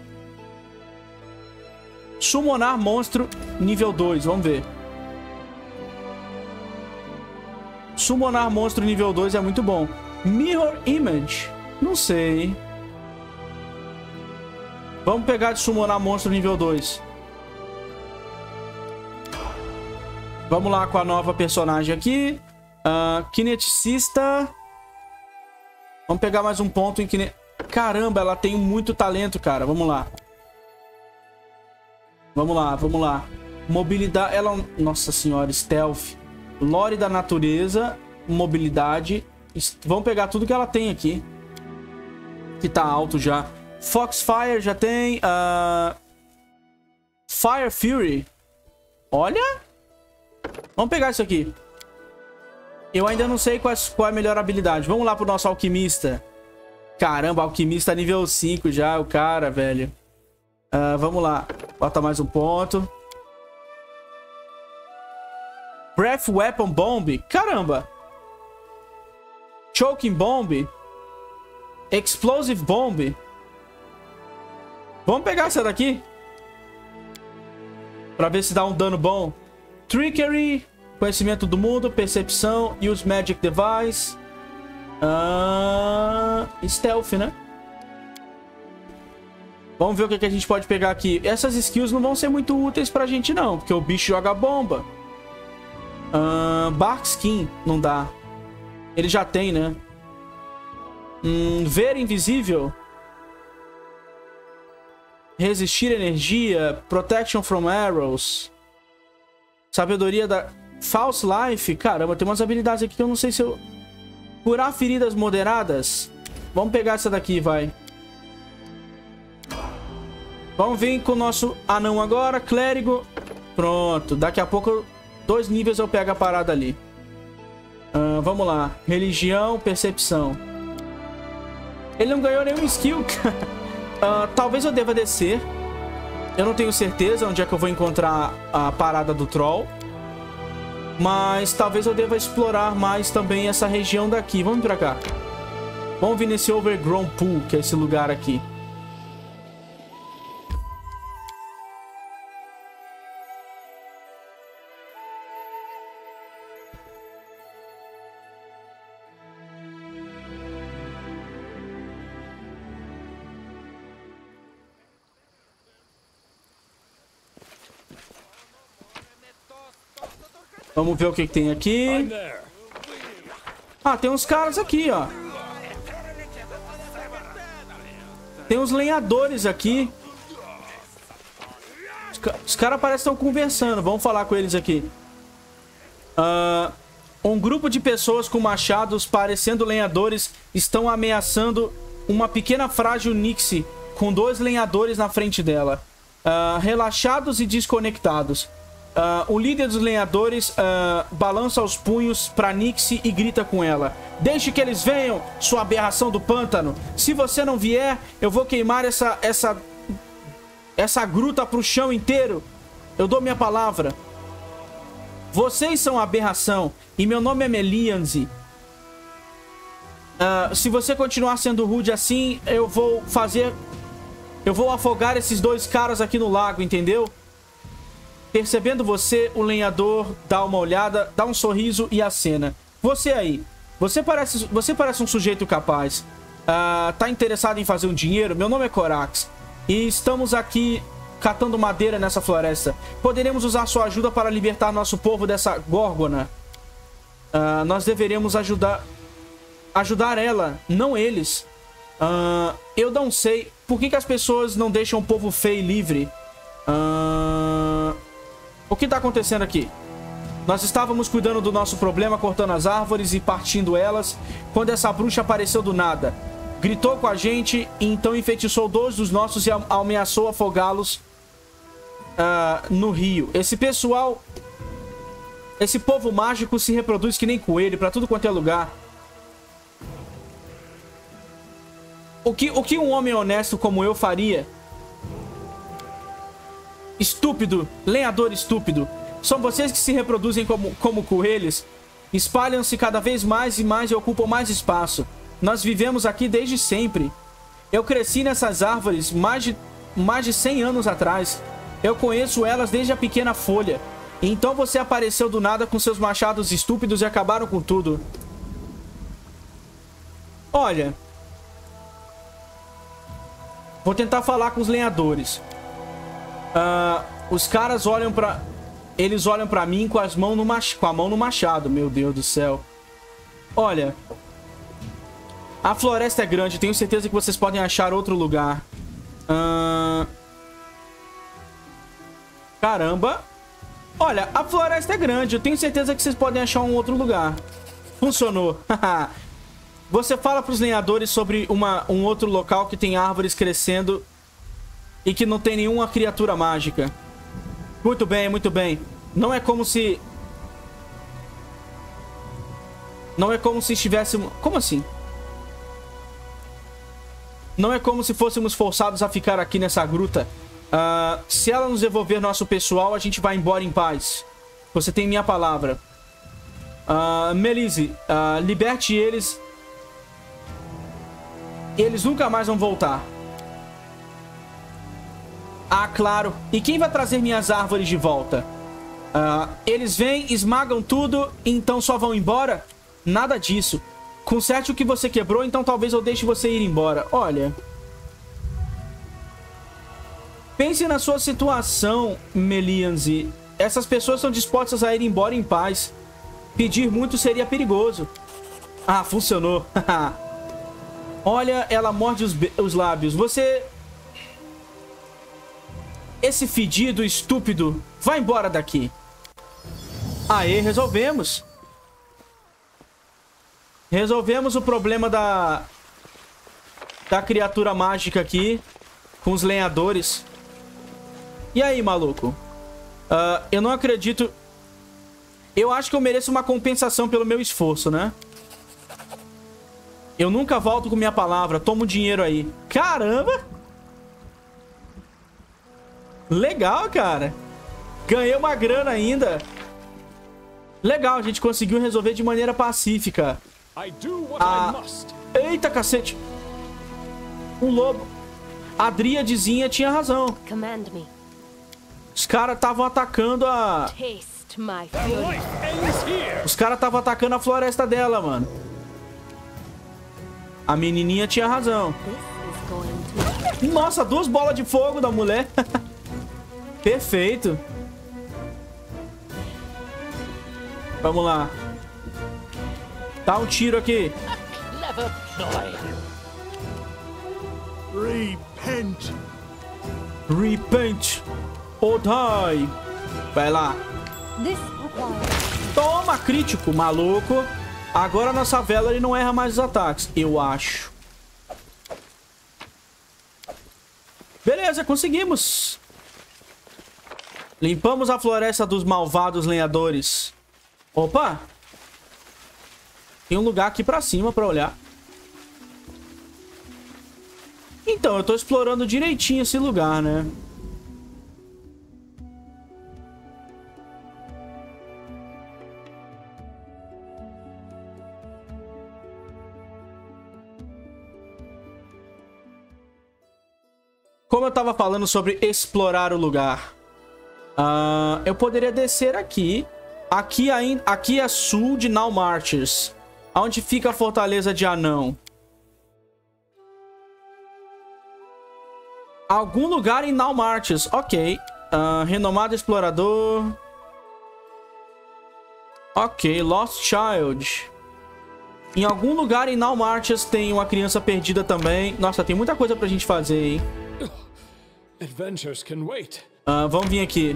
Summonar monstro nível 2, vamos ver. Summonar monstro nível 2 é muito bom. Mirror Image. Não sei. Vamos pegar de summonar monstro nível 2. Vamos lá com a nova personagem aqui. Kineticista. Vamos pegar mais um ponto em Caramba, ela tem muito talento, cara. Vamos lá. Vamos lá, vamos lá. Mobilidade. Ela... Nossa senhora, Stealth. Lore da natureza. Mobilidade. Vamos pegar tudo que ela tem aqui. Que tá alto já. Foxfire já tem. Fire Fury. Olha. Vamos pegar isso aqui. Eu ainda não sei qual é a melhor habilidade. Vamos lá pro nosso alquimista. Caramba, alquimista nível 5 já. O cara, velho. Vamos lá. Bota mais um ponto. Breath Weapon Bomb. Caramba. Choking Bomb. Explosive Bomb. Vamos pegar essa daqui. Pra ver se dá um dano bom. Trickery. Conhecimento do mundo. Percepção. Use Magic Device. Stealth, né? Vamos ver o que a gente pode pegar aqui. Essas skills não vão ser muito úteis pra gente não. Porque o bicho joga bomba. Bark Skin. Não dá. Ele já tem, né? Ver invisível. Resistir energia. Protection from arrows. Sabedoria da... False Life. Caramba, tem umas habilidades aqui que eu não sei se eu... Curar feridas moderadas. Vamos pegar essa daqui, vai. Vamos vir com o nosso anão agora. Clérigo. Pronto. Daqui a pouco, 2 níveis eu pego a parada ali. Vamos lá. Religião, percepção. Ele não ganhou nenhum skill. Talvez eu deva descer. Eu não tenho certeza onde é que eu vou encontrar a parada do troll. Mas talvez eu deva explorar mais também essa região daqui. Vamos pra cá. Vamos vir nesse Overgrown Pool, que é esse lugar aqui. Vamos ver o que tem aqui. Ah, tem uns caras aqui, ó. Tem uns lenhadores aqui. Os caras parecem que estão conversando. Vamos falar com eles aqui. Um grupo de pessoas com machados parecendo lenhadores estão ameaçando uma pequena frágil Nixie com 2 lenhadores na frente dela. Relaxados e desconectados. O líder dos lenhadores balança os punhos pra Nixie e grita com ela. Deixe que eles venham, sua aberração do pântano. Se você não vier, eu vou queimar essa gruta pro chão inteiro. Eu dou minha palavra. Vocês são a aberração e meu nome é Melianzi. Se você continuar sendo rude assim, eu vou afogar esses 2 caras aqui no lago, entendeu? Percebendo você, o lenhador dá uma olhada, dá um sorriso e acena. Você aí, você parece um sujeito capaz. Tá interessado em fazer um dinheiro? Meu nome é Corax e estamos aqui catando madeira nessa floresta. Poderemos usar sua ajuda para libertar nosso povo dessa górgona. Nós deveríamos ajudar ela, não eles. Eu não sei por que as pessoas não deixam o povo feio livre. O que tá acontecendo aqui? Nós estávamos cuidando do nosso problema, cortando as árvores e partindo elas, quando essa bruxa apareceu do nada. Gritou com a gente e então enfeitiçou 2 dos nossos e ameaçou afogá-los no rio. Esse povo mágico se reproduz que nem coelho pra tudo quanto é lugar. O que um homem honesto como eu faria? Estúpido, lenhador estúpido. São vocês que se reproduzem como coelhos. Espalham-se cada vez mais e mais e ocupam mais espaço. Nós vivemos aqui desde sempre. Eu cresci nessas árvores mais de 100 anos atrás. Eu conheço elas desde a pequena folha. Então você apareceu do nada com seus machados estúpidos e acabaram com tudo. Olha, vou tentar falar com os lenhadores. Os caras olham pra... Eles olham pra mim com a mão no machado. Meu Deus do céu. Olha, a floresta é grande. Tenho certeza que vocês podem achar outro lugar. Caramba. Olha, a floresta é grande. Eu tenho certeza que vocês podem achar um outro lugar. Funcionou. Você fala pros lenhadores sobre um outro local que tem árvores crescendo e que não tem nenhuma criatura mágica. Muito bem, muito bem. Não é como se estivéssemos... Como assim? Não é como se fôssemos forçados a ficar aqui nessa gruta. Se ela nos devolver nosso pessoal, a gente vai embora em paz. Você tem minha palavra. Melise, liberte eles. Eles nunca mais vão voltar. Ah, claro. E quem vai trazer minhas árvores de volta? Eles vêm, esmagam tudo, então só vão embora? Nada disso. Conserte o que você quebrou, então talvez eu deixe você ir embora. Olha... Pense na sua situação, Melianzi. Essas pessoas são dispostas a ir embora em paz. Pedir muito seria perigoso. Ah, funcionou. Olha, ela morde os lábios. Você... Esse fedido estúpido, vai embora daqui. Aê, resolvemos. Resolvemos o problema da criatura mágica aqui com os lenhadores. E aí, maluco? Eu não acredito... Eu acho que eu mereço uma compensação pelo meu esforço, né? Eu nunca volto com minha palavra. Toma o dinheiro aí. Caramba! Legal, cara. Ganhei uma grana ainda. Legal, a gente conseguiu resolver de maneira pacífica. Eita, cacete. Um lobo. A Dríadezinha tinha razão. Os caras estavam atacando a... Os caras estavam atacando a floresta dela, mano. A menininha tinha razão. Nossa, 2 bolas de fogo da mulher. Vamos lá. Dá um tiro aqui. Repent. Repent or die. Vai lá. Toma, crítico, maluco. Agora a nossa Valerie não erra mais os ataques, eu acho. Beleza, conseguimos. Limpamos a floresta dos malvados lenhadores. Opa! Tem um lugar aqui pra cima pra olhar. Então, eu tô explorando direitinho esse lugar, né? Como eu tava falando sobre explorar o lugar. Eu poderia descer aqui. Aqui é sul de Now Marches. Onde fica a fortaleza de Anão? Algum lugar em Now Marches. Ok. Renomado explorador. Ok. Lost Child. Em algum lugar em Now Marches tem uma criança perdida também. Nossa, tem muita coisa pra gente fazer, hein? Adventures can wait. Vamos vir aqui.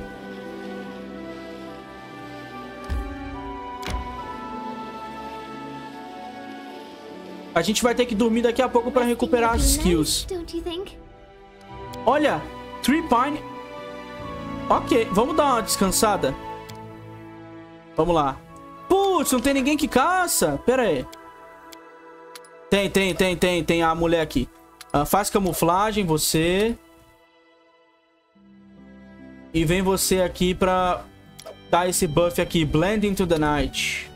A gente vai ter que dormir daqui a pouco para recuperar as skills. Olha, Tree Pine. Ok, vamos dar uma descansada. Vamos lá. Putz, não tem ninguém que caça. Pera aí. Tem a mulher aqui. Faz camuflagem, você. E vem você aqui pra dar esse buff aqui. Blend into the night.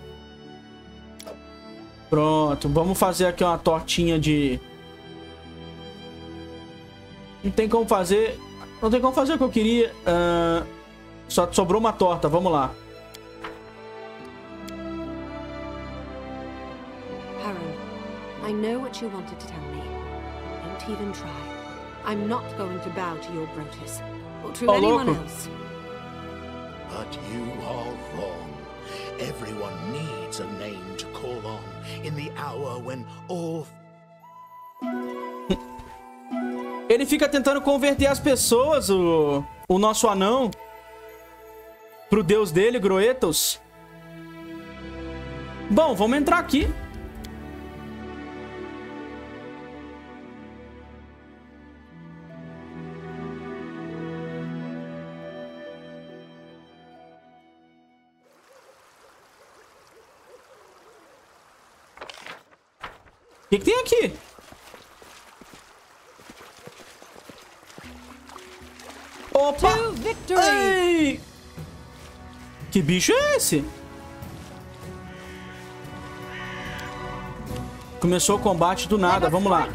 Pronto, vamos fazer aqui uma tortinha de... Não tem como fazer o que eu queria. Só sobrou uma torta, vamos lá. Haran, I know what you wanted to tell me. Don't even try. I'm not going to bow to your Brotus. Or to anyone else. But you are wrong. Everyone needs a name to call on in the hour when all... Ele fica tentando converter as pessoas, o nosso anão, pro deus dele, Groetos. Bom, vamos entrar aqui. O que tem aqui? Opa! Ei! Que bicho é esse? Começou o combate do nada, vamos lá.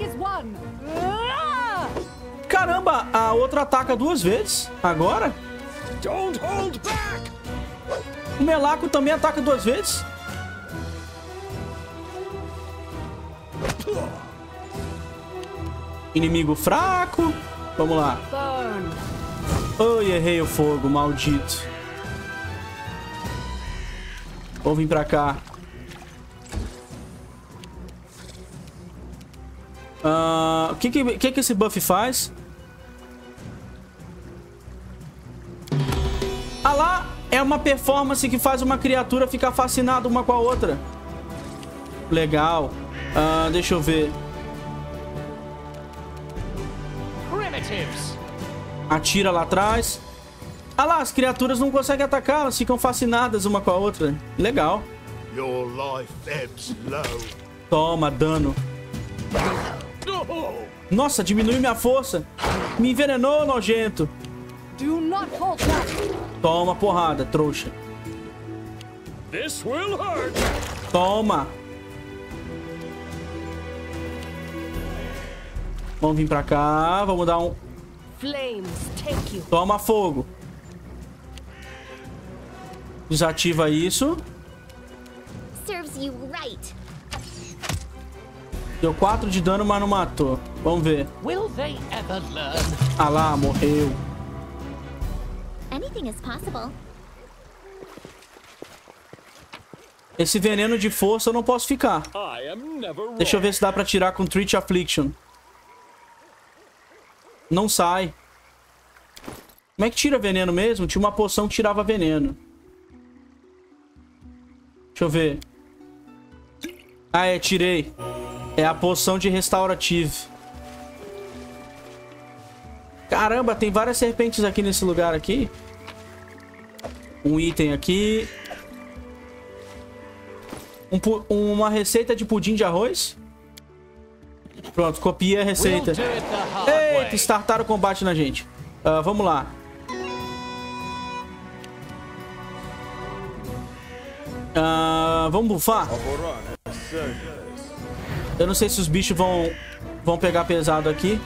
Caramba, a outra ataca duas vezes. Agora? O Melaco também ataca duas vezes. Inimigo fraco. Vamos lá. Ai, errei o fogo, maldito. Vou vir pra cá. O que esse buff faz? Ah lá, é uma performance que faz uma criatura ficar fascinada uma com a outra. Legal. Deixa eu ver. Atira lá atrás. Ah lá, as criaturas não conseguem atacar, elas ficam fascinadas uma com a outra. Legal. Toma, dano. Nossa, diminuiu minha força. Me envenenou, nojento. Toma porrada, trouxa. Toma. Vamos vir pra cá, vamos dar um... Toma fogo. Desativa isso. Deu 4 de dano, mas não matou. Vamos ver. Ah lá, morreu. Esse veneno de força eu não posso ficar. Deixa eu ver se dá pra tirar com Treat Affliction. Não sai. Como é que tira veneno mesmo? Tinha uma poção que tirava veneno. Deixa eu ver. Ah, é, tirei. É a poção de Restaurative. Caramba, tem várias serpentes aqui nesse lugar aqui. Um item aqui. Uma receita de pudim de arroz. Pronto, copiei a receita. Eita, startaram o combate na gente. Vamos lá. Vamos bufar? Eu não sei se os bichos vão pegar pesado aqui.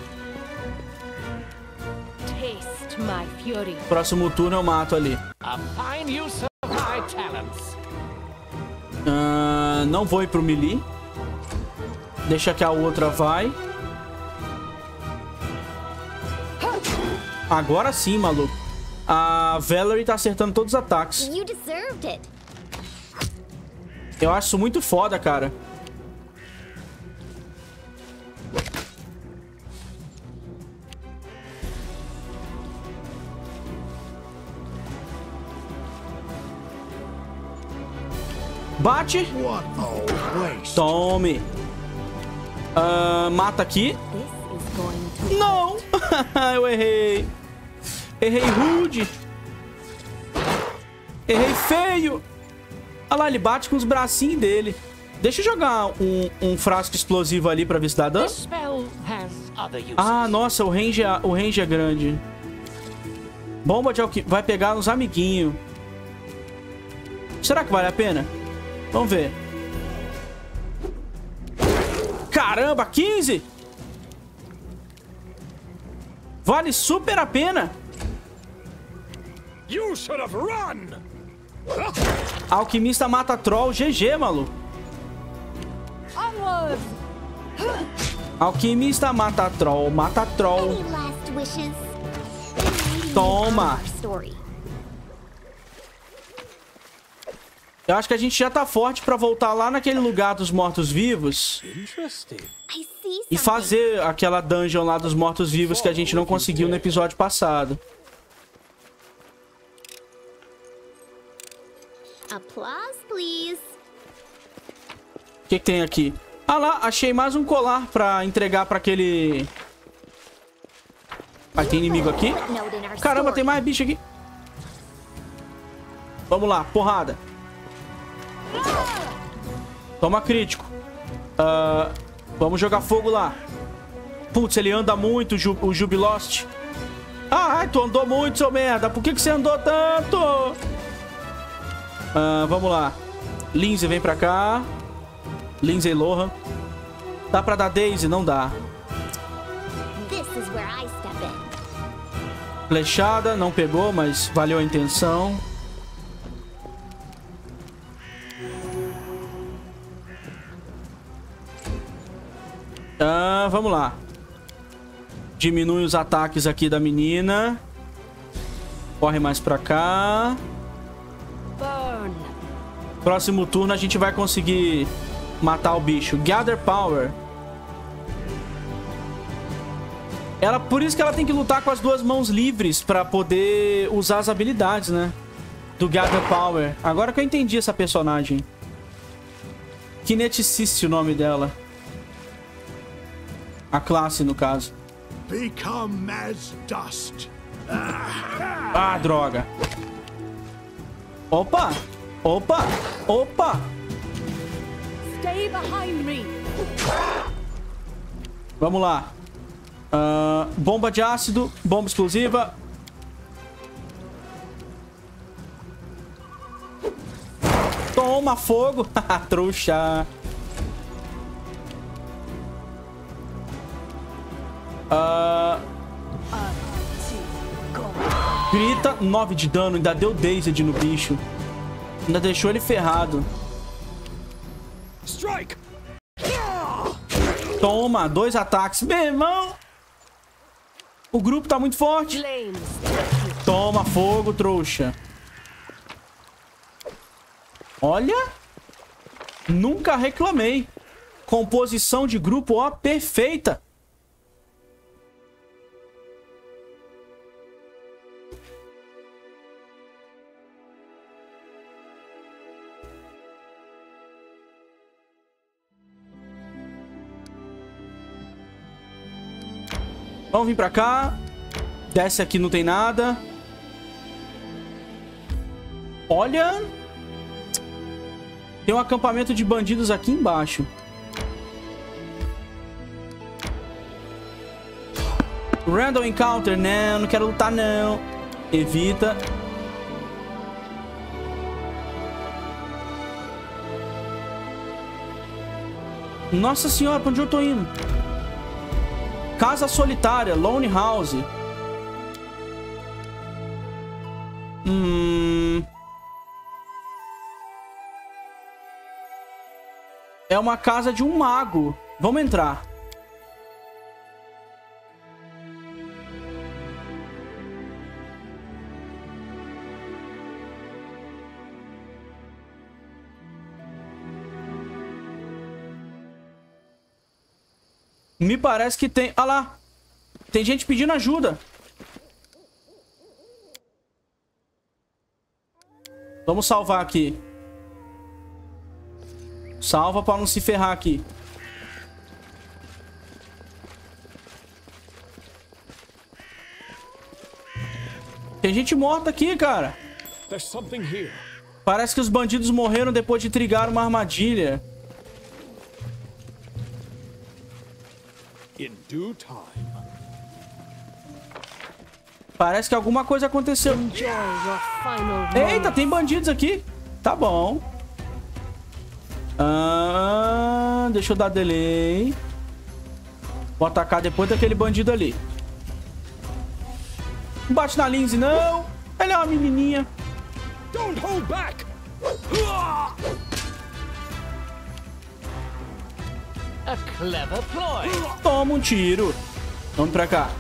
Próximo turno eu mato ali. Não vou ir pro melee. Deixa que a outra vai. Agora sim, maluco. A Valerie tá acertando todos os ataques. Eu acho isso muito foda, cara. Bate. Tome. Mata aqui. Não. Eu errei. Errei rude. Errei feio. Olha lá, ele bate com os bracinhos dele. Deixa eu jogar um frasco explosivo ali pra ver se dá dano. Ah, nossa, o range é grande. Bomba de alquimia. Vai pegar nos amiguinhos. Será que vale a pena? Vamos ver. Caramba, 15! Vale super a pena. Alquimista mata troll. GG, maluco. Alquimista mata troll. Mata troll. Toma. Eu acho que a gente já tá forte pra voltar lá naquele lugar dos mortos-vivos e fazer aquela dungeon lá dos mortos-vivos que a gente não conseguiu no episódio passado. O que tem aqui? Ah lá, achei mais um colar pra entregar pra aquele... Ah, tem inimigo aqui? Caramba, tem mais bicho aqui. Vamos lá, porrada. Toma crítico. Vamos jogar fogo lá. Putz, ele anda muito, o Jubilost. Ai, tu andou muito, seu merda. Por que você andou tanto? Vamos lá. Lindsay, vem pra cá. Lindsay Lohan. Dá pra dar Daisy? Não dá. Flechada, não pegou, mas valeu a intenção. Vamos lá. Diminui os ataques aqui da menina. Corre mais pra cá. Próximo turno a gente vai conseguir matar o bicho. Gather Power. Por isso que ela tem que lutar com as duas mãos livres pra poder usar as habilidades, né? Do Gather Power. Agora que eu entendi essa personagem. Kineticist, o nome dela. A classe, no caso. Become as dust. Ah, droga. Opa! Opa! Opa! Stay behind me. Vamos lá. Bomba de ácido. Bomba explosiva. Toma fogo. Trouxa. Grita. 9 de dano. Ainda deu Dazed no bicho. Ainda deixou ele ferrado. Strike. Toma. 2 ataques. Meu irmão. O grupo tá muito forte. Toma fogo, trouxa. Olha. Nunca reclamei. Composição de grupo, ó, perfeita. Vamos vir pra cá. Desce aqui, não tem nada. Olha. Tem um acampamento de bandidos aqui embaixo. Random Encounter. Não, não quero lutar, não. Evita. Nossa senhora, pra onde eu tô indo? Casa solitária, Lone House. É uma casa de um mago. Vamos entrar. Me parece que tem... Ah lá. Tem gente pedindo ajuda. Vamos salvar aqui. Salva pra não se ferrar aqui. Tem gente morta aqui, cara. Parece que os bandidos morreram depois de trigar uma armadilha. Parece que alguma coisa aconteceu. Eita, tem bandidos aqui. Tá bom. Deixa eu dar delay. Vou atacar depois daquele bandido ali. Não bate na Lindsay, não. Ela é uma menininha. Don't hold back. A clever ploy. Toma um tiro. Vamos pra cá.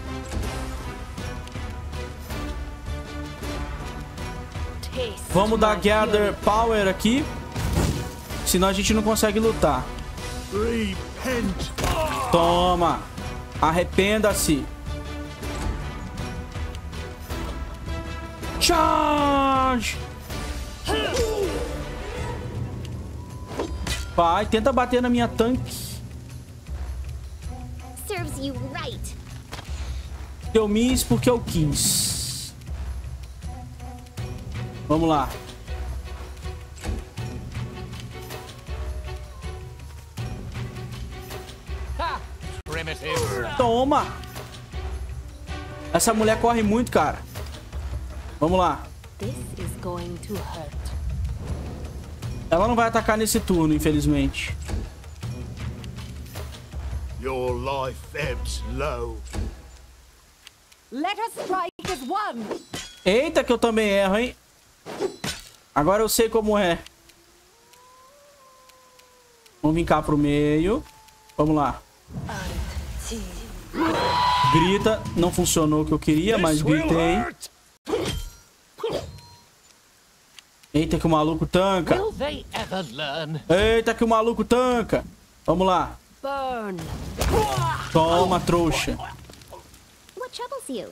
Vamos dar Gather Power aqui. Senão a gente não consegue lutar. Toma. Arrependa-se. Charge. Vai, tenta bater na minha tanque. Serves you right. Eu miss porque eu quis. Vamos lá. Toma. Essa mulher corre muito, cara. Vamos lá. Ela não vai atacar nesse turno, infelizmente. Your life ebbs low. Let us strike as one. Eita, que eu também erro, hein? Agora eu sei como é. Vamos vir cá pro meio. Vamos lá. Grita. Não funcionou o que eu queria, mas gritei. Eita, que o maluco tanca. Eita, que o maluco tanca. Vamos lá. Toma, trouxa. What troubles you?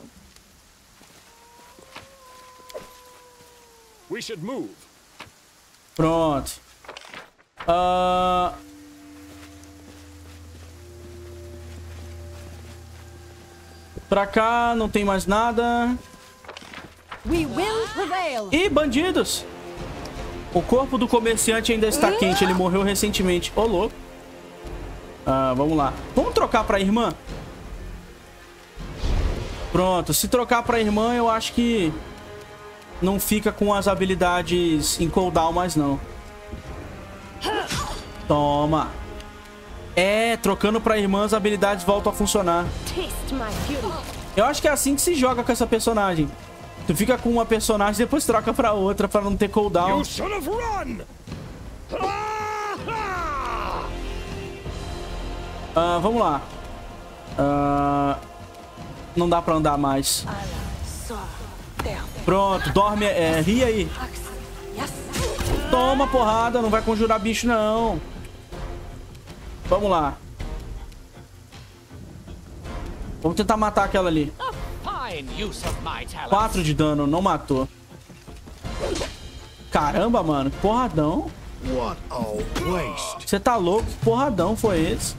We should move. Pronto. Pra cá, não tem mais nada. Ih, bandidos! O corpo do comerciante ainda está quente. Ele morreu recentemente. Ô, louco. Vamos lá. Vamos trocar pra irmã? Pronto. Se trocar pra irmã, eu acho que não fica com as habilidades em cooldown mais, não. Toma. Trocando pra irmã, as habilidades voltam a funcionar. Eu acho que é assim que se joga com essa personagem. Tu fica com uma personagem e depois troca pra outra pra não ter cooldown. Vamos lá. Não dá pra andar mais. Pronto, dorme. Ri aí. Toma porrada, não vai conjurar bicho, não. Vamos lá. Vamos tentar matar aquela ali. 4 de dano, não matou. Caramba, mano, que porradão. Você tá louco? Que porradão foi esse?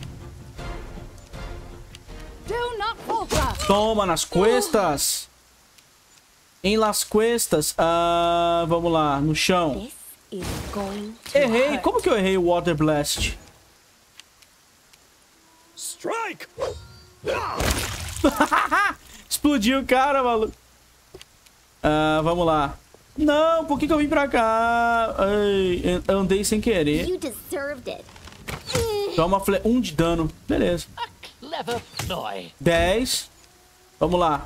Toma nas costas. Em las cuestas. Vamos lá, no chão. Errei. Como que eu errei o Water Blast? Strike! Explodiu o cara, maluco. Vamos lá. Não, por que eu vim pra cá? Ai, andei sem querer. Toma 1 de dano. Beleza. 10. Vamos lá.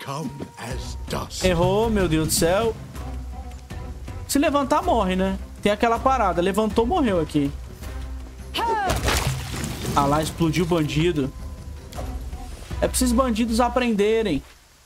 Errou, meu Deus do céu. Se levantar, morre, né? Tem aquela parada. Levantou, morreu aqui. Ah lá, explodiu o bandido. É preciso bandidos aprenderem.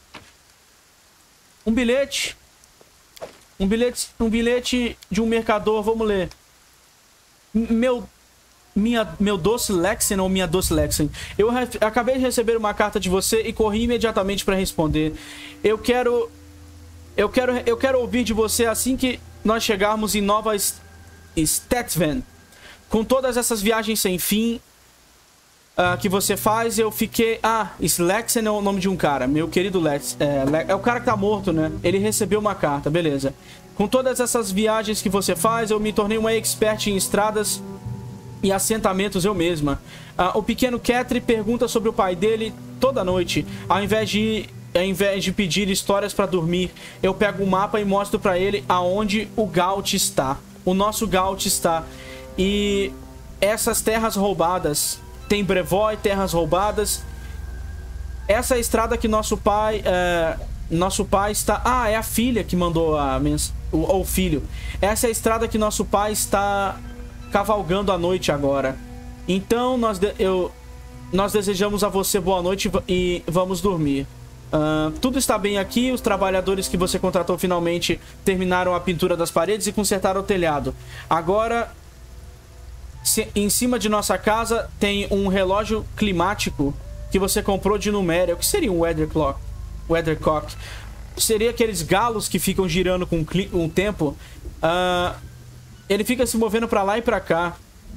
Um bilhete. Um bilhete de um mercador. Vamos ler. Meu doce Lexen ou minha doce Lexen. Eu acabei de receber uma carta de você e corri imediatamente para responder. Eu quero ouvir de você assim que nós chegarmos em Nova Stetven. Com todas essas viagens sem fim que você faz, eu fiquei... Lexen é o nome de um cara. Meu querido Lex. É o cara que tá morto, né? Ele recebeu uma carta, beleza. Com todas essas viagens que você faz, eu me tornei uma expert em estradas e assentamentos eu mesma. O pequeno Ketri pergunta sobre o pai dele toda noite. Ao invés de pedir histórias pra dormir, eu pego o mapa e mostro pra ele aonde o Gaut está. O nosso Gaut está. E essas terras roubadas... Tem Brevoy, terras roubadas. Essa é a estrada que nosso pai está... é a filha que mandou o filho. Essa é a estrada que nosso pai está cavalgando à noite agora. Então, nós desejamos a você boa noite e vamos dormir. Tudo está bem aqui. Os trabalhadores que você contratou finalmente terminaram a pintura das paredes e consertaram o telhado. Agora... Em cima de nossa casa tem um relógio climático que você comprou de Numéria. O que seria um Weathercock? Seria aqueles galos que ficam girando com um tempo. Ele fica se movendo pra lá e pra cá.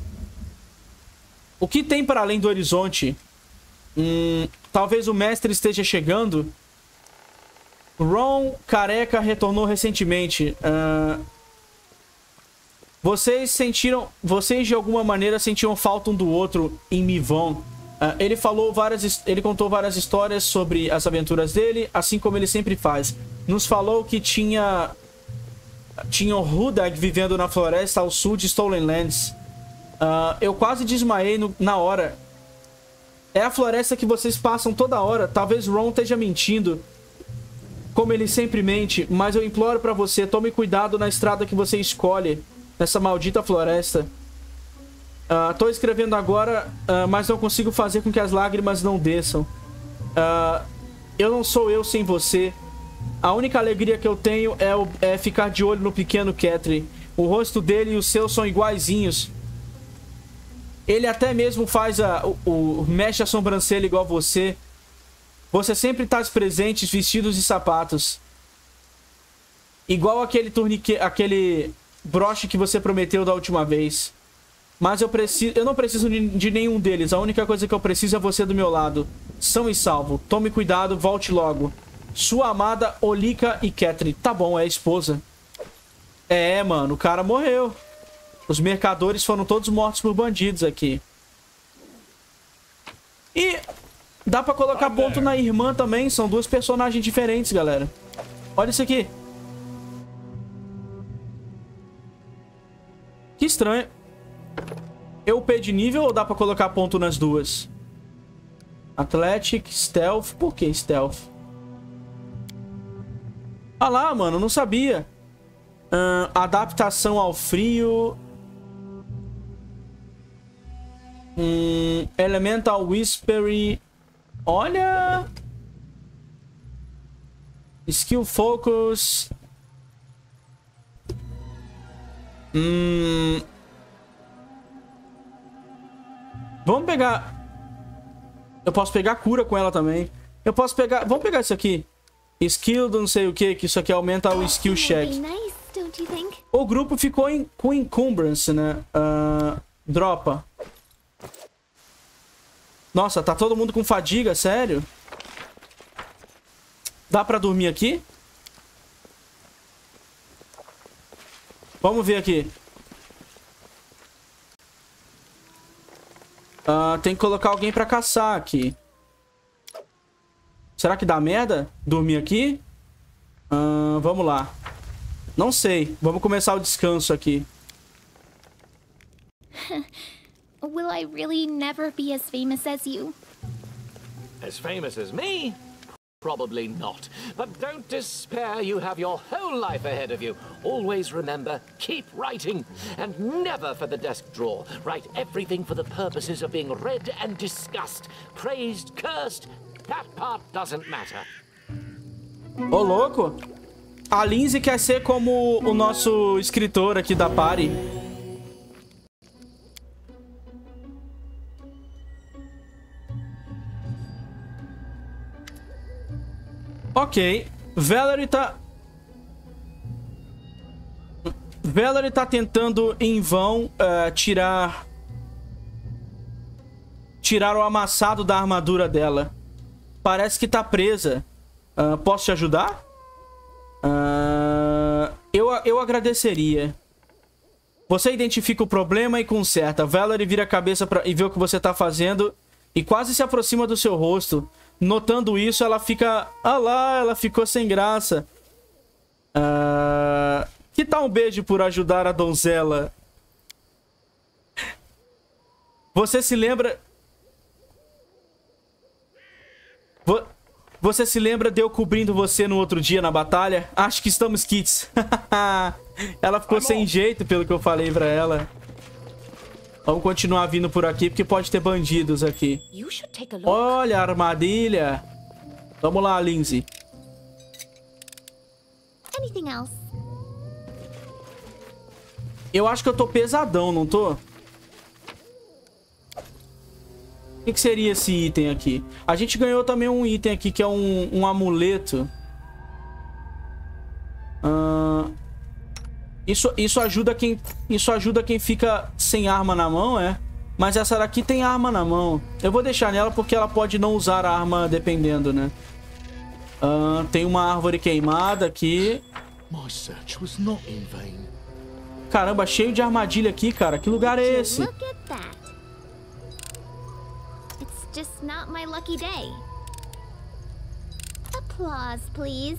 O que tem para além do horizonte? Talvez o mestre esteja chegando. Ron Careca retornou recentemente. Vocês de alguma maneira sentiam falta um do outro em Mivon. Ele contou várias histórias sobre as aventuras dele, assim como ele sempre faz. Nos falou que tinha Hudag vivendo na floresta ao sul de Stolen Lands. Eu quase desmaiei na hora. É a floresta que vocês passam toda hora. Talvez Ron esteja mentindo, como ele sempre mente, mas eu imploro pra você, tome cuidado na estrada que você escolhe. Nessa maldita floresta. Tô escrevendo agora, mas não consigo fazer com que as lágrimas não desçam. Eu não sou eu sem você. A única alegria que eu tenho é ficar de olho no pequeno Ketri. O rosto dele e o seu são iguaizinhos. Ele até mesmo faz mexe a sobrancelha igual você. Você sempre tá presentes, vestidos e sapatos. Igual aquele broche que você prometeu da última vez. Mas eu não preciso de nenhum deles. A única coisa que eu preciso é você do meu lado. São e salvo. Tome cuidado, volte logo. Sua amada Olika e Ketri. Tá bom, é a esposa. Mano, o cara morreu. Os mercadores foram todos mortos por bandidos aqui. E dá pra colocar ponto na irmã também. São duas personagens diferentes, galera. Olha isso aqui. Que estranho. Eu upei de nível ou dá pra colocar ponto nas duas? Athletic, Stealth. Por que Stealth? Ah lá, mano, não sabia. Adaptação ao frio. Elemental Whispery. Olha. Skill Focus. Vamos pegar... Eu posso pegar cura com ela também. Eu posso pegar... Vamos pegar isso aqui. Skill do não sei o que isso aqui aumenta o skill check. O grupo ficou com encumbrance, né? Dropa. Nossa, tá todo mundo com fadiga, sério? Dá pra dormir aqui? Vamos ver aqui. Tem que colocar alguém pra caçar aqui. Será que dá merda dormir aqui? Vamos lá. Não sei. Vamos começar o descanso aqui. Will I really never be as famous as you? As famous as me? Probably not. But don't despair, you have your whole life ahead of you. Always remember, keep writing. And never for the desk drawer. Write everything for the purposes of being read and discussed. Praised, cursed, that part doesn't matter. Ô, louco! A Lindsay quer ser como o nosso escritor aqui da party. Ok. Valerie tá tentando em vão tirar o amassado da armadura dela. Parece que tá presa. Posso te ajudar? Eu agradeceria. Você identifica o problema e conserta. Valerie vira a cabeça e vê o que você tá fazendo e quase se aproxima do seu rosto. Notando isso, ela fica... Ah lá, ela ficou sem graça. Que tal um beijo por ajudar a donzela? Você se lembra... Você se lembra de eu cobrindo você no outro dia na batalha? Acho que estamos kits. Ela ficou sem jeito pelo que eu falei pra ela. Vamos continuar vindo por aqui, porque pode ter bandidos aqui. Olha a armadilha. Vamos lá, Lindsay. Eu acho que eu tô pesadão, não tô? O que seria esse item aqui? A gente ganhou também um item aqui, que é um amuleto. Isso ajuda quem fica sem arma na mão, é? Mas essa daqui tem arma na mão. Eu vou deixar nela porque ela pode não usar a arma dependendo, né? Tem uma árvore queimada aqui. Caramba, cheio de armadilha aqui, cara. Que lugar é esse? Just not my lucky day. Applause, please.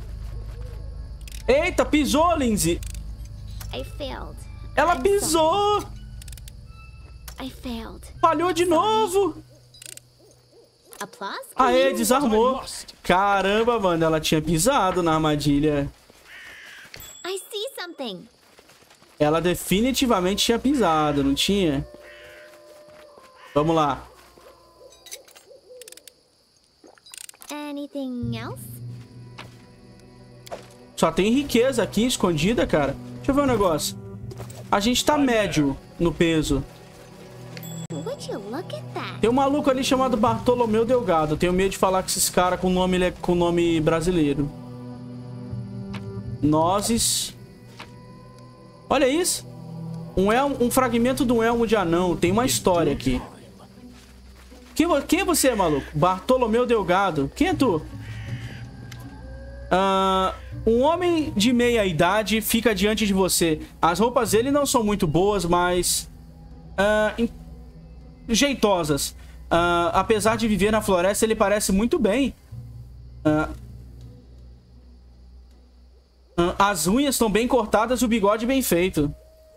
Eita, pisou, Lindsay. I failed. Ela pisou. I failed. Falhou de novo. Applause, please. Aê, desarmou. Caramba, mano, ela tinha pisado na armadilha. I see something. Ela definitivamente tinha pisado, não tinha? Vamos lá. Anything else? Só tem riqueza aqui escondida, cara. Deixa eu ver um negócio. A gente tá médio no peso. Tem um maluco ali chamado Bartolomeu Delgado. Tenho medo de falar com esses caras com nome brasileiro. Nozes. Olha isso. Um fragmento de um elmo de anão. Tem uma história aqui. Quem é você, maluco? Bartolomeu Delgado. Quem é tu? Um homem de meia idade fica diante de você. As roupas dele não são muito boas, mas... jeitosas. Apesar de viver na floresta, ele parece muito bem. As unhas estão bem cortadas e o bigode bem feito.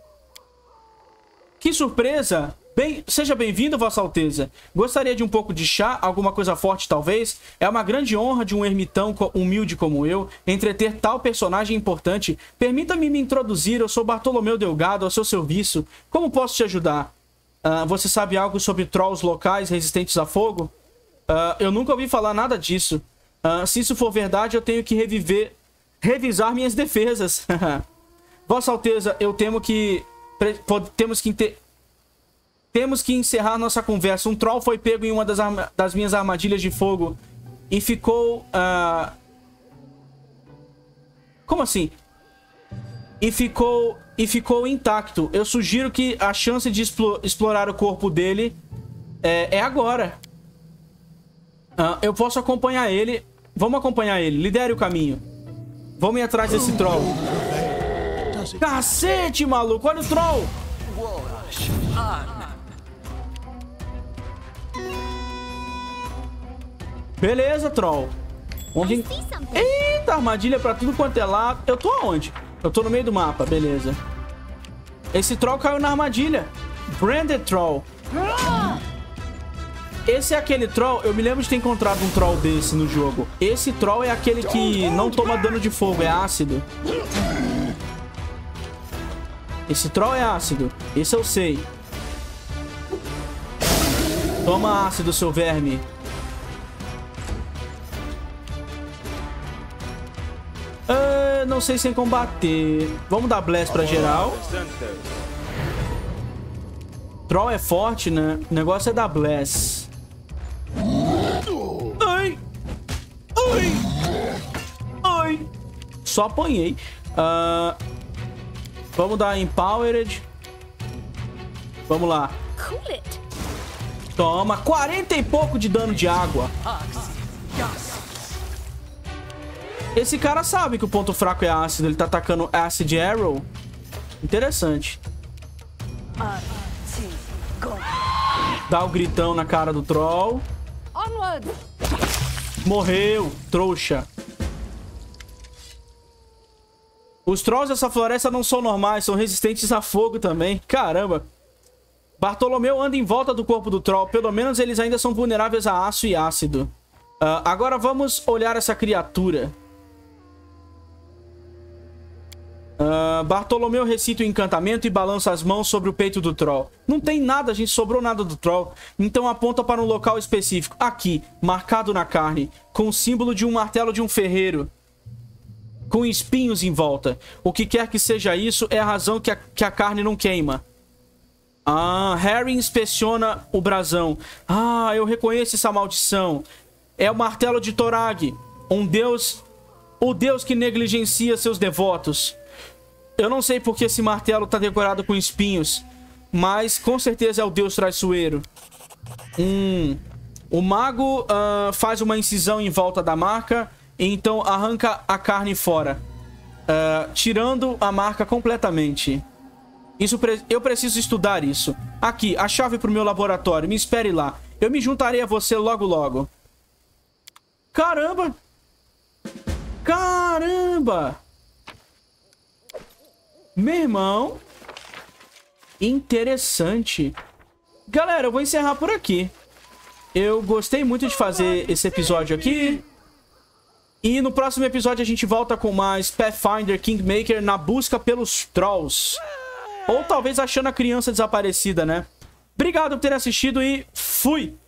Que surpresa! Seja bem-vindo, Vossa Alteza. Gostaria de um pouco de chá? Alguma coisa forte, talvez? É uma grande honra de um ermitão humilde como eu entreter tal personagem importante. Permita-me me introduzir. Eu sou Bartolomeu Delgado, ao seu serviço. Como posso te ajudar? Você sabe algo sobre trolls locais resistentes a fogo? Eu nunca ouvi falar nada disso. Se isso for verdade, eu tenho que revisar minhas defesas. Vossa Alteza, eu temo que... Temos que encerrar nossa conversa. Um troll foi pego em uma das minhas armadilhas de fogo e ficou... Como assim? E ficou intacto. Eu sugiro que a chance de explorar o corpo dele é agora. Eu posso acompanhar ele. Vamos acompanhar ele. Lidere o caminho. Vamos ir atrás desse troll. Cacete, maluco. Olha o troll. Beleza, troll. Onde... Eita, armadilha pra tudo quanto é lado. Eu tô aonde? Eu tô no meio do mapa, beleza. Esse troll caiu na armadilha. Branded Troll. Esse é aquele troll... Eu me lembro de ter encontrado um troll desse no jogo. Esse troll é aquele que não toma dano de fogo, é ácido. Esse troll é ácido. Esse eu sei. Toma ácido, seu verme. Não sei sem combater. Vamos dar blast pra geral. Troll é forte, né? O negócio é dar blast. Ai! Ai! Ai! Só apanhei. Vamos dar Empowered. Vamos lá. Toma. 40 e pouco de dano de água. Esse cara sabe que o ponto fraco é ácido. Ele tá atacando Acid Arrow. Interessante. Dá o gritão na cara do troll. Morreu, trouxa. Os trolls dessa floresta não são normais. São resistentes a fogo também. Caramba. Bartolomeu anda em volta do corpo do troll. Pelo menos eles ainda são vulneráveis a aço e ácido. Agora vamos olhar essa criatura. Bartolomeu recita o encantamento e balança as mãos sobre o peito do troll. Não tem nada, gente, sobrou nada do troll. Então aponta para um local específico. Aqui, marcado na carne, com o símbolo de um martelo de um ferreiro, com espinhos em volta. O que quer que seja isso é a razão que a carne não queima. Harry inspeciona o brasão. Eu reconheço essa maldição. É o martelo de Torag, um deus... O deus que negligencia seus devotos. Eu não sei porque esse martelo está decorado com espinhos, mas com certeza é o deus traiçoeiro. O mago faz uma incisão em volta da marca e então arranca a carne fora, tirando a marca completamente. Eu preciso estudar isso. Aqui, a chave para o meu laboratório. Me espere lá. Eu me juntarei a você logo logo. Caramba! Caramba! Meu irmão. Interessante. Galera, eu vou encerrar por aqui. Eu gostei muito de fazer esse episódio aqui. E no próximo episódio a gente volta com mais Pathfinder Kingmaker na busca pelos Trolls. Ou talvez achando a criança desaparecida, né? Obrigado por ter assistido e fui!